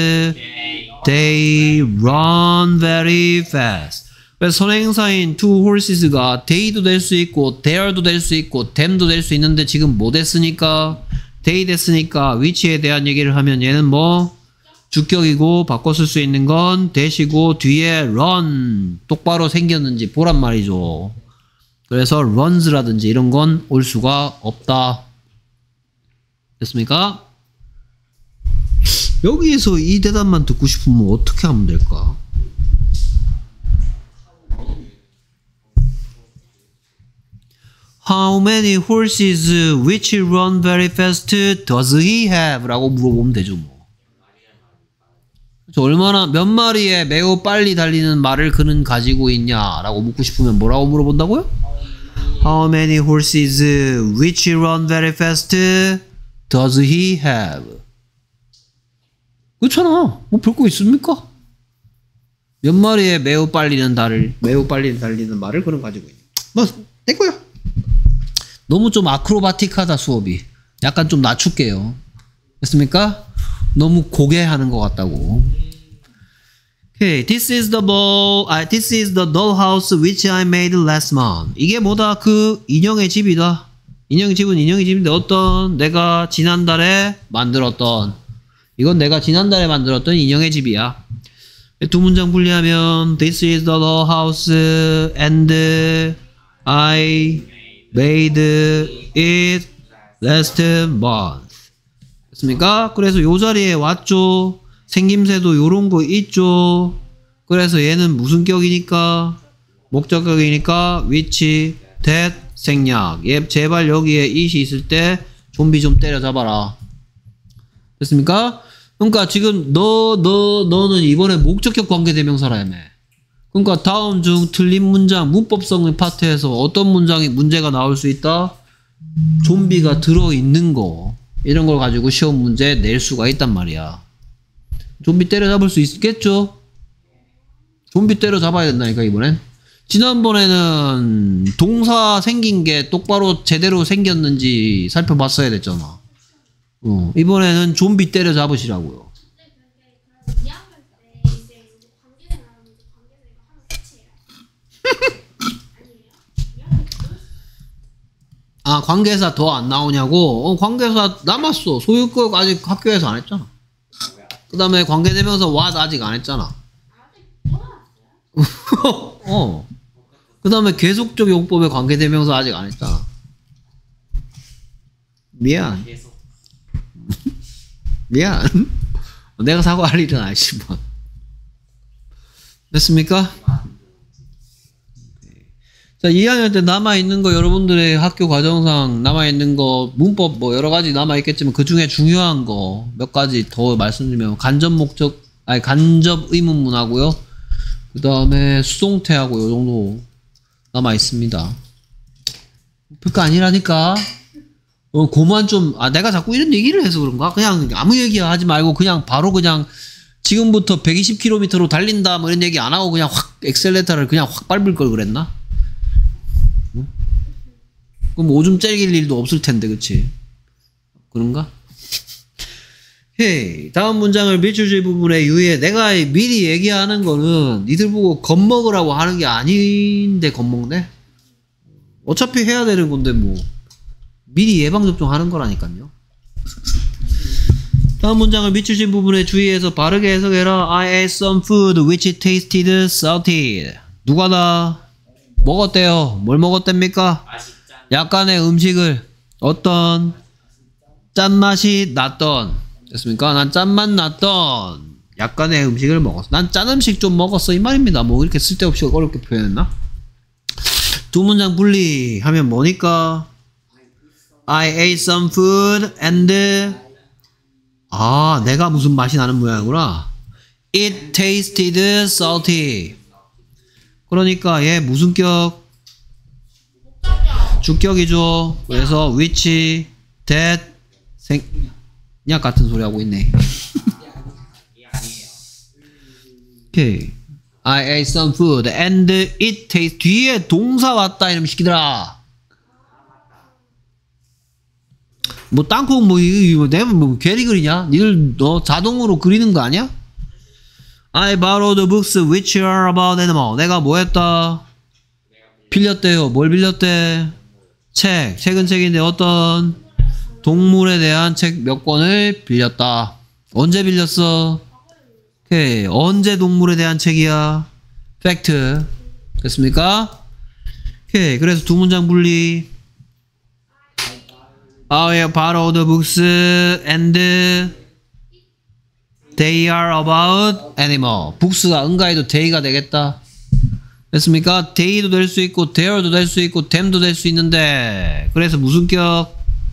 they run very fast. 그래서 선행사인 2 horses가 they도 될 수 있고 there도 될 수 있고 them도 될 수 있는데 지금 뭐 됐으니까? they 됐으니까 which에 대한 얘기를 하면 얘는 뭐? 주격이고 바꿔 쓸 수 있는 건 대시고 뒤에 run 똑바로 생겼는지 보란 말이죠. 그래서 runs라든지 이런 건 올 수가 없다. 됐습니까? 여기에서 이 대답만 듣고 싶으면 어떻게 하면 될까? How many horses which run very fast does he have? 라고 물어보면 되죠 뭐. 몇 마리의 매우 빨리 달리는 말을 그는 가지고 있냐? 라고 묻고 싶으면 뭐라고 물어본다고요? How many horses which run very fast does he have? 그렇잖아. 뭐 별거 있습니까? 몇 마리의 매우 빨리 달리는 말을 그는 가지고 있냐? 뭐 됐고요. 너무 좀 아크로바틱하다 수업이. 약간 좀 낮출게요. 됐습니까? 너무 고개하는 것 같다고. Okay, this is the dollhouse which I made last month. 이게 뭐다? 그 인형의 집이다. 인형의 집인데 어떤? 내가 지난달에 만들었던. 이건 내가 지난달에 만들었던 인형의 집이야. 두 문장 분리하면 This is the dollhouse and I made it last month. 됐습니까? 그래서 요 자리에 왔죠. 생김새도 요런 거 있죠. 그래서 얘는 무슨 격이니까? 목적격이니까 which, that, 생략. 얘 제발 여기에 it이 있을 때 좀비 좀 때려잡아라. 됐습니까? 그러니까 지금 너는 이번에 목적격 관계대명사라며. 그러니까 다음 중 틀린 문장 문법성 파트에서 어떤 문장이 문제가 나올 수 있다? 좀비가 들어있는 거 이런 걸 가지고 시험 문제 낼 수가 있단 말이야. 좀비 때려잡을 수 있겠죠? 좀비 때려잡아야 된다니까 이번엔. 지난번에는 동사 생긴 게 똑바로 제대로 생겼는지 살펴봤어야 됐잖아. 이번에는 좀비 때려잡으시라고요. 아, 관계사 더 안 나오냐고? 관계사 남았어. 소유격 아직 학교에서 안 했잖아. 그 다음에 관계대명사 what 아직 안 했잖아. 그 다음에 계속적 용법의 관계대명사 아직 안 했잖아. 미안. 미안. 내가 사과할 일은 아니지만. 됐습니까? 자, 2학년 때 남아있는 거 여러분들의 학교 과정상 남아있는 거 문법 뭐 여러가지 남아있겠지만 그 중에 중요한 거 몇 가지 더 말씀드리면 간접 목적 아니 간접 의문문하고요 그 다음에 수동태하고 요 정도 남아있습니다. 별거 아니라니까. 고만 좀 내가 자꾸 이런 얘기를 해서 그런가? 그냥 아무 얘기 하지 말고 그냥 바로 그냥 지금부터 120km로 달린다 뭐 이런 얘기 안 하고 그냥 확 엑셀레터를 그냥 확 밟을 걸 그랬나? 그럼 오줌 째릴 일도 없을 텐데, 그치? 그런가? 헤이, 다음 문장을 밀출주의 부분에 유의해. 내가 미리 얘기하는 거는 니들 보고 겁먹으라고 하는 게 아닌데 겁먹네? 어차피 해야 되는 건데 뭐 미리 예방접종 하는 거라니까요. 다음 문장을 밀출주의 부분에 주의해서 바르게 해석해라. I ate some food which tasted salty. 누가 다 먹었대요? 뭘 먹었답니까? 약간의 음식을 어떤 짠맛이 났던 됐습니까? 난 짠맛 났던 약간의 음식을 먹었어. 난 짠 음식 좀 먹었어 이 말입니다. 뭐 이렇게 쓸데없이 어렵게 표현했나? 두 문장 분리하면 뭐니까? I ate some food and 내가 무슨 맛이 나는 모양이구나. It tasted salty. 그러니까 얘 무슨 격? 주격이죠. 그래서 which, that, 생략 같은 소리 하고 있네. 오케이. I ate some food and it tastes. 뒤에 동사 왔다 이러면 시키더라. 뭐 땅콩 뭐 내가 뭐 괴리 그리냐? 니들 너 자동으로 그리는 거 아니야? I borrowed books which are about animal. 내가 뭐 했다? 빌렸대요. 뭘 빌렸대? 책은 책인데 어떤 동물에 대한 책 몇 권을 빌렸다. 언제 빌렸어? 오케이. 언제 동물에 대한 책이야? 팩트. 됐습니까? 오케이. 그래서 두 문장 분리. I borrowed books and they are about animal. books가 응가해도 they가 되겠다. 됐습니까? they도 될 수 있고 there도 될 수 있고 them도 될 수 있는데 그래서 무슨 격?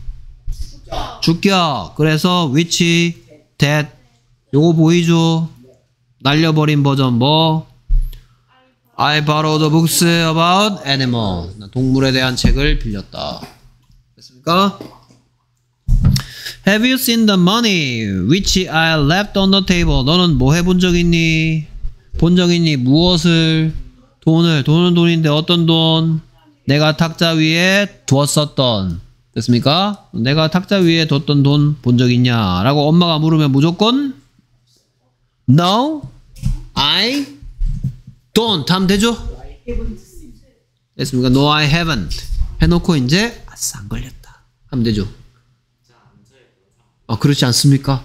주격. 그래서 which, that 요거 보이죠? 날려버린 버전 뭐? I borrowed books about animal. 동물에 대한 책을 빌렸다. 됐습니까? Have you seen the money which I left on the table? 너는 뭐 해본 적 있니? 본 적 있니? 무엇을? 돈은 돈인데 어떤 돈? 내가 탁자 위에 두었었던. 됐습니까? 내가 탁자 위에 뒀던 돈 본 적 있냐? 라고 엄마가 물으면 무조건 No, I don't 하면 되죠? 됐습니까? No, I haven't 해놓고 이제 아싸 안 걸렸다 하면 되죠? 그렇지 않습니까?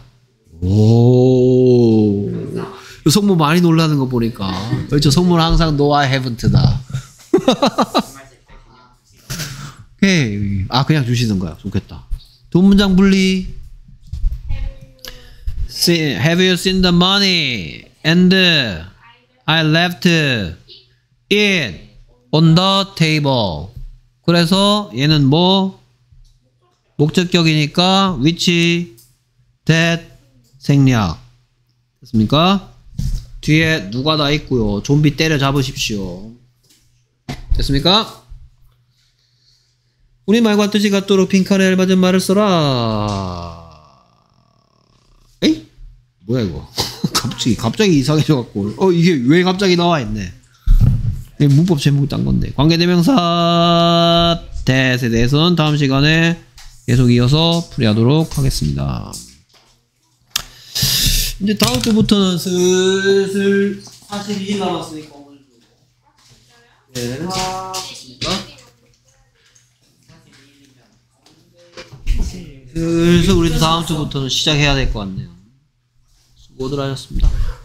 오, 성모 많이 놀라는 거 보니까. 그렇죠. 성모는 항상 no I haven't다. 오케이. 그냥 주시던가요? 좋겠다. 두 문장 분리. Have you seen the money? And I left it on the table. 그래서 얘는 뭐? 목적격이니까 which, that, 생략. 됐습니까? 뒤에 누가 다 있고요. 좀비 때려 잡으십시오. 됐습니까? 우리말과 뜻이 같도록 빈칸에 알맞은 말을 써라. 에이? 뭐야 이거? 갑자기 이상해져갖고 이게 왜 갑자기 나와있네. 문법 제목이 딴 건데. 관계대명사 that에 대해서는 다음 시간에 계속 이어서 풀이하도록 하겠습니다. 이제 다음 주부터는 슬슬 42일 남았으니까 오늘 주고. 네, 슬슬 우리도 다음 주부터는 시작해야 될 것 같네요. 수고들 하셨습니다.